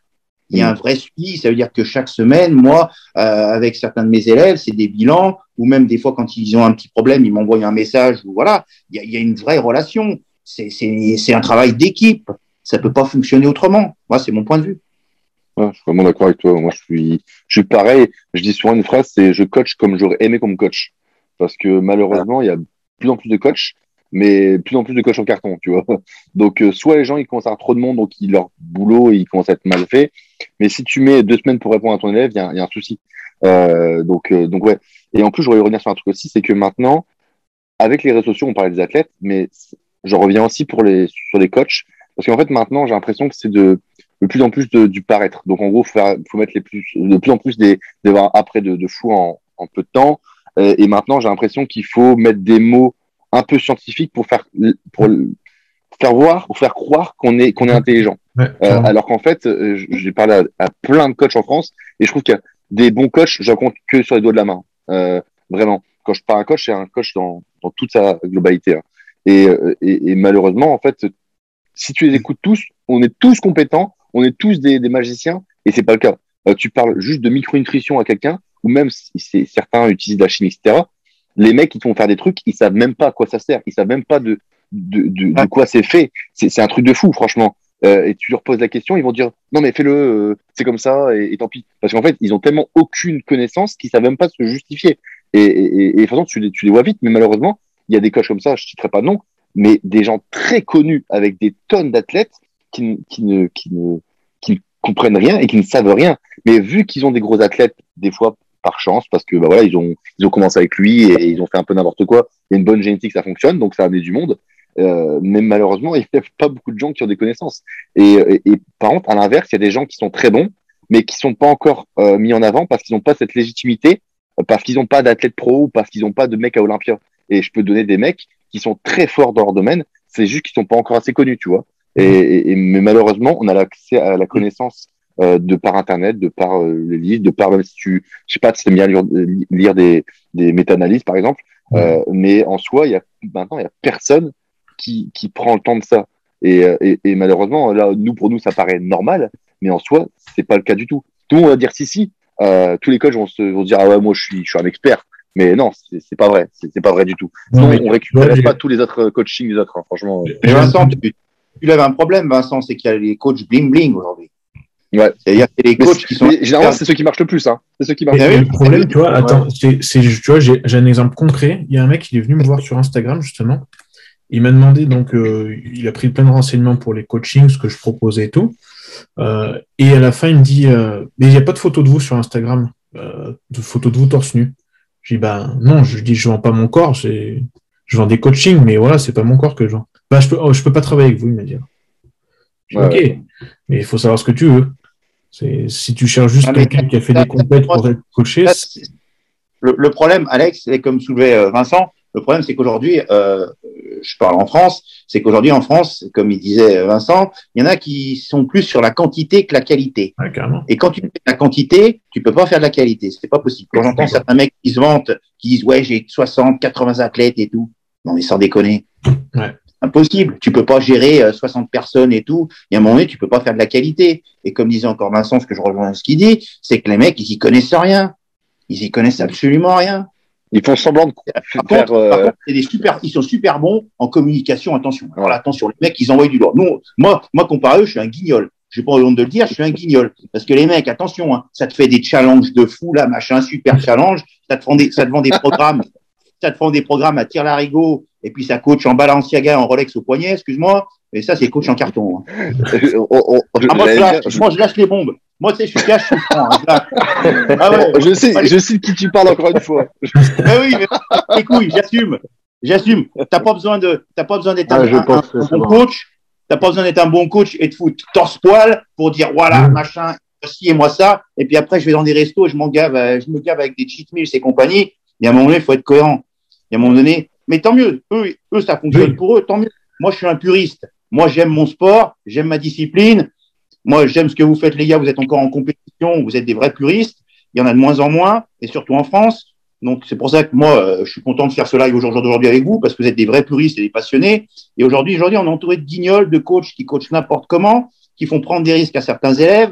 S5: il y a un vrai suivi. Ça veut dire que chaque semaine, moi, euh, avec certains de mes élèves, c'est des bilans, ou même des fois quand ils ont un petit problème, ils m'envoient un message. Ou voilà, il y a, il y a une vraie relation. C'est, c'est, c'est un travail d'équipe. Ça peut pas fonctionner autrement. Moi, c'est mon point de vue.
S4: Ouais, je suis vraiment d'accord avec toi. Moi, je suis, je suis pareil. Je dis souvent une phrase, c'est je coach comme j'aurais aimé qu'on me coach. Parce que malheureusement, il y a de plus en plus de coachs, mais plus en plus de coachs en carton, tu vois. Donc, euh, soit les gens, ils commencent à avoir trop de monde, donc ils, leur boulot, il commence à être mal fait. Mais si tu mets deux semaines pour répondre à ton élève, il y a, il y a un souci. Euh, donc, euh, donc, ouais. Et en plus, je voudrais revenir sur un truc aussi, c'est que maintenant, avec les réseaux sociaux, on parlait des athlètes, mais je reviens aussi pour les, sur les coachs. Parce qu'en fait, maintenant, j'ai l'impression que c'est de, de plus en plus de, du paraître. Donc, en gros, faut faire, faut mettre les plus, de plus en plus des, des après de, de fou en, en peu de temps. Euh, et maintenant, j'ai l'impression qu'il faut mettre des mots un peu scientifiques pour faire, pour faire voir, pour faire croire qu'on est, qu'on est intelligent.
S3: Ouais,
S4: euh, alors qu'en fait, euh, j'ai parlé à, à plein de coachs en France et je trouve qu'il y a des bons coachs, j'en compte que sur les doigts de la main. Euh, vraiment. Quand je parle à un coach, c'est un coach dans, dans toute sa globalité. Hein. Et, et, et malheureusement, en fait, si tu les écoutes tous, on est tous compétents, on est tous des, des magiciens, et c'est pas le cas. Euh, tu parles juste de micronutrition à quelqu'un, ou même si c'est, certains utilisent de la chimie, et cetera. Les mecs qui te font faire des trucs, ils savent même pas à quoi ça sert, ils savent même pas de de, de, de quoi c'est fait. C'est, c'est un truc de fou, franchement. Euh, et tu leur poses la question, ils vont dire non mais fais-le, euh, c'est comme ça, et, et tant pis. Parce qu'en fait, ils ont tellement aucune connaissance qu'ils savent même pas se justifier. Et, et, et, et de toute façon, tu les, tu les vois vite, mais malheureusement, il y a des coachs comme ça, je citerai pas de nom, mais des gens très connus avec des tonnes d'athlètes qui, qui, ne, qui, ne, qui ne comprennent rien et qui ne savent rien. Mais vu qu'ils ont des gros athlètes, des fois par chance, parce que bah voilà, ils ont, ils ont commencé avec lui et ils ont fait un peu n'importe quoi. Il y a une bonne génétique, ça fonctionne, donc ça a amené du monde. Euh, mais malheureusement, il n'y a pas beaucoup de gens qui ont des connaissances. Et, et, et par contre, à l'inverse, il y a des gens qui sont très bons, mais qui sont pas encore euh, mis en avant parce qu'ils n'ont pas cette légitimité, parce qu'ils n'ont pas d'athlètes pro ou parce qu'ils n'ont pas de mecs à Olympia. Et je peux donner des mecs qui sont très forts dans leur domaine, c'est juste qu'ils sont pas encore assez connus, tu vois. Et, et, et mais malheureusement, on a l'accès à la connaissance euh, de par Internet, de par euh, les livres, de par même si tu, je sais pas, tu aimes bien lire, lire des, des méta-analyses par exemple, euh, mais en soi, il y a maintenant il y a personne qui, qui prend le temps de ça. Et, et, et malheureusement, là, nous pour nous, ça paraît normal, mais en soi, c'est pas le cas du tout. Tout le monde va dire si si. Euh, tous les coachs vont se vont se dire ah ouais moi je suis je suis un expert. Mais non, c'est, c'est pas vrai. C'est, c'est pas vrai du tout.
S3: Non,
S4: Sinon,
S3: mais,
S4: on récupérait
S3: ouais,
S4: pas tous les autres coachings des autres, hein, franchement.
S5: Mais Vincent, tu, tu lèves un problème, Vincent, c'est qu'il y a les coachs bling bling aujourd'hui.
S4: Ouais.
S5: C'est-à-dire que les
S4: Mais
S5: coachs qui sont.
S4: mais généralement, c'est ceux qui marchent le plus, hein. C'est ceux qui marchent
S3: Et
S4: le
S3: le
S4: plus.
S3: problème, tu vois, attends, c'est, c'est, tu vois, j'ai, j'ai un exemple concret. Il y a un mec, il est venu me voir sur Instagram, justement. Il m'a demandé, donc, euh, il a pris plein de renseignements pour les coachings, ce que je proposais et tout. Euh, et à la fin, il me dit, euh, mais il n'y a pas de photo de vous sur Instagram, euh, de photo de vous torse nu. Je dis, ben, non, je dis, je vends pas mon corps, c'est, je vends des coachings, mais voilà, c'est pas mon corps que je vends. Ben, je peux, oh, je peux pas travailler avec vous, il m'a dit. Je dis,
S4: Ouais,
S3: ok,
S4: ouais.
S3: mais il faut savoir ce que tu veux. C'est, si tu cherches juste
S5: Ah, mais
S3: quelqu'un qui a fait
S5: ça-
S3: des compètes
S5: ça-
S3: pour être coaché,
S5: ça,
S3: c'est-
S5: c'est- Le, le problème, Alex, c'est comme soulevait euh, Vincent, le problème, c'est qu'aujourd'hui, euh, je parle en France, c'est qu'aujourd'hui en France, comme il disait euh, Vincent, il y en a qui sont plus sur la quantité que la qualité.
S3: ouais, carrément.
S5: Et quand tu fais de la quantité, tu peux pas faire de la qualité. C'est pas possible. Quand j'entends certains mecs qui se vantent, qui disent, ouais, j'ai soixante, quatre-vingts athlètes et tout. Non, mais sans déconner.
S3: Ouais.
S5: Impossible. Tu peux pas gérer euh, soixante personnes et tout. Et à un moment donné, tu peux pas faire de la qualité. Et comme disait encore Vincent, ce que je rejoins à ce qu'il dit, c'est que les mecs, ils y connaissent rien. Ils y connaissent absolument rien.
S4: Ils font semblant de
S5: Par
S4: faire.
S5: contre,
S4: euh,
S5: par contre, c'est des super, ils sont super bons en communication. Attention. Alors
S4: Ouais.
S5: là, attention, les mecs, ils envoient du lourd. Nous, moi, moi, comparé à eux, je suis un guignol. J'ai pas honte de le dire, je suis un guignol. Parce que les mecs, attention, hein, ça te fait des challenges de fou, là, machin, super challenge. Ça te vend des, ça te vend des programmes, ça te vend des programmes à tir larigot, et puis ça coach en Balenciaga, en Rolex au poignet, excuse-moi. Mais ça, c'est coach en carton. Hein.
S4: on- on-
S5: Ah, moi, je
S4: j'allais
S5: lâche,
S4: dire, je-
S5: moi, je lâche les bombes. Moi, tu sais, je suis cash, je suis franc. Hein, je lâche. Ah ouais.
S4: je sais, je sais de qui tu parles encore une fois.
S5: Mais oui, mais les couilles, j'assume. J'assume. T'as pas besoin de, t'as pas besoin d'être
S2: Ah,
S5: un,
S2: je
S5: un-
S2: pense
S5: un
S2: que c'est
S5: bon
S2: bon.
S5: coach. T'as pas besoin d'être un bon coach et de foutre torse-poil pour dire, voilà,
S3: Mmh.
S5: machin, ci et moi ça. Et puis après, je vais dans des restos, je m'en gave, euh, je me gave avec des cheat meals et compagnie. Et à un moment donné, il faut être cohérent. Et à un moment donné, mais tant mieux. Eux, eux, ça fonctionne
S3: Oui.
S5: pour eux, tant mieux. Moi, je suis un puriste. Moi, j'aime mon sport, j'aime ma discipline. Moi, j'aime ce que vous faites, les gars. Vous êtes encore en compétition, vous êtes des vrais puristes. Il y en a de moins en moins, et surtout en France. Donc, c'est pour ça que moi, euh, je suis content de faire ce live aujourd'hui avec vous, parce que vous êtes des vrais puristes et des passionnés. Et aujourd'hui, aujourd'hui, on est entouré de guignols, de coachs qui coachent n'importe comment, qui font prendre des risques à certains élèves.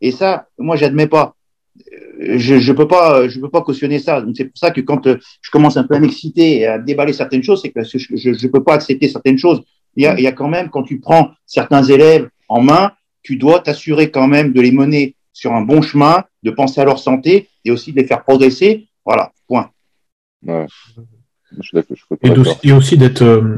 S5: Et ça, moi, j'admets pas. Je je peux pas je peux pas cautionner ça. Donc c'est pour ça que quand euh, je commence un peu à m'exciter et à déballer certaines choses, c'est que je, je je peux pas accepter certaines choses. Il y a il y a quand même, quand tu prends certains élèves en main, tu dois t'assurer quand même de les mener sur un bon chemin, de penser à leur santé et aussi de les faire progresser. Voilà, point.
S4: Ouais. Je suis d'accord. Je suis
S3: Et,
S4: d'accord.
S3: d'aussi- et aussi d'être euh,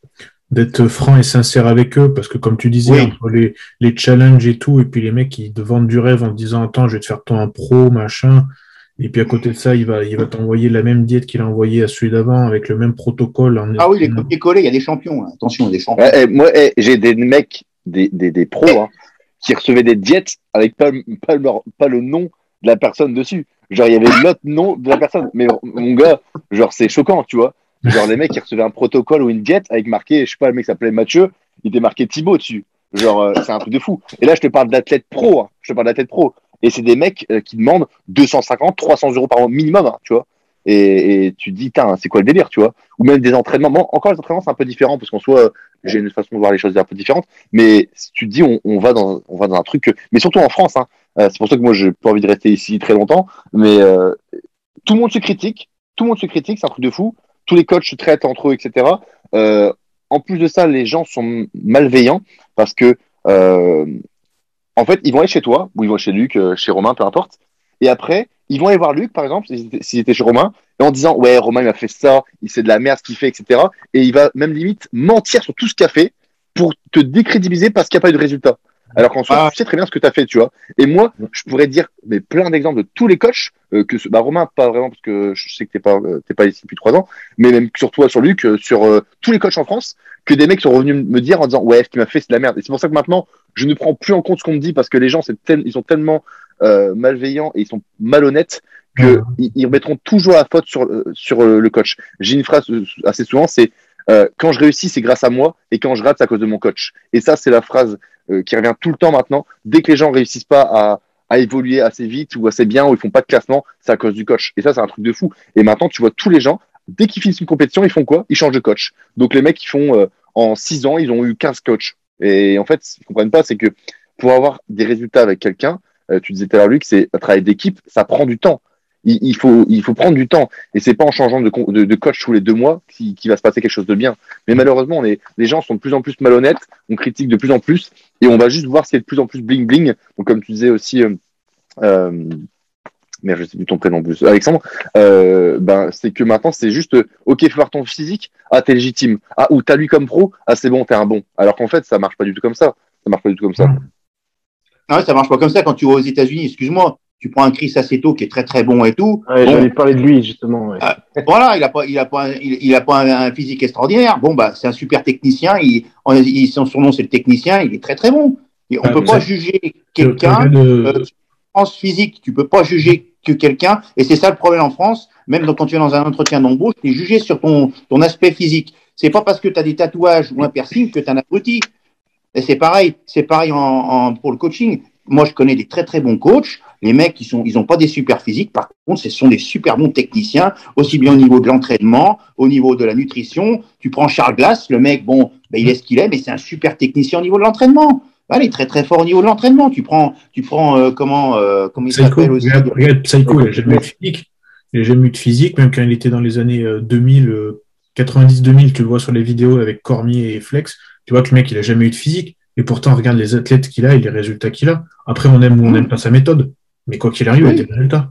S3: d'être franc et sincère avec eux, parce que comme tu disais,
S5: Oui.
S3: entre les, les challenges et tout, et puis les mecs qui te vendent du rêve en te disant attends, je vais te faire toi un pro, machin, et puis à côté de ça, il va, il va t'envoyer la même diète qu'il a envoyé à celui d'avant, avec le même protocole. En...
S5: Ah oui, les copier-coller, il y a des champions. Hein. Attention, il y a des champions.
S4: Ouais, eh, moi, eh, j'ai des mecs, des, des, des pros, hein, qui recevaient des diètes avec pas, pas, leur- pas le nom de la personne dessus. Genre, il y avait l'autre nom de la personne. Mais mon gars, genre, c'est choquant, tu vois. Genre, les mecs qui recevaient un protocole ou une diète avec marqué, je sais pas, le mec s'appelait Mathieu, il était marqué Thibaut dessus. Genre, euh, c'est un truc de fou. Et là, je te parle d'athlètes pro, hein. Je te parle d'athlètes pro. Et c'est des mecs euh, qui demandent deux cent cinquante, trois cents euros par mois minimum, hein, tu vois. Et, et tu te dis, putain, c'est quoi le délire, tu vois. Ou même des entraînements. Bon, encore, les entraînements, c'est un peu différent, parce qu'en soi, euh, j'ai une façon de voir les choses un peu différente. Mais si tu te dis, on, on, va, dans, on va dans un truc. Que... Mais surtout en France, hein. Euh, c'est pour ça que moi, j'ai pas envie de rester ici très longtemps. Mais euh, tout le monde se critique. Tout le monde se critique, c'est un truc de fou. Tous les coachs se traitent entre eux, et cetera. Euh, en plus de ça, les gens sont malveillants parce que, euh, en fait, ils vont aller chez toi, ou ils vont chez Luc, euh, chez Romain, peu importe. Et après, ils vont aller voir Luc, par exemple, s'ils étaient, s'ils étaient chez Romain, et en disant, ouais, Romain, il m'a fait ça, il sait de la merde ce qu'il fait, et cetera. Et il va même limite mentir sur tout ce qu'il a fait pour te décrédibiliser parce qu'il n'y a pas eu de résultat. Alors qu'en soi,
S5: Ah.
S4: tu sais très bien ce que tu as fait, tu vois. Et moi, je pourrais dire mais plein d'exemples de tous les coachs, euh, que ce, bah, Romain, pas vraiment, parce que je sais que t'es pas, euh, t'es pas ici depuis trois ans, mais même sur toi, sur Luc, euh, sur euh, tous les coachs en France, que des mecs sont revenus me dire en disant, ouais, ce qu'il m'a fait, c'est de la merde. Et c'est pour ça que maintenant, je ne prends plus en compte ce qu'on me dit parce que les gens, c'est tel, ils sont tellement euh, malveillants et ils sont malhonnêtes que
S3: Ouais.
S4: ils, ils remettront toujours la faute sur, euh, sur euh, le coach. J'ai une phrase euh, assez souvent, c'est euh, quand je réussis, c'est grâce à moi, et quand je rate, c'est à cause de mon coach. Et ça, c'est la phrase euh, qui revient tout le temps maintenant. Dès que les gens réussissent pas à, à évoluer assez vite ou assez bien, ou ils font pas de classement, c'est à cause du coach. Et ça, c'est un truc de fou. Et maintenant, tu vois tous les gens, dès qu'ils finissent une compétition, ils font quoi? Ils changent de coach. Donc les mecs, ils font euh, en six ans, ils ont eu quinze coachs. Et en fait, ce qu'ils comprennent pas, c'est que pour avoir des résultats avec quelqu'un, euh, tu disais tout à l'heure, Luc, c'est un travail d'équipe, ça prend du temps. Il, il, faut, il faut prendre du temps. Et c'est pas en changeant de, de, de coach tous les deux mois qu'il qui va se passer quelque chose de bien. Mais malheureusement, on est, les gens sont de plus en plus malhonnêtes, on critique de plus en plus, et on va juste voir ce qui est de plus en plus bling bling. Donc comme tu disais aussi, euh, euh, merde, je sais plus ton prénom en plus, Alexandre, euh, ben, c'est que maintenant, c'est juste, euh, ok, fais voir ton physique, ah, t'es légitime. Ah, ou t'as lui comme pro, ah, c'est bon, t'es un bon. Alors qu'en fait, ça marche pas du tout comme ça. Ça marche pas du tout comme ça.
S5: Ah ouais, ça marche pas comme ça quand tu vas aux États-Unis. Excuse-moi, tu prends un Chris Aceto qui est très très bon et tout.
S2: Ouais,
S5: Bon,
S2: j'allais parler de lui, justement. Ouais.
S5: ah, voilà, il a pas, il a pas, un- il, il a pas un, un physique extraordinaire. Bon bah, c'est un super technicien. Il, on- il- son surnom c'est le technicien. Il est très très bon. Et on
S3: Ah,
S5: peut
S3: mais
S5: pas
S3: ça-
S5: juger
S3: Tu
S5: quelqu'un
S3: regardes,
S5: euh,
S3: euh,
S5: sur l'apparence physique. Tu peux pas juger que quelqu'un. Et c'est ça le problème en France. Même quand tu es dans un entretien d'embauche, tu es jugé sur ton ton aspect physique. C'est pas parce que tu as des tatouages ou un piercing que tu es un abruti. Et c'est pareil, c'est pareil en, en- pour le coaching. Moi, je connais des très très bons coachs. Les mecs, ils sont, ils ont pas des super physiques. Par contre, ce sont des super bons techniciens, aussi bien au niveau de l'entraînement, au niveau de la nutrition. Tu prends Charles Glass, le mec, bon, ben, il est ce qu'il est, mais c'est un super technicien au niveau de l'entraînement. Ah, il est très très fort au niveau de l'entraînement. Tu prends, tu prends euh, comment, euh, comment il
S3: Psycho,
S5: s'appelle aussi.
S3: regarde, regarde Psycho, il n'a jamais eu de physique. Il n'a jamais eu de physique, même quand il était dans les années euh, deux mille, euh, quatre-vingt-dix deux mille, tu le vois sur les vidéos avec Cormier et Flex, tu vois que le mec, il n'a jamais eu de physique. Et pourtant, regarde les athlètes qu'il a et les résultats qu'il a. Après, on aime ou on n'aime pas sa méthode. Mais quoi qu'il arrive, il a
S5: Oui.
S3: des résultats.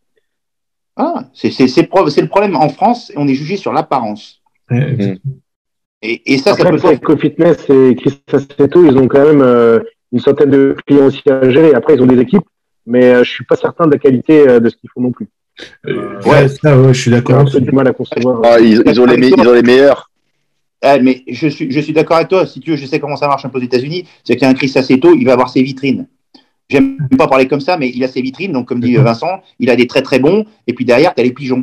S5: Ah, c'est c'est c'est pro- c'est le problème en France. On est jugé sur l'apparence.
S3: Ouais, exactement.
S5: Et, et ça, ça
S2: Après,
S5: peut faire.
S2: Psycho Fitness et Chris Aceto, ils ont quand même euh, une centaine de clients aussi à gérer. Après, ils ont des équipes, mais euh, je suis pas certain de la qualité euh, de ce qu'ils font non plus.
S3: Euh,
S5: Ouais.
S3: ça, ouais, je suis
S2: J'ai
S3: d'accord
S2: un peu
S3: aussi.
S2: du mal à concevoir.
S4: Ah, ils, ils, ont les me- ils ont les meilleurs.
S5: Ah, mais je suis, je suis d'accord avec toi. Si tu veux, je sais comment ça marche un peu aux États-Unis. C'est qu'il y a un Chris Aceto, il va avoir ses vitrines. J'aime pas parler comme ça, mais il a ses vitrines. Donc, comme dit Vincent, il a des très très bons. Et puis derrière, tu as les pigeons.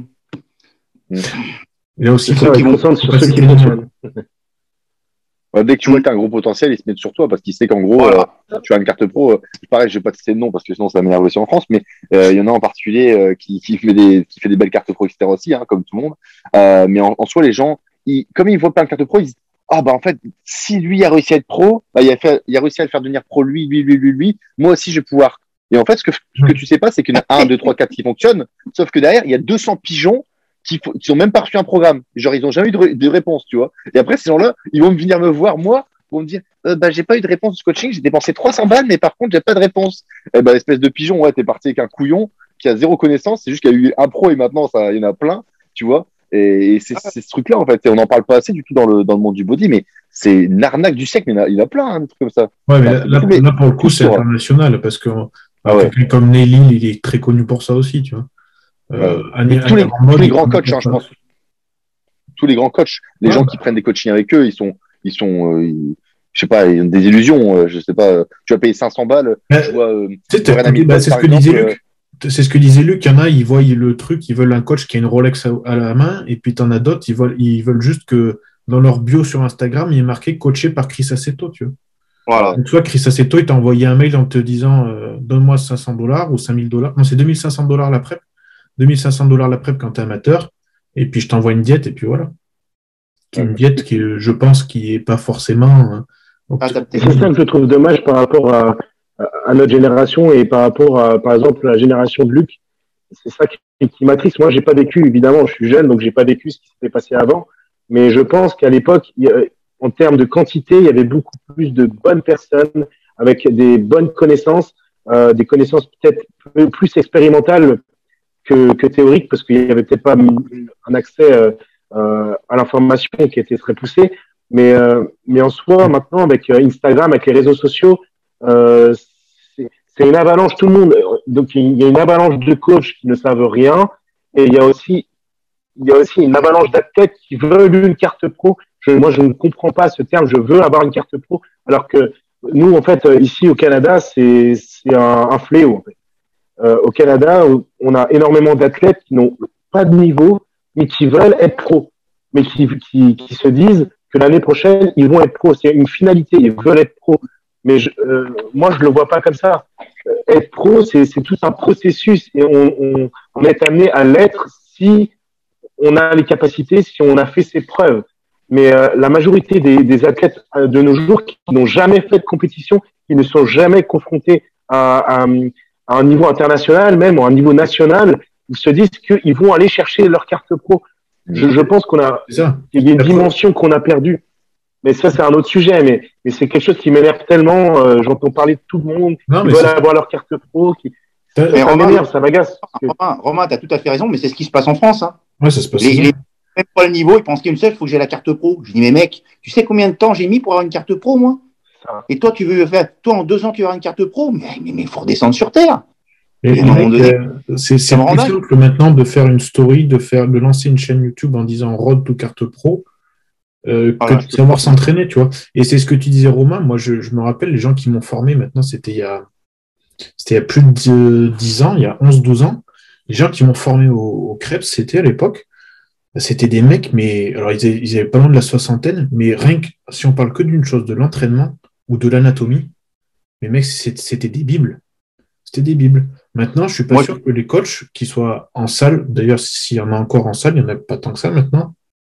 S3: Il a aussi
S2: C'est ça,
S5: qui
S2: ils
S5: vont-
S2: concentrent sur
S3: faut pas
S2: ceux qui
S3: citer les
S2: fonctionnent.
S4: Ouais, dès que tu vois que tu as un gros potentiel, ils se mettent sur toi parce qu'ils savent qu'en gros,
S5: Voilà.
S4: euh, tu as une carte pro. Euh, pareil, je vais pas te citer le nom parce que sinon ça m'énerve aussi en France, mais euh, il y en a en particulier euh, qui, qui, fait des, qui fait des belles cartes pro, et cetera aussi, hein, comme tout le monde. Euh, mais en, en soi, les gens, ils, comme ils voient plein de cartes pro, ils disent ah bah en fait, si lui a réussi à être pro, bah, il, a fait, il a réussi à le faire devenir pro lui, lui, lui, lui, lui, moi aussi je vais pouvoir. Et en fait, ce que, ce que tu sais pas, c'est qu'il y en a un, deux, trois, quatre qui fonctionnent, sauf que derrière, il y a deux cents pigeons qui, qui ont même pas reçu un programme. Genre, ils ont jamais eu de, de réponse, tu vois. Et après, ces gens-là, ils vont venir me voir, moi, pour me dire, euh, bah, j'ai pas eu de réponse du coaching, j'ai dépensé trois cents balles, mais par contre, j'ai pas de réponse. Eh ben, espèce de pigeon, ouais, t'es parti avec un couillon qui a zéro connaissance, c'est juste qu'il y a eu un pro et maintenant, ça, il y en a plein, tu vois. Et, et c'est, c'est ce truc-là, en fait. Et on n'en parle pas assez du tout dans le, dans le monde du body, mais c'est une arnaque du siècle, mais il y en a, il y en a plein, hein, des trucs comme ça.
S3: Ouais, mais
S4: Enfin,
S3: là,
S4: c'est
S3: là,
S4: tous les-
S3: là, pour le coup,
S4: tous
S3: c'est
S4: sur-
S3: international parce que
S4: Ah ouais.
S3: quelqu'un comme Nelly, il est très connu pour ça aussi, tu vois. Euh,
S4: Ouais.
S3: Annie-
S4: Mais tous les,
S3: Annie Armand,
S4: tous les
S3: il
S4: grands
S3: connaît
S4: coachs,
S3: pour
S4: hein, je
S3: ça.
S4: pense, tous les grands coachs, les
S3: Ouais,
S4: gens
S3: bah.
S4: qui prennent des coachings avec eux, ils sont, ils sont, euh, ils- je sais pas, ils ont des illusions. euh, je sais pas, euh, tu vas payer cinq cents balles.
S3: Mais,
S4: Je vois euh,
S3: tu sais, t'as
S4: Warren
S3: écouté-
S4: Hamilton,
S3: bah, c'est ce
S4: par
S3: que disait
S4: exemple. euh,
S3: Luc. C'est ce que disait Luc. Il y en a, ils voient le truc, ils veulent un coach qui a une Rolex à, à la main, et puis t'en as d'autres, ils veulent, ils veulent juste que dans leur bio sur Instagram, il est marqué coaché par Chris Aceto, tu vois.
S5: Voilà.
S3: Donc, soit Chris Aceto, il t'a envoyé un mail en te disant euh, donne-moi cinq cents dollars ou cinq mille dollars. Non, c'est deux mille cinq cents dollars la prep. deux mille cinq cents dollars la prep quand t'es amateur. Et puis, je t'envoie une diète, et puis voilà. Qui est une diète qui, est, je pense, qui est pas forcément. euh,
S5: Adapté.
S2: C'est ça que je trouve dommage par rapport à, à notre génération et par rapport à, par exemple, la génération de Luc. C'est ça qui, qui m'attriste. Moi, j'ai pas vécu, évidemment, je suis jeune, donc j'ai pas vécu ce qui s'était passé avant. Mais je pense qu'à l'époque, il y a- en termes de quantité, il y avait beaucoup plus de bonnes personnes avec des bonnes connaissances, euh, des connaissances peut-être plus- plus expérimentales que, que théoriques, parce qu'il y avait peut-être pas un accès euh, euh, à l'information qui était très poussé. Mais, euh, mais en soi, maintenant, avec euh, Instagram, avec les réseaux sociaux, euh, c'est c'est une avalanche, tout le monde. Donc, il y a une avalanche de coachs qui ne savent rien. Et il y a aussi, il y a aussi une avalanche d'athlètes qui veulent une carte pro. Je, moi, je ne comprends pas ce terme. Je veux avoir une carte pro. Alors que nous, en fait, ici au Canada, c'est c'est un, un fléau. En fait. Euh, au Canada, on a énormément d'athlètes qui n'ont pas de niveau, mais qui veulent être pro, mais qui, qui, qui se disent que l'année prochaine, ils vont être pro. C'est une finalité, ils veulent être pro. Mais je, euh, moi, je le vois pas comme ça. Euh, être pro, c'est c'est tout un processus et on, on, on est amené à l'être si on a les capacités, si on a fait ses preuves. Mais euh, la majorité des, des athlètes euh, de nos jours qui n'ont jamais fait de compétition, qui ne sont jamais confrontés à, à, à un niveau international, même ou à un niveau national, ils se disent qu'ils vont aller chercher leur carte pro. Je, je pense qu'on a,
S3: C'est ça.
S2: il y a une dimension qu'on a perdue. Mais ça, c'est un autre sujet. Mais, mais c'est quelque chose qui m'énerve tellement. Euh, j'entends parler de tout le monde
S3: Non,
S2: qui
S3: mais
S2: veulent
S3: c'est-
S2: avoir leur carte pro. Qui...
S3: T'as-
S5: Mais
S2: Ça
S5: Romain,
S2: m'énerve, ça m'agace. parce que-
S5: Romain, Romain, tu as tout à fait raison, mais c'est ce qui se passe en France. Hein.
S3: Ouais, ça se passe.
S5: Les,
S3: souvent.
S5: les même pas le niveau, ils pensent qu'une seule, il faut que j'ai la carte pro. Je dis, mais mec, tu sais combien de temps j'ai mis pour avoir une carte pro, moi?
S2: Ça.
S5: Et toi, tu veux faire, toi, en deux ans, tu veux avoir une carte pro? Mais il mais, mais faut redescendre sur Terre.
S3: Et
S5: Et à un
S3: les
S5: moment
S3: mecs,
S5: donné,
S3: euh, c'est c'est
S5: ça me rend
S3: plus
S5: dingue.
S3: simple maintenant de faire une story, de faire, de lancer une chaîne YouTube en disant Road to carte pro, euh, que
S5: Voilà.
S3: de savoir s'entraîner, tu vois. Et c'est ce que tu disais, Romain. Moi, je, je me rappelle, les gens qui m'ont formé maintenant, c'était il y a, c'était il y a plus de dix ans, il y a onze douze ans. Les gens qui m'ont formé au, au Krebs, c'était à l'époque, c'était des mecs, mais alors ils avaient, ils avaient pas loin de la soixantaine, mais rien que si on parle que d'une chose, de l'entraînement ou de l'anatomie, mais mecs, c'est- c'était des bibles. C'était des bibles. Maintenant, je suis pas
S5: Moi,
S3: sûr que les coachs qui soient en salle, d'ailleurs, s'il y en a encore en salle, il n'y en a pas tant que ça maintenant,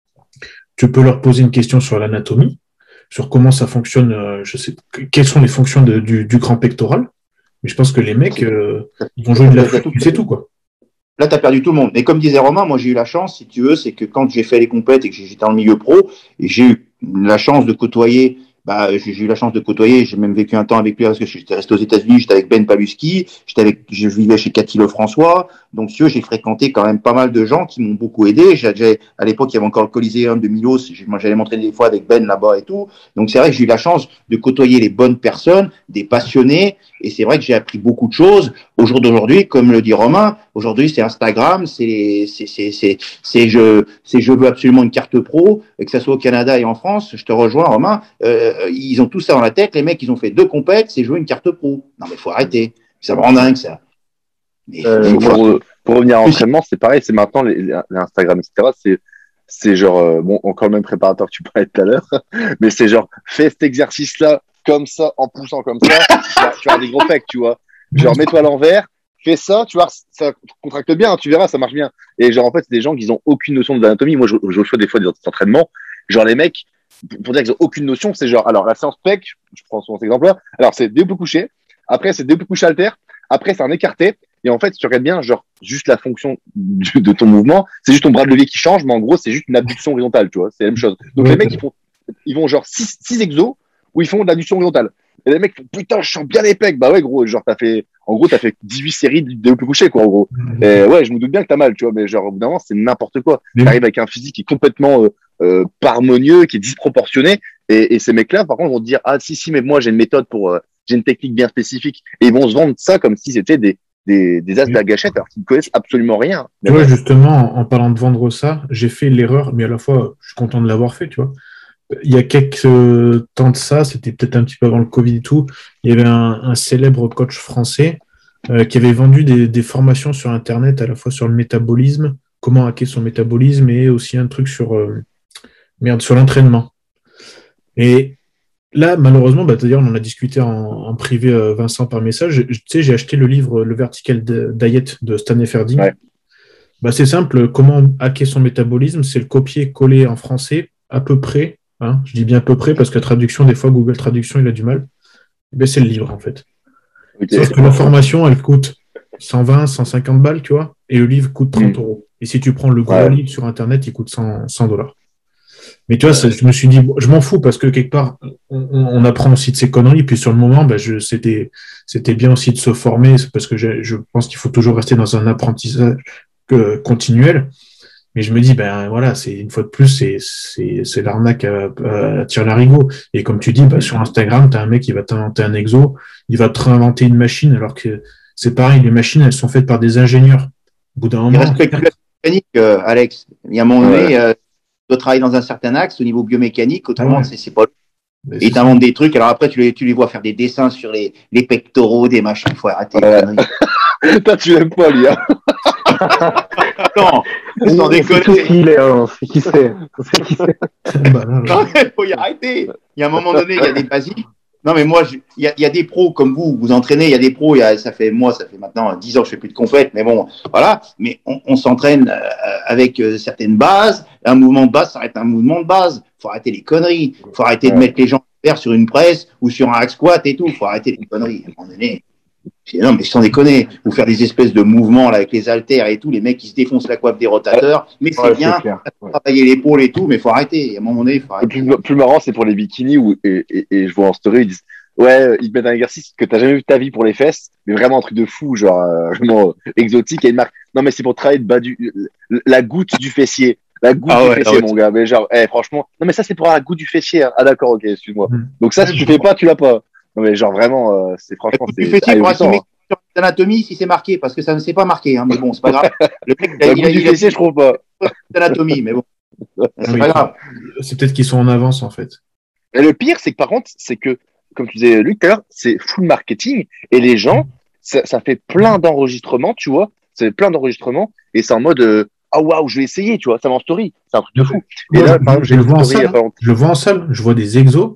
S3: tu peux leur poser une question sur l'anatomie, sur comment ça fonctionne, euh, je sais, quelles sont les fonctions de- du, du grand pectoral, mais je pense que les mecs, euh, ils vont jouer de la
S5: T'as- t'as
S3: flûte,
S5: tout-
S3: c'est tout, quoi.
S5: Là, tu as perdu tout le monde. Et comme disait Romain, moi, j'ai eu la chance, si tu veux, c'est que quand j'ai fait les compètes et que j'étais dans le milieu pro, et j'ai eu la chance de côtoyer, bah, j'ai j'ai eu la chance de côtoyer, j'ai même vécu un temps avec lui parce que j'étais resté aux États-Unis, j'étais avec Ben Paluski, j'étais avec, je vivais chez Cathy Lefrançois. Donc, si tu veux, j'ai fréquenté quand même pas mal de gens qui m'ont beaucoup aidé. J'ai, j'ai- à l'époque, il y avait encore le Coliseum de Milos. J'ai- Moi, j'allais m'entraîner des fois avec Ben là-bas et tout. Donc, c'est vrai que j'ai eu la chance de côtoyer les bonnes personnes, des passionnés. Et c'est vrai que j'ai appris beaucoup de choses. Au jour d'aujourd'hui, comme le dit Romain, aujourd'hui, c'est Instagram, c'est, c'est, c'est, c'est, c'est je, c'est je veux absolument une carte pro, et que ça soit au Canada et en France. Je te rejoins, Romain. Euh, ils ont tout ça dans la tête. Les mecs, ils ont fait deux compètes, c'est jouer une carte pro. Non, mais faut arrêter. Ça me rend dingue, ça. Mais faut-
S2: Euh,
S5: faut- faut-
S4: Pour, pour revenir à l'entraînement, c'est pareil, c'est maintenant les, les, les Instagram, et cetera. C'est, c'est genre, euh, bon, encore le même préparateur que tu parlais tout à l'heure, mais c'est genre, fais cet exercice-là comme ça, en poussant comme ça, tu vas- tu vas avoir des gros pecs, tu vois. Genre, mets-toi à l'envers, fais ça, tu vois, ça contracte bien, tu verras, ça marche bien. Et genre, en fait, c'est des gens qui n'ont aucune notion de l'anatomie. Moi, je, je reçois des fois des entraînements, genre, les mecs, pour dire qu'ils n'ont aucune notion, c'est genre, alors, la séance pec, je prends souvent cet exemple-là, alors, c'est développé couché, après, c'est développé couché halter, Après, c'est un écarté. Et en fait, si tu regardes bien, genre, juste la fonction de, de ton mouvement, c'est juste ton bras de levier qui change, mais en gros, c'est juste une abduction horizontale, tu vois. C'est la même chose. Donc,
S3: Ouais,
S4: les mecs, ils font, ils vont genre six exos où ils font de l'abduction horizontale. Et les mecs font, putain, je sens bien les pecs. Bah ouais, gros, genre, t'as fait, en gros, t'as fait dix-huit séries de développé couché, quoi, en gros. Et ouais, je me doute bien que t'as mal, tu vois, mais genre, au bout d'un moment, c'est n'importe quoi.
S3: Mais-
S4: T'arrives avec un physique qui est complètement, euh, euh, pas harmonieux, qui est disproportionné. Et, et ces mecs-là, par contre, vont te dire, ah, si, si, mais moi, j'ai une méthode pour, euh, j'ai une technique bien spécifique. Et ils vont se vendre ça comme si c'était des, des, des as de la gâchette, alors qu'ils ne connaissent absolument rien.
S3: Tu vois, justement, en, en parlant de vendre ça, j'ai fait l'erreur, mais à la fois, je suis content de l'avoir fait, tu vois. Il y a quelques euh, temps de ça, c'était peut-être un petit peu avant le Covid et tout, il y avait un, un célèbre coach français euh, qui avait vendu des, des formations sur Internet, à la fois sur le métabolisme, comment hacker son métabolisme, et aussi un truc sur, euh, merde, sur l'entraînement. Et là, malheureusement, bah, d'ailleurs, on en a discuté en, en privé, euh, Vincent, par message. Tu sais, j'ai acheté le livre Le Vertical Diet de Stan Efferding.
S4: Ouais.
S3: Bah, c'est simple, comment hacker son métabolisme, c'est le copier-coller en français, à peu près. Hein, je dis bien à peu près parce que traduction, des fois, Google Traduction, il a du mal. Ben, c'est le livre, en fait.
S4: Ok.
S3: Sauf que la formation, elle coûte cent vingt, cent cinquante balles, tu vois, et le livre coûte trente
S4: Mm.
S3: euros. Et si tu prends le gros
S4: Ouais.
S3: livre sur Internet, il coûte cent dollars. Mais tu vois, ça, je me suis dit, bon, je m'en fous parce que quelque part, on, on apprend aussi de ces conneries. Puis sur le moment, ben, je, c'était, c'était bien aussi de se former parce que je, je pense qu'il faut toujours rester dans un apprentissage euh, continuel. Mais je me dis, ben voilà, c'est une fois de plus, c'est, c'est, c'est l'arnaque à, à, à tire-larigot. Et comme tu dis, ben, sur Instagram, tu as un mec qui va t'inventer un exo, il va te réinventer une machine, alors que c'est pareil, les machines, elles sont faites par des ingénieurs. Au bout d'un
S5: Il
S3: moment.
S5: respecte plus la mécanique, euh, Alex. Il y a un moment donné, euh, tu dois travailler dans un certain axe au niveau biomécanique, autrement,
S3: Ouais.
S5: c'est, c'est pas.
S3: Ben,
S5: Et
S3: c'est
S5: t'inventes des trucs, alors après, tu les, tu les vois faire des dessins sur les, les pectoraux, des machins, il faut arrêter.
S4: Ouais.
S5: les conneries.
S4: Toi, tu l'aimes pas, lui, hein.
S5: Non, sans
S2: On sait tous
S5: déconner.
S2: qui il est, hein. On sait qui c'est. On sait qui c'est.
S3: bah, là, là.
S5: Non, il faut y arrêter. Il y a un moment donné, il y a des basiques. Non, mais moi, je- il y, a, il y a des pros comme vous, vous entraînez, il y a des pros, il y a, ça fait, moi, ça fait maintenant dix ans que je fais plus de compète, mais bon, voilà. Mais on, on s'entraîne euh, avec euh, certaines bases. Un mouvement de base, ça reste un mouvement de base. Faut arrêter les conneries. Faut arrêter de
S4: Ouais.
S5: mettre les gens à faire sur une presse ou sur un hack squat et tout. Faut arrêter les conneries. À un moment donné. Non, mais sans déconner, vous faire des espèces de mouvements là avec les haltères et tout, les mecs qui se défoncent la coiffe des rotateurs, mais c'est
S2: Ouais,
S5: bien,
S2: clair. Ouais.
S5: travailler l'épaule et tout, mais faut arrêter. À un moment donné, il faut
S4: Le
S5: arrêter.
S4: plus, plus marrant, c'est pour les bikinis où, et, et, et je vois en story, ils disent, ouais, ils te mettent un exercice que t'as jamais vu de ta vie pour les fesses, mais vraiment un truc de fou, genre, euh, vraiment euh, exotique, et une marque. Non, mais c'est pour travailler le bas du, la goutte du fessier. La goutte
S5: Ah
S4: du
S5: ouais,
S4: fessier,
S5: ah ouais.
S4: mon gars. Mais genre, eh, franchement, non, mais ça, c'est pour la goutte du fessier. Hein. Ah, d'accord, ok, excuse-moi.
S3: Mm.
S4: Donc ça, si
S3: Ouais,
S4: tu
S3: je
S4: fais pas, tu l'as pas. Non, mais genre, vraiment, euh, c'est franchement,
S5: Du
S4: c'est
S5: fessier pour
S4: ahurissant.
S5: assumer
S4: Hein.
S5: sur l'anatomie si c'est marqué, parce que ça ne s'est pas marqué, hein, mais bon, c'est pas grave. Le mec, il a,
S4: La
S5: il
S4: goutte
S5: a,
S4: du
S5: il a,
S4: fessier, je trouve pas.
S5: l'anatomie, mais bon,
S3: Ah
S5: c'est
S3: oui,
S5: pas grave.
S3: c'est peut-être qu'ils sont en avance, en fait.
S4: Et le pire, c'est que par contre, c'est que, comme tu disais, Luc, tout à l'heure, c'est full marketing, et les gens, ça, ça fait plein d'enregistrements, tu vois, c'est plein d'enregistrements, et c'est en mode, euh, ah waouh, je vais essayer, tu vois, ça va en story, c'est un truc de fou. Et
S3: Moi,
S4: là,
S3: je,
S4: par exemple,
S3: je
S4: j'ai
S3: le
S4: une
S3: vois en
S4: story il y a
S3: salle.
S4: pas
S3: hein.
S4: longtemps.
S3: Je le vois en salle. Je vois des exos.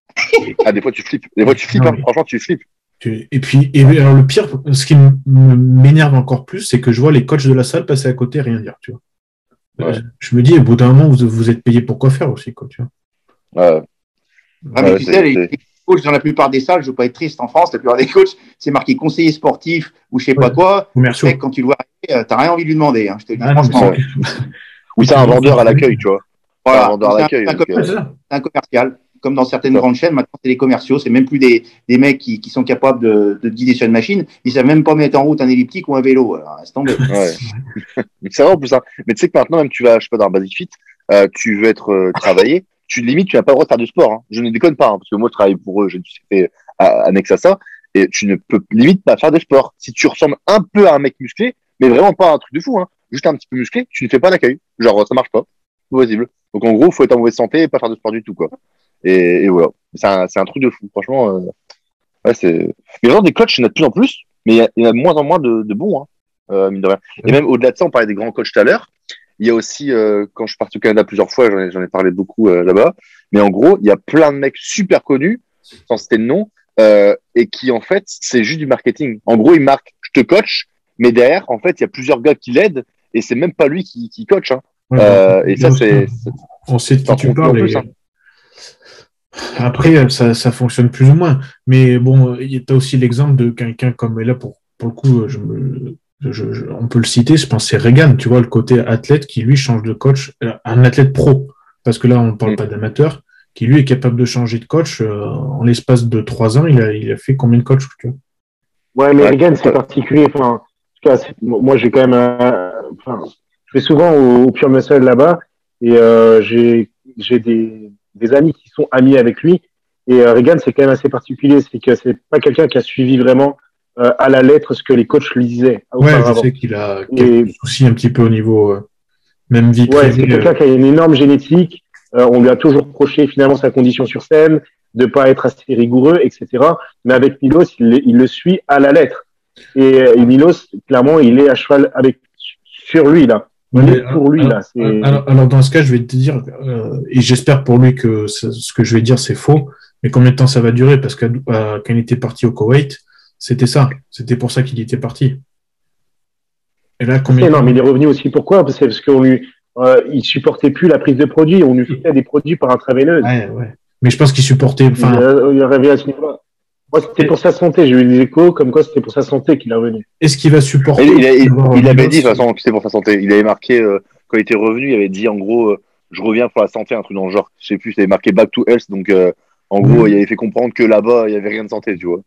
S4: Ah, des fois, tu flippes, des fois, tu flippes,
S3: Non,
S4: hein.
S3: mais-
S4: Franchement, tu flippes.
S3: Tu- Et puis, et alors le pire, ce qui m- m'énerve encore plus, c'est que je vois les coachs de la salle passer à côté et rien dire, tu vois.
S4: Ouais.
S3: Je, je me dis, au bout d'un moment, vous, vous êtes payé pour quoi faire aussi, quoi, tu vois.
S4: Ouais.
S5: Ah, mais
S4: Ouais,
S5: tu
S4: c'est-
S5: sais, les,
S4: c'est-
S5: les coachs dans la plupart des salles, je veux pas être triste en France, la plupart des coachs, c'est marqué conseiller sportif ou je sais pas
S3: Ouais.
S5: quoi. Le
S3: Commerciaux.
S5: mec, quand tu le vois arriver, euh, t'as rien envie de lui demander, hein, je te le dis
S3: Ah, non,
S5: franchement.
S3: mais
S4: Ou c'est un vendeur à l'accueil, tu vois. C'est un
S5: Voilà,
S4: vendeur à
S5: c'est un,
S4: l'accueil.
S5: c'est un
S4: donc,
S5: com-
S3: Ouais,
S4: euh,
S3: c'est ça.
S5: c'est un commercial. Comme dans certaines
S4: C'est ça.
S5: grandes chaînes, maintenant, c'est les commerciaux. C'est même plus des, des mecs qui, qui sont capables de, de te guider sur une machine. Ils savent même pas mettre en route un elliptique ou un vélo. Alors, laisse tomber.
S4: Ouais. Mais c'est vrai en plus, hein. Mais tu sais que maintenant, même tu vas, je sais pas, dans un Basic Fit, euh, tu veux être euh, travaillé, tu limite, tu n'as pas le droit de faire du sport. Hein. Je ne déconne pas, hein, parce que moi, je travaille pour eux, j'ai fait euh, annexe à ça, et tu ne peux limite pas faire de sport. Si tu ressembles un peu à un mec musclé, mais vraiment pas un truc de fou, hein, juste un petit peu musclé, tu ne fais pas d'accueil. Genre, ça marche pas. C'est possible. Donc en gros, faut être en mauvaise santé et pas faire de sport du tout, quoi. Et, et voilà. C'est un, c'est un truc de fou, franchement. Euh, ouais, c'est. Mais vraiment, des coachs, il y en a de plus en plus, mais il y, a- il y en a de moins en moins de, de bons, hein, euh, mine de rien. Et même au-delà de ça, on parlait des grands coachs tout à l'heure. Il y a aussi, euh, quand je suis parti au Canada plusieurs fois, j'en ai, j'en ai parlé beaucoup euh, là-bas. Mais en gros, il y a plein de mecs super connus, sans citer de nom, euh, et qui en fait, c'est juste du marketing. En gros, il marque, je te coach, mais derrière, en fait, il y a plusieurs gars qui l'aident, et c'est même pas lui qui, qui coach. Hein.
S3: Ouais,
S4: Euh,
S3: bon,
S4: et ça, c'est. c'est-
S3: on sait de
S4: c'est un
S3: qui tu
S4: contenu en
S3: parles.
S4: plus,
S3: et-
S4: hein.
S3: Après, ça, ça fonctionne plus ou moins. Mais bon, tu as aussi l'exemple de quelqu'un comme, et là, pour pour le coup, je me, je, je, on peut le citer, je pense que c'est Regan, tu vois, le côté athlète qui, lui, change de coach, un athlète pro, parce que là, on ne parle mmh. pas d'amateur, qui, lui, est capable de changer de coach euh, en l'espace de trois ans. Il a, il a fait combien de coachs, tu vois?
S2: Ouais, mais ouais, Regan, c'est particulier. Enfin, en tout cas, moi, j'ai quand même, euh, enfin, je vais souvent au, au Pure Muscle là-bas, et euh, j'ai, j'ai des, des amis qui sont amis avec lui. Et euh, Regan, c'est quand même assez particulier, c'est que c'est pas quelqu'un qui a suivi vraiment euh, à la lettre ce que les coachs lui disaient.
S3: Ouais, je sais qu'il a quelques et... soucis un petit peu au niveau euh, même vie
S2: ouais,
S3: privée.
S2: C'est quelqu'un euh... qui a une énorme génétique. Euh, on lui a toujours reproché finalement sa condition sur scène, de pas être assez rigoureux, et cetera. Mais avec Milos, il, il le suit à la lettre. Et, et Milos, clairement, il est à cheval avec sur lui là. Il ouais, est pour lui
S3: alors,
S2: là. C'est...
S3: Alors, alors dans ce cas, je vais te dire, euh, et j'espère pour lui que ce que je vais dire c'est faux. Mais combien de temps ça va durer? Parce que euh, quand il était parti au Koweït, c'était ça. C'était pour ça qu'il était parti.
S2: Et là, combien de temps... Non, mais il est revenu aussi. Pourquoi? Parce que parce qu'on lui, euh, il supportait plus la prise de produits. On lui faisait des produits par intraveineuse.
S3: Ouais, ouais. Mais je pense qu'il supportait. Enfin,
S2: il, il rêvait à ce niveau-là. Moi, c'était pour sa santé. J'ai eu des échos comme quoi c'était pour sa santé qu'il est revenu.
S3: Est-ce qu'il va supporter?
S4: Il, il, a, il, il avait dit de toute façon que c'était pour sa santé. Il avait marqué euh, quand il était revenu, il avait dit en gros, euh, je reviens pour la santé, un truc dans le genre. Je sais plus, il avait marqué back to health, donc. Euh, En gros, mmh. il avait fait comprendre que là-bas, il n'y avait rien de santé, tu vois.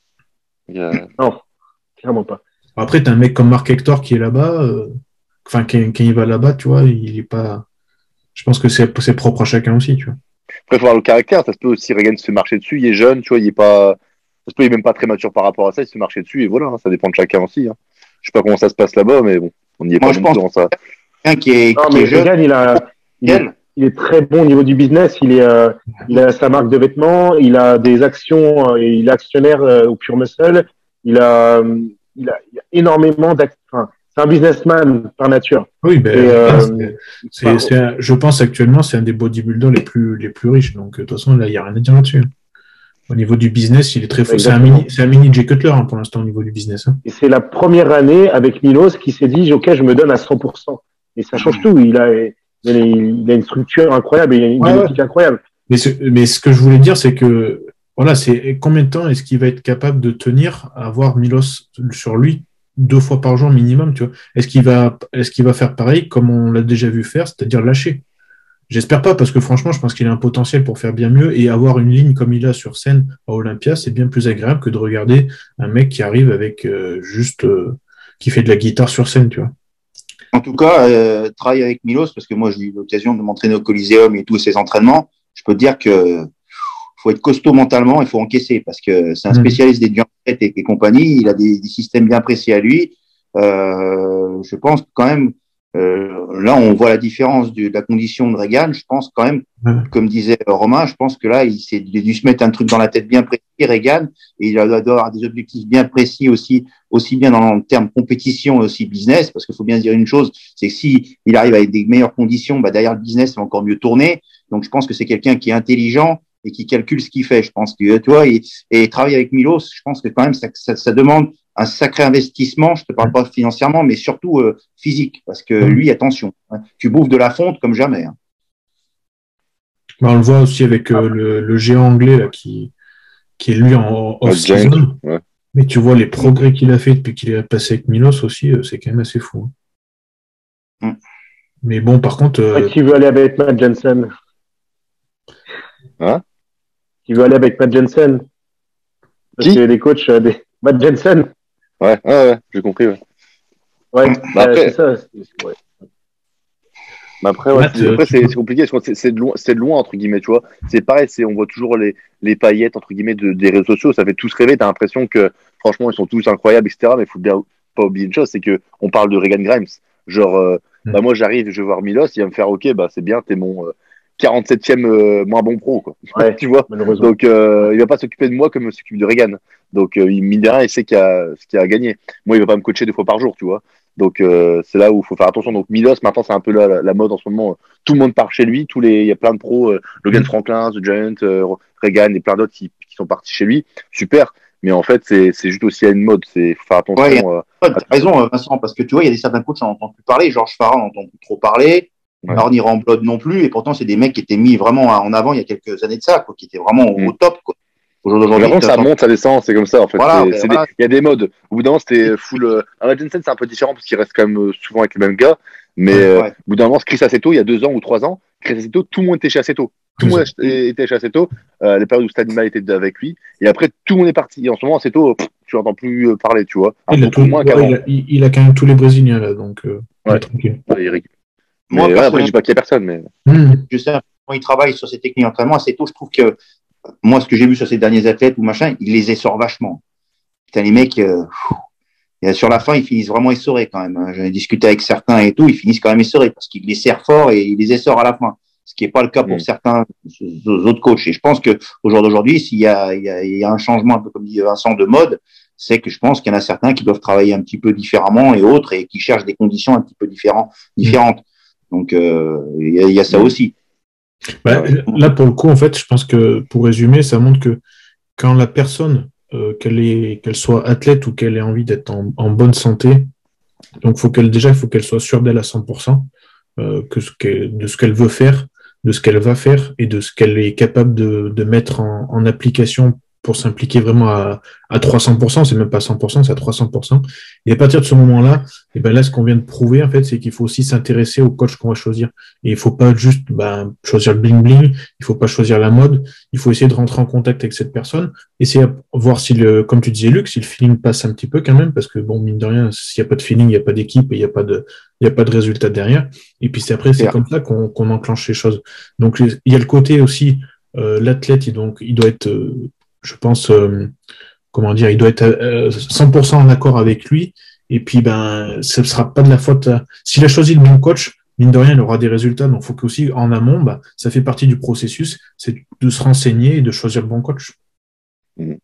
S2: A... Non, clairement pas.
S3: Après, tu as un mec comme Marc Hector qui est là-bas. Euh... Enfin, quand, quand il va là-bas, tu vois, il est pas. Je pense que c'est, c'est propre à chacun aussi, tu vois.
S4: Après, il faut voir le caractère. Ça se peut aussi, Regan se fait marcher dessus. Il est jeune, tu vois, il est pas. Ça se peut, il est même pas très mature par rapport à ça. Il se fait marcher dessus et voilà, hein, ça dépend de chacun aussi. Hein. Je sais pas comment ça se passe là-bas, mais bon, on n'y est
S5: Moi,
S4: pas
S5: je
S4: non
S5: pense
S4: plus dans ça.
S5: Un qui est,
S2: non,
S5: qui
S2: mais
S5: est jeune.
S2: Regan, il a. Il est... Il est très bon au niveau du business. Il, est, euh, il a sa marque de vêtements. Il a des actions. Euh, et il est actionnaire euh, au Pure Muscle. Il a, euh, il a, il a énormément d'actions. Enfin, c'est un businessman par nature.
S3: Oui, ben, et, euh, c'est, c'est, c'est un, je pense actuellement c'est un des bodybuilders les plus les plus riches. Donc de toute façon là il y a rien à dire là-dessus. Au niveau du business, il est très fort. C'est un mini, c'est un mini Jay Cutler hein, pour l'instant au niveau du business. Hein.
S2: Et c'est la première année avec Milos qui s'est dit ok je me donne à cent pour cent. Et ça change tout. Il a Il a une structure incroyable, il a une génétique ouais. incroyable.
S3: Mais ce, mais ce que je voulais dire, c'est que voilà, c'est combien de temps est-ce qu'il va être capable de tenir à avoir Milos sur lui deux fois par jour minimum, tu vois? Est-ce qu'il va, est-ce qu'il va faire pareil comme on l'a déjà vu faire, c'est-à-dire lâcher? J'espère pas parce que franchement, je pense qu'il a un potentiel pour faire bien mieux et avoir une ligne comme il a sur scène à Olympia, c'est bien plus agréable que de regarder un mec qui arrive avec euh, juste euh, qui fait de la guitare sur scène, tu vois.
S5: En tout cas, euh, travailler avec Milos, parce que moi j'ai eu l'occasion de m'entraîner au Coliseum et tous ses entraînements, je peux te dire que faut être costaud mentalement, il faut encaisser, parce que c'est un spécialiste des diamètres et, et compagnie, il a des, des systèmes bien précis à lui. Euh, je pense quand même, euh, là on voit la différence de, de la condition de Regan, je pense quand même, comme disait Romain, je pense que là il s'est il a dû se mettre un truc dans la tête bien précis, Regan, et il doit avoir des objectifs bien précis aussi, aussi bien dans le terme compétition et aussi business, parce qu'il faut bien se dire une chose, c'est que si il arrive avec des meilleures conditions, bah derrière le business va encore mieux tourner. Donc je pense que c'est quelqu'un qui est intelligent et qui calcule ce qu'il fait. Je pense que tu vois, et, et travailler avec Milos, je pense que quand même ça, ça, ça demande un sacré investissement. Je te parle pas financièrement, mais surtout euh, physique, parce que lui, attention, hein, tu bouffes de la fonte comme jamais. Hein.
S3: Bah, on le voit aussi avec euh, le, le géant anglais là, qui qui est lui en off-season. Ouais. Mais tu vois les progrès qu'il a fait depuis qu'il est passé avec Milos aussi, euh, c'est quand même assez fou. Hein. Mm. Mais bon, par contre. Euh...
S2: Qui veut aller avec Matt Jensen?
S4: Hein?
S2: Qui veut aller avec Matt Jensen? Parce qu'il y a des coachs, euh, des... Matt Jensen.
S4: Ouais, ouais, ouais, j'ai compris. Ouais,
S2: ouais
S4: bah après,
S2: c'est ça. C'est... Ouais.
S4: Mais après, ouais, c'est, après c'est, c'est compliqué, c'est, c'est, de loin, c'est de loin, entre guillemets, tu vois. C'est pareil, c'est, on voit toujours les, les paillettes, entre guillemets, de, des réseaux sociaux, ça fait tous rêver, t'as l'impression que, franchement, ils sont tous incroyables, et cetera. Mais il faut bien pas oublier une chose, c'est que on parle de Regan Grimes. Genre, euh, mm. bah, moi, j'arrive, je vais voir Milos, il va me faire, ok, bah, c'est bien, t'es mon euh, quarante-septième euh, moins bon pro, quoi.
S2: Ouais,
S4: tu vois. Donc, euh, il va pas s'occuper de moi comme il s'occupe de Regan. Donc, euh, il, mine de rien, il sait qu'il y a, ce qu'il y a à gagner. Moi, il va pas me coacher deux fois par jour, tu vois. Donc euh, c'est là où il faut faire attention. Donc Milos maintenant c'est un peu la, la, la mode en ce moment. Tout le monde part chez lui. Tous les il y a plein de pros. Euh, Logan Franklin, The Giant, euh, Regan et plein d'autres qui, qui sont partis chez lui. Super. Mais en fait c'est c'est juste aussi à une mode. C'est faut faire attention.
S5: Ouais, euh, t'as raison Vincent parce que tu vois il y a des certains coachs on n'entend plus parler. Georges Farah on n'entend plus trop parler. Ouais. Arnie Ramblod non plus. Et pourtant c'est des mecs qui étaient mis vraiment en avant il y a quelques années de ça quoi, qui étaient vraiment mmh. au top quoi. Au jour d'aujourd'hui,
S4: Par contre, ça monte, ça descend, c'est comme ça en fait.
S5: Voilà,
S4: C'est-
S5: ben
S4: c'est
S5: voilà.
S4: des- Il y a des modes. Au bout d'un moment, c'était full. Euh... Alors, Jensen, c'est un peu différent parce qu'il reste quand même euh, souvent avec les mêmes gars. Mais
S3: Ouais,
S4: euh,
S5: ouais.
S4: au bout d'un moment, Chris Aceto, il y a deux ans ou trois ans, Chris Aceto, tout le monde était chez Aceto. Tout le monde
S3: C'est
S4: était chez Aceto. Euh, les périodes où Stanima était avec lui. Et après, tout le monde est parti. Et en ce moment, Aceto, pff, tu n'entends plus euh, parler, tu vois. Alors,
S3: Il a,
S4: beaucoup
S3: tout-
S4: moins
S3: ouais,
S4: qu'avant.
S3: il, a, il- il a quand même tous les Brésiliens là, donc euh, il
S4: Ouais.
S3: est tranquille.
S4: Ouais, Eric.
S5: Moi,
S4: Mais ouais, après, je
S5: personnellement,
S4: dis pas qu'il y a personne, mais.
S3: Mmh.
S5: je sais comment il travaille sur ses techniques d'entraînement assez tôt. Je trouve que moi, ce que j'ai vu sur ces derniers athlètes ou machin, il les essore vachement. Putain, les mecs, euh, et sur la fin, ils finissent vraiment essorés quand même. Hein. J'en ai discuté avec certains et tout, ils finissent quand même essorés parce qu'ils les serrent fort et ils les essorent à la fin. Ce qui n'est pas le cas pour
S4: Mm.
S5: certains autres coachs. Et je pense que au jour d'aujourd'hui, s'il y a, il y, a, il y a un changement, un peu comme dit Vincent, de mode, c'est que je pense qu'il y en a certains qui doivent travailler un petit peu différemment et autres et qui cherchent des conditions un petit peu différents, différentes. Donc, euh, il y a, il y a ça
S4: Mm.
S5: aussi.
S3: Bah, là, pour le coup, en fait, je pense que pour résumer, ça montre que quand la personne, euh, qu'elle est, qu'elle soit athlète ou qu'elle ait envie d'être en, en bonne santé, donc faut qu'elle déjà, il faut qu'elle soit sûre d'elle à cent pour cent, euh, que ce qu'elle, de ce qu'elle veut faire, de ce qu'elle va faire et de ce qu'elle est capable de, de mettre en, en application pour s'impliquer vraiment à, à trois cents pour cent, c'est même pas cent pour cent, c'est à trois cents pour cent. Et à partir de ce moment-là, et ben là, ce qu'on vient de prouver, en fait, c'est qu'il faut aussi s'intéresser au coach qu'on va choisir. Et il faut pas juste ben, choisir le bling-bling, il faut pas choisir la mode, il faut essayer de rentrer en contact avec cette personne, essayer de voir si le, comme tu disais, Luc, si le feeling passe un petit peu quand même, parce que bon, mine de rien, s'il n'y a pas de feeling, il n'y a pas d'équipe et il n'y a pas de, il y a pas de résultat derrière. Et puis c'est après, c'est comme ça qu'on qu'on enclenche les choses. Donc il y a le côté aussi, euh, l'athlète, il, donc, il doit être, euh, je pense, euh, comment dire, il doit être euh, cent pour cent en accord avec lui. Et puis, ben, ce ne sera pas de la faute. À... S'il a choisi le bon coach, mine de rien, il aura des résultats. Donc, il faut qu'aussi, en amont, bah, ça fait partie du processus, c'est de se renseigner et de choisir le bon coach.
S5: Non,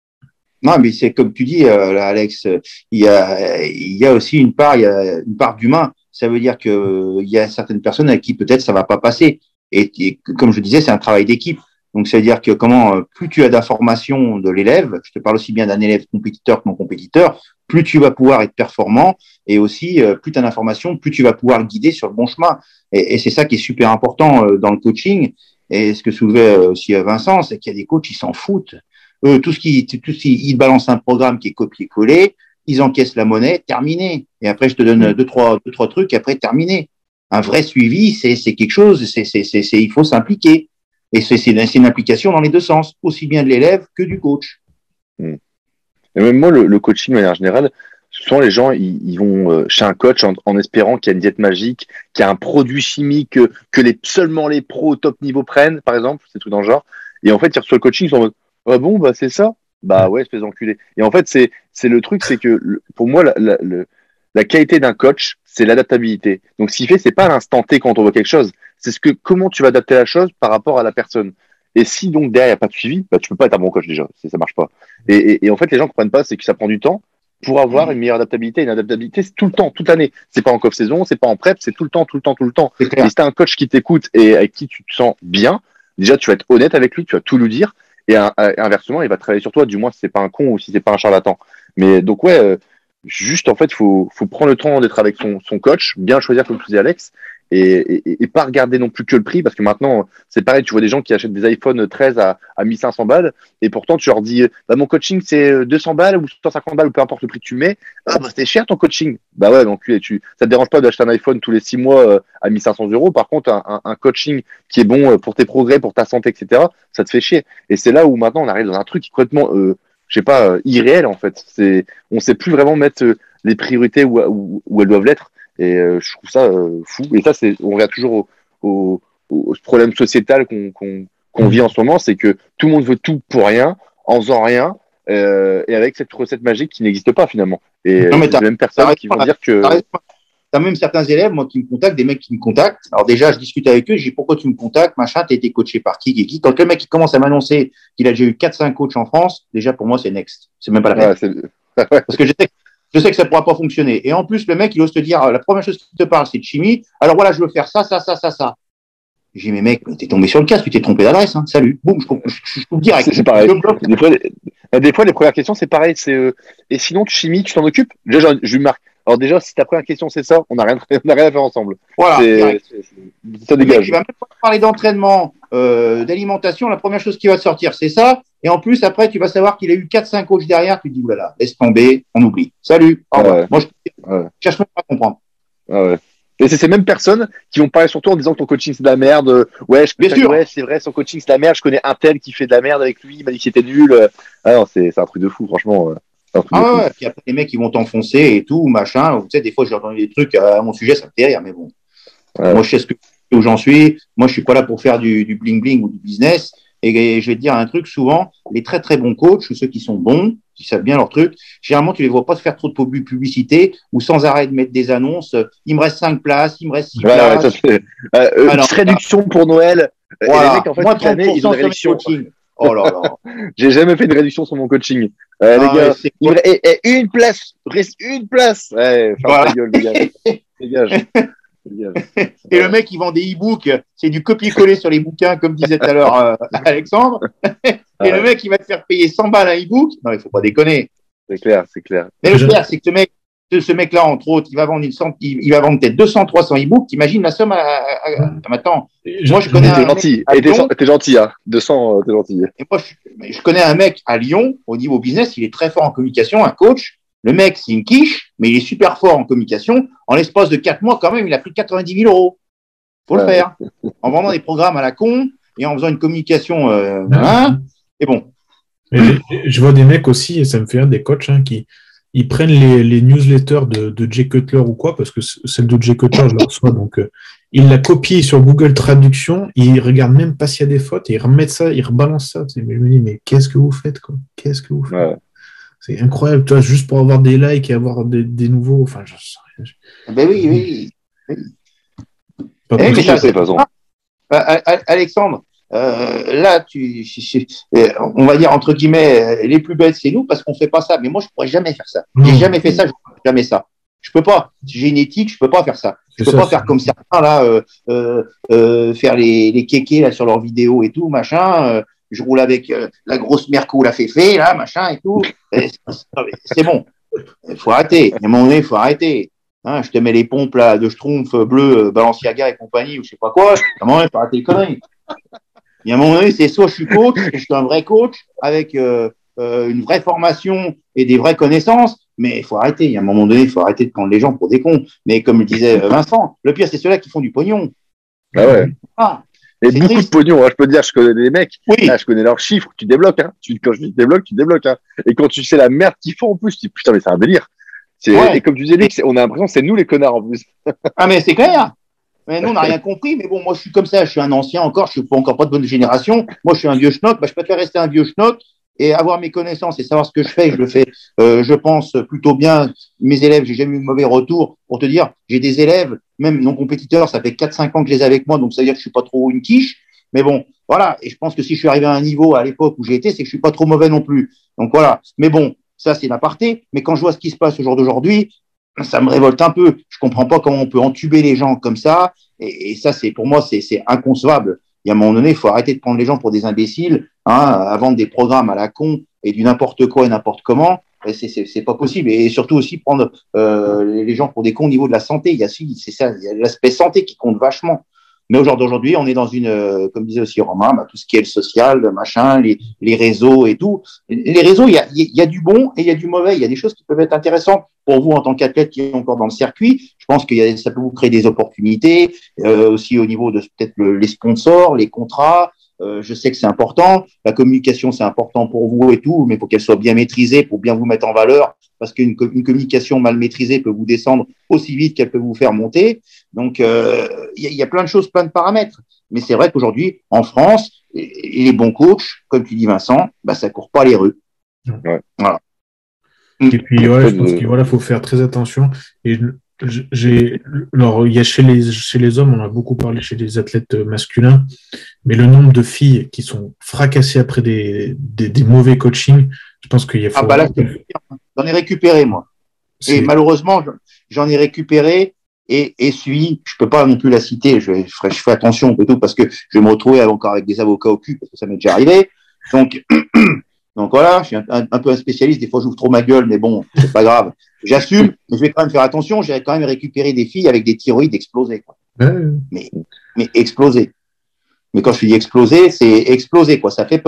S5: mais c'est comme tu dis, euh, là, Alex, il y a, il y a aussi une part, il y a une part d'humain. Ça veut dire que euh, il y a certaines personnes avec qui peut-être ça va pas passer. Et, et comme je disais, c'est un travail d'équipe. Donc, ça veut dire que comment, plus tu as d'informations de l'élève, je te parle aussi bien d'un élève compétiteur que non compétiteur, plus tu vas pouvoir être performant et aussi, euh, plus tu as d'informations, plus tu vas pouvoir le guider sur le bon chemin. Et, et c'est ça qui est super important euh, dans le coaching. Et ce que soulevait aussi Vincent, c'est qu'il y a des coachs, ils s'en foutent. Eux, tout ce qui, tout ce qui, ils balancent un programme qui est copié-collé, ils encaissent la monnaie, terminé. Et après, je te donne deux, trois, deux, trois trucs, après, terminé. Un vrai suivi, c'est, c'est quelque chose, c'est, c'est, c'est, c'est, il faut s'impliquer. Et c'est, c'est, c'est une implication dans les deux sens, aussi bien de l'élève que du coach.
S4: Et même moi, le, le coaching, de manière générale, souvent les gens, ils, ils vont euh, chez un coach en, en espérant qu'il y a une diète magique, qu'il y a un produit chimique que, que les, seulement les pros au top niveau prennent, par exemple, c'est tout dans le genre. Et en fait, ils reçoivent le coaching, ils sont en mode, ah bon, bah c'est ça. Bah ouais, espèce d'enculé. Et en fait, c'est, c'est le truc, c'est que le, pour moi, la, la, la, la qualité d'un coach, c'est l'adaptabilité. Donc, ce qu'il fait, c'est pas à l'instant T quand on voit quelque chose, c'est ce que comment tu vas adapter la chose par rapport à la personne. Et si donc derrière il n'y a pas de suivi, bah tu peux pas être un bon coach déjà, c'est, ça marche pas. Et, et, et en fait, les gens comprennent pas, c'est que ça prend du temps pour avoir une meilleure adaptabilité. Une adaptabilité, c'est tout le temps, toute l'année. C'est pas en off-saison, c'est pas en prep, c'est tout le temps, tout le temps, tout le temps. Et si t'as un coach qui t'écoute et avec qui tu te sens bien, déjà tu vas être honnête avec lui, tu vas tout lui dire. Et un, inversement, il va travailler sur toi, du moins si c'est pas un con ou si c'est pas un charlatan. Mais donc ouais, euh, juste en fait, faut faut prendre le temps d'être avec son son coach, bien choisir comme tu disais Alex, et, et, et pas regarder non plus que le prix, parce que maintenant c'est pareil, tu vois des gens qui achètent des iPhone treize à à mille cinq cents balles, et pourtant tu leur dis bah mon coaching c'est deux cents balles ou cent cinquante balles ou peu importe le prix que tu mets, ah bah c'est cher ton coaching. Bah ouais, donc tu ça te dérange pas d'acheter un iPhone tous les six mois euh, à mille cinq cents euros. Par contre un, un, un coaching qui est bon pour tes progrès, pour ta santé, et cetera, ça te fait chier. Et c'est là où maintenant on arrive dans un truc qui est complètement euh, je sais pas, euh, irréel en fait. C'est, on sait plus vraiment mettre euh, les priorités où, où, où elles doivent l'être. Et euh, je trouve ça euh, fou. Et ça, c'est, on revient toujours au, au, au problème sociétal qu'on, qu'on, qu'on vit en ce moment, c'est que tout le monde veut tout pour rien, en faisant rien, euh, et avec cette recette magique qui n'existe pas finalement. Et
S5: non, mais
S4: les mêmes personnes qui vont dire que.
S5: T'as même certains élèves, moi, qui me contactent, des mecs qui me contactent. Alors déjà, je discute avec eux, je dis pourquoi tu me contactes, machin, t'as été coaché par qui, qui, qui. Quand le mec il commence à m'annoncer qu'il a déjà eu quatre cinq coachs en France, déjà pour moi c'est next. C'est même pas la peine. Ouais, c'est... Parce que je sais, je sais que ça pourra pas fonctionner. Et en plus, le mec, il ose te dire, la première chose qu'il te parle, c'est de chimie. Alors voilà, je veux faire ça, ça, ça, ça, ça. J'ai dit, mais mec, t'es tombé sur le casque, tu t'es trompé d'adresse, hein. Salut. Boum, je coupe, je, je coupe direct.
S4: C'est, c'est pareil. Des fois, les, des fois, les premières questions, c'est pareil. C'est, euh, et sinon, tu chimie, tu t'en occupes? Déjà, je lui marque. Alors déjà, si ta première question c'est ça, on n'a rien, on n'a rien à faire ensemble.
S5: Voilà,
S4: c'est, c'est, c'est, ça dégage.
S5: Tu vas même pas parler d'entraînement, euh, d'alimentation. La première chose qui va te sortir, c'est ça. Et en plus, après, tu vas savoir qu'il a eu quatre cinq coachs derrière. Tu te dis, oulala, laisse tomber, on oublie. Salut, au revoir.
S4: Ouais.
S5: Moi, je
S4: Ouais.
S5: cherche même pas à comprendre.
S4: Ah ouais. Et c'est ces mêmes personnes qui vont parler sur toi en disant que ton coaching c'est de la merde. Ouais, je
S5: Bien sûr.
S4: ouais, c'est vrai, son coaching c'est de la merde. Je connais un tel qui fait de la merde avec lui, il m'a dit que c'était nul. Ah non, c'est c'est un truc de fou, franchement. C'est un truc de
S5: Ah
S4: fou.
S5: ouais, puis après, les mecs, ils vont t'enfoncer et tout, machin. Tu sais, des fois, j'ai entendu des trucs à mon sujet, ça me fait rire, mais bon.
S4: Ouais.
S5: Moi, je sais ce que, où j'en suis. Moi, je suis pas là pour faire du, du bling bling ou du business. Et je vais te dire un truc, souvent, les très très bons coachs, ou ceux qui sont bons, qui savent bien leur truc, généralement, tu les vois pas se faire trop de pub- publicité ou sans arrêt de mettre des annonces. Il me reste cinq places, il me reste six
S4: Ouais, ouais,
S5: places.
S4: ça fait. Euh, euh,
S5: Ah non,
S4: petite réduction pour Noël.
S5: Voilà.
S4: Et les mecs, en fait,
S5: Moins
S4: toute l'année,
S5: trente
S4: ils
S5: pour
S4: ont
S5: cent
S4: des
S5: sur mes
S4: réductions.
S5: coachings. Oh là là.
S4: J'ai jamais fait de réduction sur mon coaching. Euh,
S5: Ah
S4: les gars,
S5: ouais, c'est
S4: il me re- et, et une place, reste une place. Ouais, ferme
S5: Voilà.
S4: ta gueule, dégage. Dégage. Dégage.
S5: Et le mec, il vend des e-books, c'est du copier-coller sur les bouquins, comme disait tout à l'heure euh, Alexandre. Et
S4: Ouais.
S5: le mec, il va te faire payer cent balles un e-book. Non, il faut pas déconner.
S4: C'est clair, c'est clair.
S5: Mais le
S3: Je-
S5: pire, c'est que ce mec, ce, ce mec-là, entre autres, il va vendre une cent, il, il va vendre peut-être deux cents, trois cents e-books. T'imagines la somme à, à, à, à maintenant. Moi, je connais
S4: Et
S5: un
S4: t'es
S5: mec
S4: gentil.
S5: à
S4: Et t'es,
S5: Lyon.
S4: t'es gentil, hein. deux cents, euh, t'es gentil.
S5: Et moi, je, mais je connais un mec à Lyon, au niveau business, il est très fort en communication, un coach. Le mec, c'est une quiche, mais il est super fort en communication. En l'espace de quatre mois, quand même, il a pris quatre-vingt-dix mille euros. Faut le
S4: Ouais.
S5: faire. En vendant des programmes à la con et en faisant une communication, euh, hein. Et bon.
S3: Mais j'ai- je vois des mecs aussi, et ça me fait rire, des coachs hein, qui ils prennent les, les newsletters de, de Jay Cutler ou quoi, parce que c- celle de Jay Cutler, je la reçois, donc euh, ils la copient sur Google Traduction, ils regardent même pas s'il y a des fautes, et ils remettent ça, ils rebalancent ça. Tu sais, mais je me dis, mais qu'est-ce que vous faites, quoi? Qu'est-ce que vous faites?
S4: Ouais.
S3: C'est incroyable, toi, juste pour avoir des likes et avoir des, des nouveaux. Enfin, je sais rien. je-
S5: Ben oui, oui.
S3: Pas
S5: Eh, mais
S3: possible.
S5: ça,
S4: de toute façon.
S5: Ah, A- A- Alexandre, euh, là, tu, je- je- euh, on va dire entre guillemets, euh, les plus bêtes, c'est nous parce qu'on fait pas ça. Mais moi, je pourrais jamais faire ça. J'ai
S3: Non.
S5: jamais fait ça, je ferai jamais ça. Je peux pas. Si j'ai une éthique, je peux pas faire ça. Je
S3: C'est
S5: peux
S3: ça,
S5: pas faire
S3: c'est-
S5: comme certains là, euh, euh, euh, faire les, les kékés là sur leurs vidéos et tout, machin. Euh, je roule avec euh, la grosse Merco, la féfé là, machin et tout. Et c'est- C'est bon. Il faut arrêter. À un moment donné, il faut arrêter. Hein, je te mets les pompes là de Schtroumpf bleu, euh, Balenciaga et compagnie ou je sais pas quoi. À un moment donné, il faut arrêter les conneries. Et à un moment donné, c'est soit je suis coach, je suis un vrai coach avec euh, euh, une vraie formation et des vraies connaissances, mais il faut arrêter. Il y a un moment donné, il faut arrêter de prendre les gens pour des cons. Mais comme le disait euh, Vincent, le pire, c'est ceux-là qui font du pognon.
S4: Ah ouais.
S5: Ah,
S4: Et
S5: C'est
S4: beaucoup
S5: triste.
S4: de pognon, hein, je peux te dire, je connais des mecs,
S5: oui,
S4: là, je connais leurs chiffres, tu débloques, hein. Tu, quand je dis débloque, tu débloques, hein. Et quand tu sais la merde qu'ils font en plus, tu dis putain, mais c'est un délire. C'est,
S5: Ouais.
S4: Et comme tu disais, Nick, c'est- on a l'impression que c'est nous les connards en plus.
S5: ah mais c'est clair. Mais nous, on n'a rien compris. Mais bon, moi, je suis comme ça. Je suis un ancien encore. Je suis pas encore pas de bonne génération. Moi, je suis un vieux schnock. Bah, je préfère rester un vieux schnock et avoir mes connaissances et savoir ce que je fais. Je le fais, euh, je pense, plutôt bien. Mes élèves, j'ai jamais eu de mauvais retour. Pour te dire, j'ai des élèves, même non compétiteurs, ça fait quatre cinq ans que je les ai avec moi. Donc, ça veut dire que je suis pas trop une quiche. Mais bon, voilà. Et je pense que si je suis arrivé à un niveau à l'époque où j'ai été, c'est que je suis pas trop mauvais non plus. Donc, voilà. Mais bon, ça, c'est l'aparté. Mais quand je vois ce qui se passe au jour d'aujourd'hui, ça me révolte un peu. Je comprends pas comment on peut entuber les gens comme ça. Et, et ça, c'est pour moi, c'est, c'est inconcevable. Il y a un moment donné, il faut arrêter de prendre les gens pour des imbéciles, hein, à vendre des programmes à la con et du n'importe quoi et n'importe comment. Et c'est, c'est, c'est pas possible. Et surtout aussi prendre euh, les gens pour des cons au niveau de la santé. Il y a, c'est ça, il y a l'aspect santé qui compte vachement. Mais au jour d'aujourd'hui, on est dans une, euh, comme disait aussi Romain, bah, tout ce qui est le social, le machin, les, les réseaux et tout. Les réseaux, il y a, il y a du bon et il y a du mauvais. Il y a des choses qui peuvent être intéressantes pour vous en tant qu'athlète qui est encore dans le circuit. Je pense que y a, ça peut vous créer des opportunités, euh, aussi au niveau de peut-être le, les sponsors, les contrats. Euh, je sais que c'est important. La communication, c'est important pour vous et tout, mais il faut qu'elle soit bien maîtrisée pour bien vous mettre en valeur, parce qu'une une communication mal maîtrisée peut vous descendre aussi vite qu'elle peut vous faire monter. Donc, euh, il y, a, y a plein de choses, plein de paramètres. Mais c'est vrai qu'aujourd'hui, en France, et, et les bons coachs, comme tu dis Vincent, bah, ça court pas les rues.
S4: Ouais.
S5: Voilà.
S3: Et puis, ouais, je pense qu'il voilà, faut faire très attention. Et je- j'ai, alors, il y a chez les, chez les hommes, on a beaucoup parlé chez les athlètes masculins, mais le nombre de filles qui sont fracassées après des, des, des mauvais coachings, je pense qu'il y a.
S5: Ah, bah là, j'en ai récupéré, moi.
S3: C'est-
S5: Et malheureusement, j'en ai récupéré et, et suis, je peux pas non plus la citer, je, je, ferai, je fais attention et tout parce que je vais me retrouver encore avec des avocats au cul parce que ça m'est déjà arrivé. Donc, donc voilà, je suis un, un, un peu un spécialiste, des fois j'ouvre trop ma gueule, mais bon, c'est pas grave. J'assume, mais je vais quand même faire attention, j'ai quand même récupéré des filles avec des thyroïdes explosées, quoi.
S3: Ouais.
S5: Mais, mais explosées. Mais quand je dis explosé, c'est explosé, quoi, ça fait peur.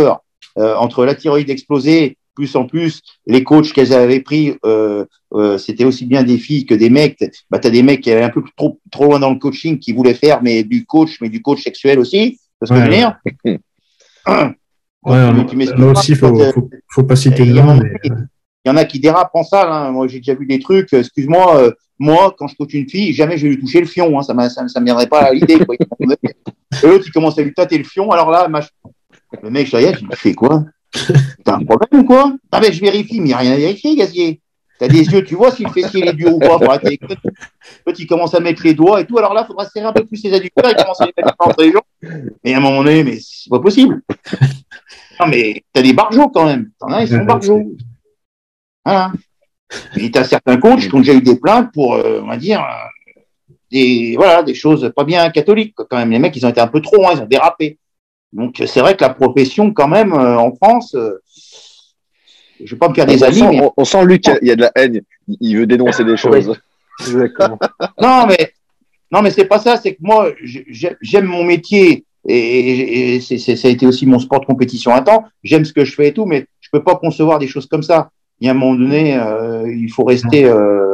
S5: euh, entre la thyroïde explosée, plus en plus, les coachs qu'elles avaient pris, euh, euh, c'était aussi bien des filles que des mecs. Bah, tu as des mecs qui allaient un peu trop, trop loin dans le coaching, qui voulaient faire mais du coach, mais du coach sexuel aussi. C'est ce que
S3: Ouais,
S5: je veux dire.
S3: ouais,
S5: Donc,
S3: ouais,
S5: tu m'excuses
S3: là
S5: pas,
S3: aussi, il faut,
S5: quand,
S3: faut, faut pas citer
S5: il
S3: le
S5: y, en
S3: nom,
S5: a-
S3: mais
S5: il y en a qui dérapent en salle. Hein. Moi, j'ai déjà vu des trucs. euh, Excuse-moi, euh, moi, quand je coach une fille, jamais je vais lui toucher le fion. Hein. Ça ne ça, ça me viendrait pas à l'idée. Quoi. Et l'autre, il commence à lui tâter le fion. Alors là, mach... le mec, je regarde, je lui fais quoi? T'as un problème ou quoi? Ah ben, je vérifie, mais il n'y a rien à vérifier, gazier. T'as des yeux, tu vois si le fessier est dur ou pas. Faut arrêter. L'autre, il commence à mettre les doigts et tout. Alors là, il faudra serrer un peu plus ses adducteurs. Il commence à les mettre entre les jambes. Mais à un moment donné, mais c'est pas possible. Non, mais t'as des barjots quand même. T'en as, ils sont barjots. Voilà. Et t'as certains coachs qui ont déjà eu des plaintes pour, euh, on va dire, euh, des, voilà, des choses pas bien catholiques. Quoi. Quand même, les mecs, ils ont été un peu trop, hein, ils ont dérapé. Donc, c'est vrai que la profession, quand même, euh, en France, euh, je vais pas me faire des
S4: on,
S5: amis,
S4: sent,
S5: mais
S4: on, on sent lui qu'il y a de la haine. Il, il veut dénoncer des choses.
S2: Exactement.
S5: non, mais non, mais c'est pas ça. C'est que moi, j'ai- j'aime mon métier et, et c'est, c'est, ça a été aussi mon sport de compétition un temps. J'aime ce que je fais et tout, mais je peux pas concevoir des choses comme ça. Il y a un moment donné, euh, il faut rester euh,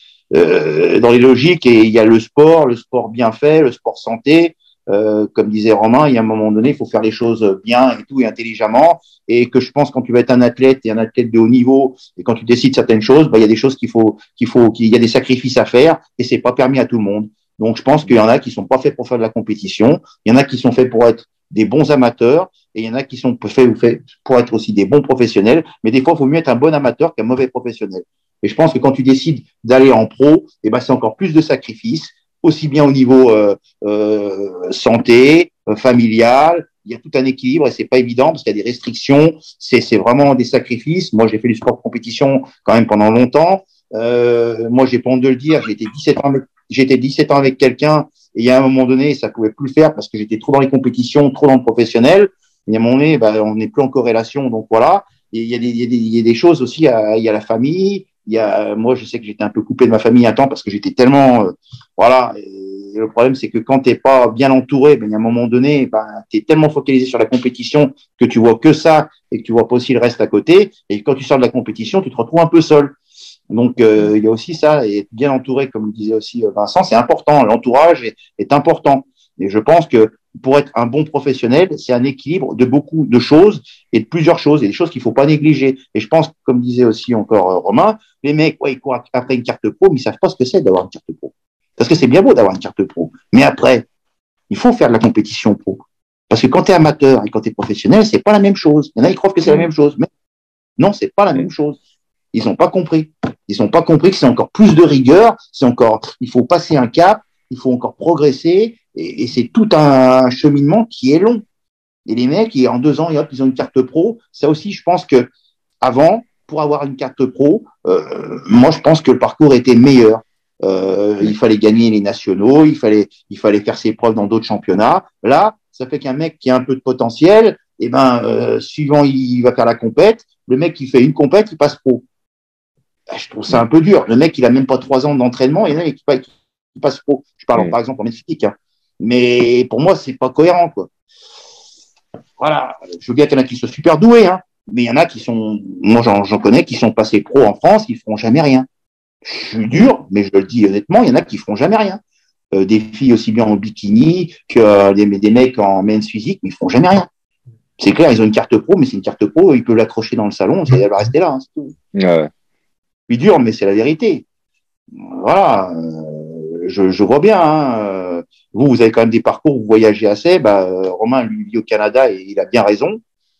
S5: euh, dans les logiques et il y a le sport, le sport bien fait, le sport santé. Euh, comme disait Romain, il y a un moment donné, il faut faire les choses bien et tout et intelligemment. Et que je pense quand tu vas être un athlète et un athlète de haut niveau et quand tu décides certaines choses, bah, il y a des choses qu'il faut, qu'il faut, qu'il y a des sacrifices à faire et c'est pas permis à tout le monde. Donc je pense qu'il y en a qui sont pas faits pour faire de la compétition, il y en a qui sont faits pour être des bons amateurs et il y en a qui sont faits fait pour être aussi des bons professionnels. Mais des fois, il faut mieux être un bon amateur qu'un mauvais professionnel. Et je pense que quand tu décides d'aller en pro, eh ben c'est encore plus de sacrifices, aussi bien au niveau euh, euh, santé, euh, familial. Il y a tout un équilibre et c'est pas évident parce qu'il y a des restrictions. C'est c'est vraiment des sacrifices. Moi, j'ai fait du sport de compétition quand même pendant longtemps. Euh, moi, j'ai pas honte de le dire. J'ai été dix-sept ans avec, j'étais dix-sept ans avec quelqu'un et il y a un moment donné, ça pouvait plus le faire parce que j'étais trop dans les compétitions, trop dans le professionnel. Et à un moment donné, ben, on n'est plus en corrélation. Donc voilà. Et il y a des, il y a des, il y a des choses aussi. À, il y a la famille. Il y a, moi, je sais que j'étais un peu coupé de ma famille un temps parce que j'étais tellement, euh, voilà. Et le problème, c'est que quand t'es pas bien entouré, ben, il y a un moment donné, ben, t'es tellement focalisé sur la compétition que tu vois que ça et que tu vois pas aussi le reste à côté. Et quand tu sors de la compétition, tu te retrouves un peu seul. Donc, euh, il y a aussi ça, et être bien entouré, comme le disait aussi Vincent, c'est important. L'entourage est, est important. Et je pense que pour être un bon professionnel, c'est un équilibre de beaucoup de choses et de plusieurs choses, et des choses qu'il faut pas négliger. Et je pense, comme disait aussi encore euh, Romain, les mecs, ouais, ils courent après une carte pro, mais ils savent pas ce que c'est d'avoir une carte pro. Parce que c'est bien beau d'avoir une carte pro. Mais après, il faut faire de la compétition pro. Parce que quand tu es amateur et quand tu es professionnel, c'est pas la même chose. Il y en a, ils croient que c'est la même chose. Mais non, c'est pas la même chose. Ils n'ont pas compris. Ils n'ont pas compris que c'est encore plus de rigueur, c'est encore, il faut passer un cap, il faut encore progresser, et, et c'est tout un cheminement qui est long. Et les mecs, en deux ans, hop, ils ont une carte pro. Ça aussi, je pense que avant, pour avoir une carte pro, euh, moi, je pense que le parcours était meilleur. Euh, il fallait gagner les nationaux, il fallait, il fallait faire ses preuves dans d'autres championnats. Là, ça fait qu'un mec qui a un peu de potentiel, eh ben, euh, suivant il va faire la compète, le mec qui fait une compète, il passe pro. Je trouve ça un peu dur. Le mec, il a même pas trois ans d'entraînement, il y en a qui, qui passe pro. Je parle mmh. par exemple en médecine, hein. Mais pour moi, c'est pas cohérent, quoi. Voilà. Je veux bien qu'il y en a qui sont super doués, hein. Mais il y en a qui sont, moi j'en, j'en connais, qui sont passés pro en France, qui feront jamais rien. Je suis dur, mais je le dis honnêtement, il y en a qui feront jamais rien. Euh, des filles aussi bien en bikini que euh, des, des mecs en men's physique, mais ils feront jamais rien. C'est clair, ils ont une carte pro, mais c'est une carte pro, ils peuvent l'accrocher dans le salon, elle va rester là, hein, c'est tout.
S4: Ouais.
S5: Je suis dur, mais c'est la vérité. Voilà. Euh, je, je vois bien. Hein. Vous, vous avez quand même des parcours, vous voyagez assez. Bah, Romain, lui, vit au Canada et il a bien raison.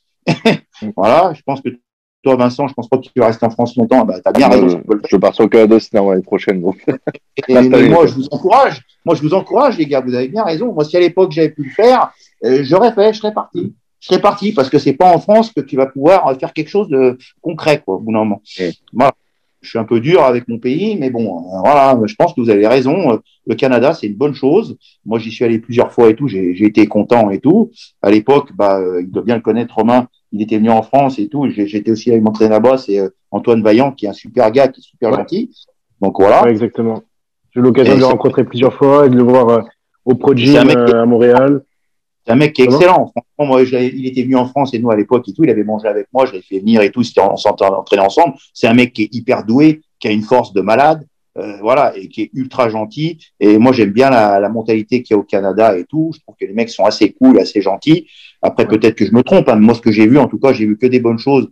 S5: Voilà. Je pense que toi, Vincent, je pense pas que tu restes en France longtemps. Bah, tu as bien
S4: ah,
S5: raison.
S4: Je, je pars au Canada sinon l'année prochaine. Donc.
S5: Et, mais moi, je vous encourage. Moi, je vous encourage, les gars. Vous avez bien raison. Moi, si à l'époque j'avais pu le faire, euh, j'aurais fait, je serais parti. Je serais parti parce que c'est pas en France que tu vas pouvoir faire quelque chose de concret, quoi, au bout d'un moment. Mm. Voilà. Je suis un peu dur avec mon pays, mais bon, euh, voilà, je pense que vous avez raison. Le Canada, c'est une bonne chose. Moi, j'y suis allé plusieurs fois et tout. J'ai, j'ai été content et tout. À l'époque, bah, euh, il doit bien le connaître, Romain. Il était venu en France et tout. J'ai, j'étais aussi allé m'entraîner là-bas. C'est euh, Antoine Vaillant, qui est un super gars, qui est super ouais. gentil. Donc voilà.
S2: Ouais, exactement. J'ai eu l'occasion et de le rencontrer plusieurs fois et de le voir euh, au Pro Gym euh, à Montréal.
S5: C'est un mec qui est excellent. Franchement, moi, je il était venu en France et nous, à l'époque et tout, il avait mangé avec moi, je l'ai fait venir et tout, on s'entraînait ensemble. C'est un mec qui est hyper doué, qui a une force de malade, euh, voilà, et qui est ultra gentil. Et moi, j'aime bien la, la mentalité qu'il y a au Canada et tout. Je trouve que les mecs sont assez cool, assez gentils. Après, ouais. Peut-être que je me trompe. Hein. Moi, ce que j'ai vu, en tout cas, j'ai vu que des bonnes choses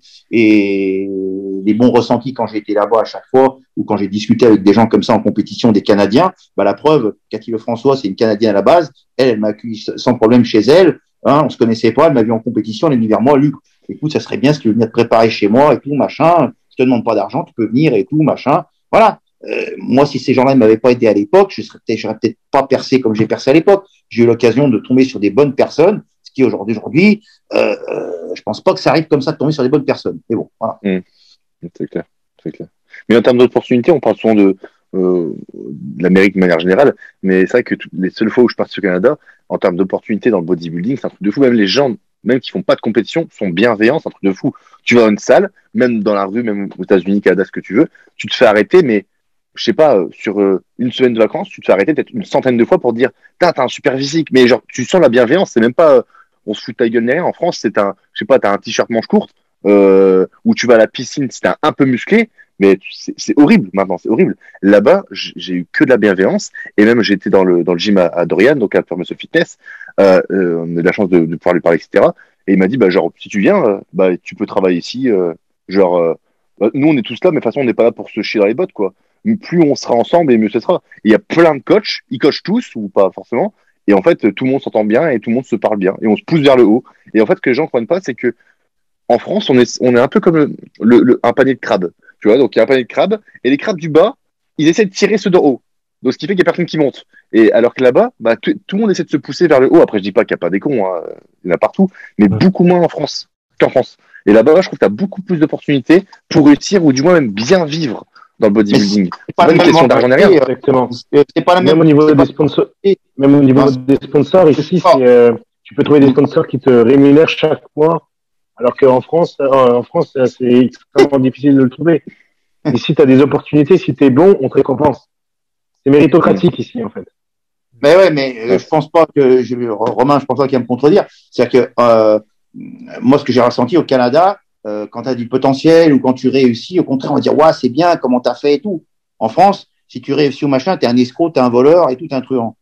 S5: et des bons ressentis quand j'ai été là-bas à chaque fois ou quand j'ai discuté avec des gens comme ça en compétition, des Canadiens. Bah, la preuve, Cathy Lefrançois, c'est une Canadienne à la base. Elle, elle m'a accueilli sans problème chez elle. Hein, on se connaissait pas. Elle m'a vu en compétition. Elle est venue vers moi. Luc, écoute, ça serait bien si tu veux venir te préparer chez moi et tout, machin. Je te demande pas d'argent, tu peux venir et tout, machin. Voilà. Euh, moi, si ces gens-là ne m'avaient pas aidé à l'époque, je serais peut-être, j'aurais peut-être pas percé comme j'ai percé à l'époque. J'ai eu l'occasion de tomber sur des bonnes personnes. Ce qui aujourd'hui, aujourd'hui, euh, euh, je pense pas que ça arrive comme ça de tomber sur des bonnes personnes. Mais bon, voilà.
S4: Mmh. C'est clair, c'est clair. Mais en termes d'opportunités, on parle souvent de, euh, de l'Amérique de manière générale, mais c'est vrai que les seules fois où je pars au Canada, en termes d'opportunités dans le bodybuilding, c'est un truc de fou. Même les gens, même qui font pas de compétition, sont bienveillants, c'est un truc de fou. Tu vas dans une salle, même dans la rue, même aux États-Unis, Canada, ce que tu veux, tu te fais arrêter, mais je sais pas, sur euh, une semaine de vacances, tu te fais arrêter peut-être une centaine de fois pour te dire, t'as un super physique, mais genre, tu sens la bienveillance, c'est même pas, euh, on se fout de ta gueule derrière. En France, c'est un, je sais pas, t'as un t-shirt manche courte, euh, où tu vas à la piscine si t'es un peu musclé, mais c'est, c'est horrible maintenant, c'est horrible. Là-bas, j'ai eu que de la bienveillance, et même j'ai été dans le, dans le gym à, à Dorian, donc à Performance Fitness, euh, euh, on a eu la chance de, de pouvoir lui parler, et cetera. Et il m'a dit, bah, genre, si tu viens, euh, bah, tu peux travailler ici, euh, genre, euh, nous on est tous là, mais de toute façon, on n'est pas là pour se chier dans les bottes, quoi. Plus on sera ensemble et mieux ce sera. Il y a plein de coachs, ils coachent tous ou pas forcément, et en fait tout le monde s'entend bien et tout le monde se parle bien et on se pousse vers le haut. Et en fait, ce que les gens ne comprennent pas, c'est que en France, on est, on est un peu comme le, le, le, un panier de crabes, tu vois. Donc il y a un panier de crabes et les crabes du bas, ils essaient de tirer ceux d'en haut. Donc ce qui fait qu'il n'y a personne qui monte. Et alors que là-bas, bah, tout, tout le monde essaie de se pousser vers le haut. Après, je dis pas qu'il n'y a pas des cons, hein. Il y en a partout, mais ouais. Beaucoup moins en France qu'en France. Et là-bas, je trouve que tu as beaucoup plus d'opportunités pour réussir ou du moins même bien vivre dans le bodybuilding.
S2: C'est pas, pas une question d'argent derrière. Exactement. C'est pas la même, même au niveau des sponsors. Même au niveau des sponsors, ici, c'est, euh, tu peux trouver des sponsors qui te rémunèrent chaque mois, alors qu'en France, euh, en France, c'est extrêmement difficile de le trouver. Ici, tu as des opportunités. Si tu es bon, on te récompense. C'est méritocratique ici, en fait.
S5: Mais ouais, mais euh, je pense pas que je, Romain, je pense pas qu'il va me contredire. C'est-à-dire que euh, moi, ce que j'ai ressenti au Canada. Euh, quand tu as du potentiel ou quand tu réussis, au contraire, on va dire, ouais, c'est bien, comment tu as fait et tout. En France, si tu réussis au machin, tu es un escroc, tu es un voleur et tout, tu es un truand.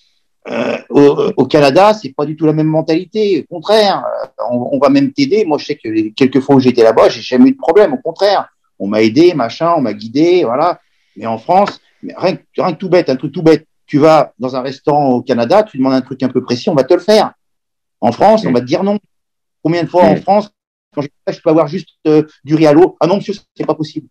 S5: Euh, au, au Canada, c'est pas du tout la même mentalité. Au contraire, on, on va même t'aider. Moi, je sais que les quelques fois où j'étais là-bas, j'ai jamais eu de problème. Au contraire, on m'a aidé, machin, on m'a guidé, voilà. Mais en France, mais rien, rien que tout bête, un truc tout bête. Tu vas dans un restaurant au Canada, tu demandes un truc un peu précis, on va te le faire. En France, on va te dire non. Combien de fois en France, quand je, je peux avoir juste euh, du riz à l'eau. Ah non, monsieur, c'est pas possible.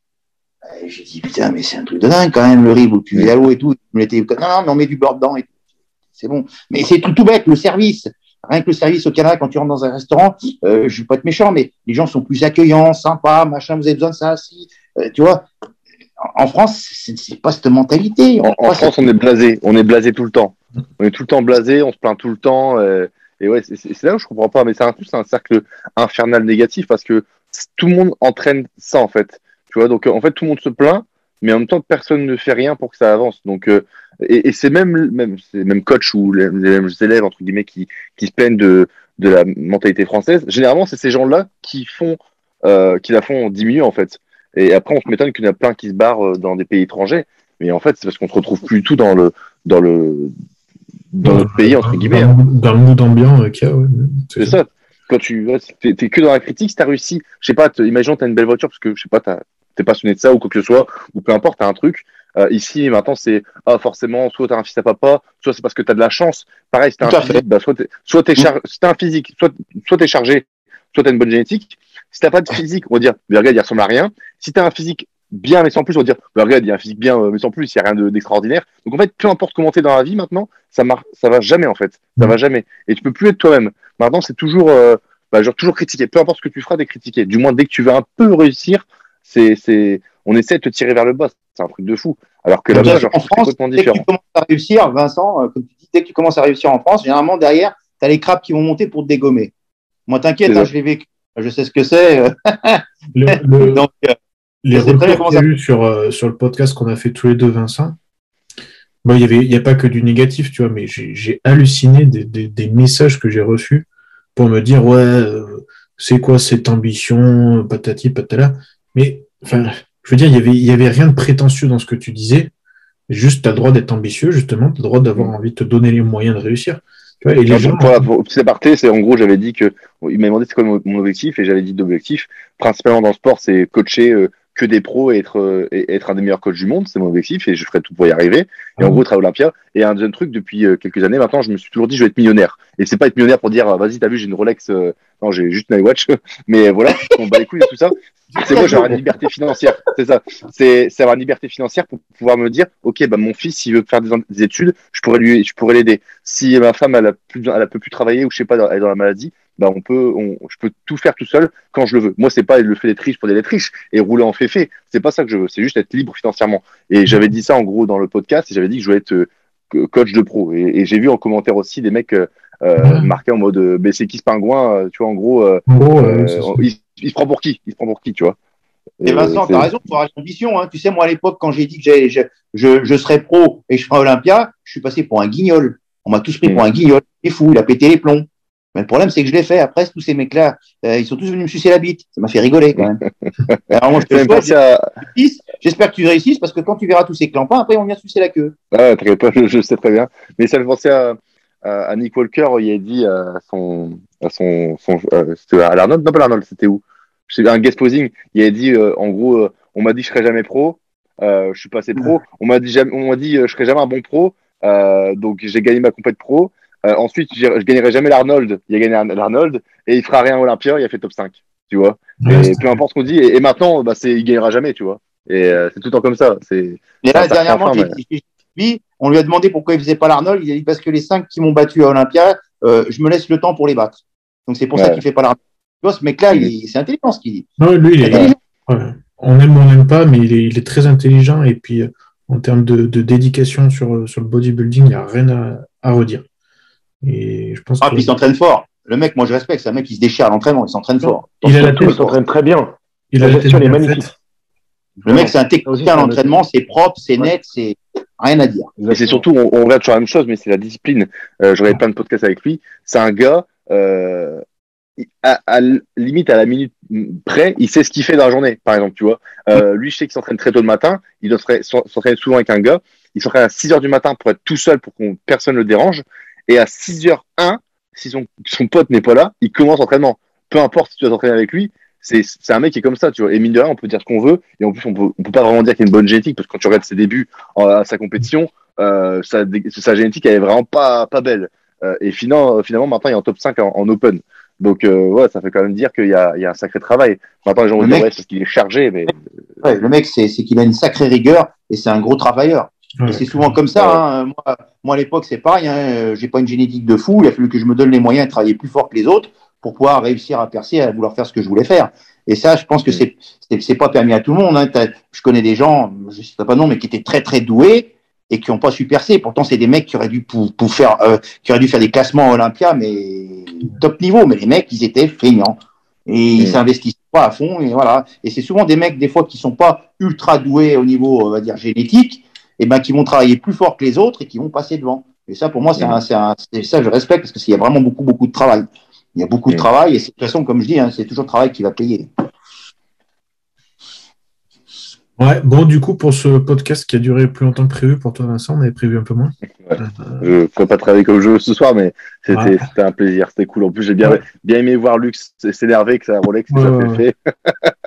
S5: Et j'ai dit, putain, mais c'est un truc de dingue quand même, le riz, où tu riz à l'eau et tout. Non, non, mais on met du beurre dedans et tout. C'est bon. Mais c'est tout, tout bête, le service. Rien que le service au Canada, quand tu rentres dans un restaurant, euh, je ne veux pas être méchant, mais les gens sont plus accueillants, sympas, machin, vous avez besoin de ça, si. Euh, tu vois, en France, c'est, c'est pas cette mentalité.
S4: En, en France, cette... on est blasé. On est blasé tout le temps. On est tout le temps blasé, on se plaint tout le temps. Euh... Et ouais, c'est, c'est là où je comprends pas, mais c'est un peu c'est un cercle infernal négatif parce que tout le monde entraîne ça en fait. Tu vois, donc en fait tout le monde se plaint, mais en même temps personne ne fait rien pour que ça avance. Donc euh, et, et c'est même même c'est même coach ou les, les mêmes élèves entre guillemets qui qui se plaignent de de la mentalité française. Généralement, c'est ces gens-là qui font euh, qui la font diminuer en fait. Et après, on se m'étonne qu'il y en a plein qui se barrent dans des pays étrangers, mais en fait, c'est parce qu'on se retrouve plus du tout dans le dans le dans notre euh, pays, entre guillemets.
S3: Dans, dans le mood ambiant euh, qu'il y a, ouais.
S4: C'est, c'est ça. ça. Quand tu t'es, t'es que dans la critique, si t'as réussi, je sais pas, imaginons t'as une belle voiture, parce que je sais pas, t'as, t'es passionné de ça ou quoi que ce soit, ou peu importe, t'as un truc. Euh, ici, maintenant, c'est ah, forcément, soit t'as un fils à papa, soit c'est parce que t'as de la chance. Pareil, si t'as un physique, bah, soit t'es, soit t'es char... si t'as un physique, soit, soit t'es chargé, soit t'as une bonne génétique. Si t'as pas de physique, on va dire, mais regarde, il ressemble à rien. Si t'as un physique bien mais sans plus, on va dire, bah, regarde, il y a un physique bien mais sans plus, il y a rien de, d'extraordinaire. Donc en fait, peu importe comment t'es dans la vie maintenant, ça marche, ça va jamais en fait, ça va jamais. Et tu peux plus être toi-même. Maintenant, c'est toujours, euh, bah, genre toujours critiquer. Peu importe ce que tu feras, t'es critiqué. Du moins, dès que tu veux un peu réussir, c'est, c'est, on essaie de te tirer vers le bas. C'est un truc de fou. Alors que là-bas, genre,
S5: en France,
S4: c'est complètement
S5: dès
S4: différent.
S5: que tu commences à réussir, Vincent, euh, comme tu dis, dès que tu commences à réussir en France, généralement derrière, t'as les crabes qui vont monter pour te dégommer. Moi, t'inquiète, hein, je l'ai vécu. Je sais ce que c'est.
S3: le, le... Donc, euh, les retours qu'il y a eu sur, euh, sur le podcast qu'on a fait tous les deux, Vincent, Bon, il y avait, il y a pas que du négatif, tu vois, mais j'ai, j'ai halluciné des, des, des messages que j'ai reçus pour me dire, ouais, euh, c'est quoi cette ambition, patati, patala. Mais, enfin, je veux dire, il y avait, il y avait rien de prétentieux dans ce que tu disais. Juste, tu as le droit d'être ambitieux, justement, tu as le droit d'avoir
S4: Mm.
S3: envie de te donner les moyens de réussir. Tu vois, et les
S4: Non,
S3: gens,
S4: pour, pour, pour petit aparté, c'est en gros, j'avais dit que il m'a demandé c'est quoi mon, mon objectif et j'avais dit d'objectif. Principalement dans le sport, c'est coacher euh, que des pros et être euh, et être un des meilleurs coachs du monde, c'est mon objectif et je ferai tout pour y arriver. Et en
S3: Ah.
S4: gros, être à Olympia. Et un deuxième truc depuis euh, quelques années maintenant, je me suis toujours dit je vais être millionnaire. Et c'est pas être millionnaire pour dire euh, vas-y t'as vu j'ai une Rolex, euh, non j'ai juste une iWatch, mais voilà, on bat les couilles et tout ça. C'est moi j'ai avoir une liberté financière, c'est ça. C'est c'est avoir une liberté financière pour pouvoir me dire ok bah mon fils s'il veut faire des, des études, je pourrais lui je pourrais l'aider. Si ma femme elle a plus elle a peut plus travailler ou je sais pas elle est dans la maladie, bah on peut on, je peux tout faire tout seul quand je le veux. Moi c'est pas le fait d'être riche pour d'être riche et rouler en féfé, c'est pas ça que je veux, c'est juste être libre financièrement. Et j'avais dit ça en gros dans le podcast et j'avais dit que je voulais être euh, coach de pro et, et j'ai vu en commentaire aussi des mecs euh, euh, marqués en mode euh, mais c'est qui ce pingouin, euh, tu vois en gros euh,
S3: en gros, euh,
S4: euh,
S3: c'est ça.
S4: il, il se prend pour qui il se prend pour qui tu vois.
S5: Et Vincent,
S4: c'est-
S5: tu as raison, il faut avoir une ambition. Hein. Tu sais, moi, à l'époque, quand j'ai dit que j'ai- je, je, je serais pro et que je ferais Olympia, je suis passé pour un guignol. On m'a tous pris pour un guignol. Il est fou, il a pété les plombs. Mais le problème, c'est que je l'ai fait. Après, tous ces mecs-là, euh, ils sont tous venus me sucer la bite. Ça m'a fait rigoler, quand même. Alors, moi, je te
S4: C'est même pas
S5: souhaite,
S4: ça.
S5: j'espère que tu réussisses parce que quand tu verras tous ces clampins, après, on vient sucer la queue.
S4: Ah, t'inquiète pas, je, je sais très bien. Mais ça me fait penser à, à, à Nick Walker, il a dit à son, à son, son euh, c'était à l'Arnold, non pas l'Arnold, c'était où? C'est un guest posing. Il a dit, euh, en gros, euh, on m'a dit que je serais jamais pro, euh, je suis pas assez pro. On m'a dit, jamais, on m'a dit, euh, je serais jamais un bon pro, euh, donc j'ai gagné ma compète pro. Euh, ensuite, j'ai- je gagnerai jamais l'Arnold. Il a gagné l'Arnold et il fera rien à Olympia. Il a fait top cinq, tu vois.
S3: Ouais,
S4: Et peu importe ce qu'on dit. Et, et maintenant, bah, c'est, il gagnera jamais, tu vois. Et euh, c'est tout le temps comme ça. C'est,
S5: Et
S4: c'est un
S5: là,
S4: cercle
S5: dernièrement,
S4: sans fin,
S5: j'ai
S4: mais-
S5: dit, lui, on lui a demandé pourquoi il faisait pas l'Arnold. Il a dit parce que les cinq qui m'ont battu à Olympia, euh, je me laisse le temps pour les battre. Donc c'est pour ça
S4: Ouais.
S5: qu'il fait pas l'Arnold. Tu vois, ce mec-là,
S4: Mm.
S5: il- c'est intelligent ce qu'il dit.
S3: Non, lui, il
S5: C'est
S3: est,
S5: intelligent.
S3: ouais. On aime ou on n'aime pas, mais il est, il est très intelligent. Et puis, euh, en termes de, de dédication sur, sur le bodybuilding, il n'y a rien à, à redire. Et je pense
S5: Ah,
S3: que
S5: puis il s'entraîne fort. Le mec, moi je respecte, c'est un mec qui se déchire à l'entraînement, il s'entraîne fort.
S3: il a la
S2: Surtout, il
S3: tête,
S2: s'entraîne très bien.
S3: il
S2: La
S3: a la
S2: gestion,
S3: tête
S2: elle est
S3: bien
S2: magnifique.
S3: faite.
S5: Le mec, c'est un
S2: Ça aussi,
S5: technicien
S2: c'est
S5: à
S2: un
S5: l'entraînement, c'est propre, c'est
S2: Ouais.
S5: net, c'est rien à dire.
S4: Et c'est surtout, on, on regarde toujours la même chose, mais c'est la discipline. Euh, J'aurais plein de podcasts avec lui. C'est un gars, euh, à, à l- limite à la minute près, il sait ce qu'il fait dans la journée, par exemple, tu vois. Euh, lui, je sais qu'il s'entraîne très tôt le matin. Il doit se- s'entraîner souvent avec un gars. Il s'entraîne à six heures du matin pour être tout seul, pour qu'on personne le dérange. Et à six heures un, si son, son pote n'est pas là, il commence l'entraînement. Peu importe si tu vas t'entraîner avec lui, c'est c'est un mec qui est comme ça, tu vois. Et mine de rien, on peut dire ce qu'on veut. Et en plus, on peut, on peut pas vraiment dire qu'il y a une bonne génétique, parce que quand tu regardes ses débuts en- à sa compétition, euh, sa, sa génétique, elle est vraiment pas, pas belle. Euh, et finalement, finalement, maintenant, il est en top cinq en, en open. Donc, euh, ouais, ça fait quand même dire qu'il y a, il y a un sacré travail. Maintenant, les gens vont
S5: Le
S4: dire,
S5: mec-
S4: ouais, c'est parce qu'il est chargé, mais
S5: Ouais, le mec, c'est c'est qu'il a une sacrée rigueur et c'est un gros travailleur.
S3: Ouais.
S5: Et c'est souvent comme ça. Hein. Moi, moi, à l'époque, c'est pareil. Hein. J'ai pas une génétique de fou. Il a fallu que je me donne les moyens de travailler plus fort que les autres pour pouvoir réussir à percer, à vouloir faire ce que je voulais faire. Et ça, je pense que c'est c'est c'est pas permis à tout le monde. Hein. T'as- Je connais des gens, je sais pas de nom, mais qui étaient très très doués et qui ont pas su percer. Pourtant, c'est des mecs qui auraient dû pour, pour faire, euh, qui auraient dû faire des classements à Olympia, mais top niveau. Mais les mecs, ils étaient feignants et ils
S4: Mm.
S5: s'investissaient pas à fond. Et voilà. Et c'est souvent des mecs des fois qui sont pas ultra doués au niveau, on va dire génétique, et ben qui vont travailler plus fort que les autres et qui vont passer devant. Et ça, pour moi, c'est un, c'est un, c'est ça, je respecte parce que s'il y a vraiment beaucoup, beaucoup de travail. Il y a beaucoup de
S4: Mm.
S5: travail et c'est- de toute façon, comme je dis, hein, c'est toujours le travail qui va payer.
S3: Ouais, bon, du coup, pour ce podcast qui a duré plus longtemps que prévu, pour toi, Vincent, on avait prévu un peu moins.
S4: Ouais.
S3: Euh,
S4: je ne pourrais pas travailler comme je veux ce soir, mais c'était
S3: Ouais.
S4: c'était un plaisir, c'était cool. En plus, j'ai bien,
S3: Ouais.
S4: bien aimé voir Lux s'énerver que sa Rolex
S3: Ouais,
S4: déjà
S3: ouais,
S4: fait fait.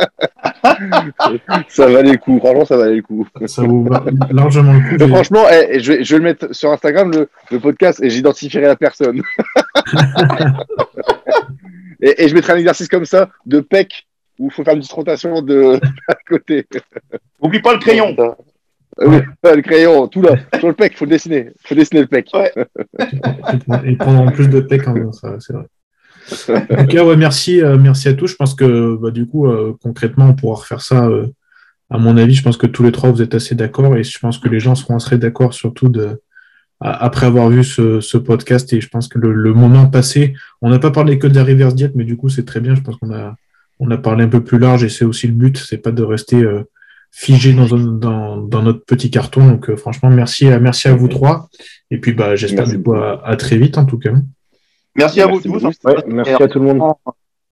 S4: Ça valait le coup, franchement, ça valait le coup.
S3: ça vaut va- largement le coup.
S4: Mais
S3: J'ai-
S4: franchement, eh, eh, je, vais, je vais le mettre sur Instagram, le, le podcast, et j'identifierai la personne. et, et je mettrai un exercice comme ça, de pec, où il faut faire une petite rotation de à côté.
S5: Oublie pas le crayon.
S4: Euh, oui, le crayon, tout là, sur le pec, il faut le dessiner. Il faut dessiner le pec.
S5: Ouais.
S3: Et prendre plus de pec, hein, ça, c'est vrai. En tout cas, ouais, merci, euh, merci à tous. Je pense que bah, du coup, euh, concrètement, on pourra refaire ça. Euh, à mon avis, je pense que tous les trois, vous êtes assez d'accord et je pense que les gens seront assez d'accord, surtout de, à- après avoir vu ce, ce podcast. Et je pense que le, le moment passé, on n'a pas parlé que de la reverse diet, mais du coup, c'est très bien. Je pense qu'on a, on a parlé un peu plus large et c'est aussi le but. C'est pas de rester euh, figé dans, dans, dans notre petit carton. Donc, euh, franchement, merci, merci à vous trois. Et puis, bah, j'espère du coup à, à très vite, en tout cas.
S5: Merci à
S2: Merci
S5: vous tous.
S2: beaucoup. Ouais, merci à tout le monde.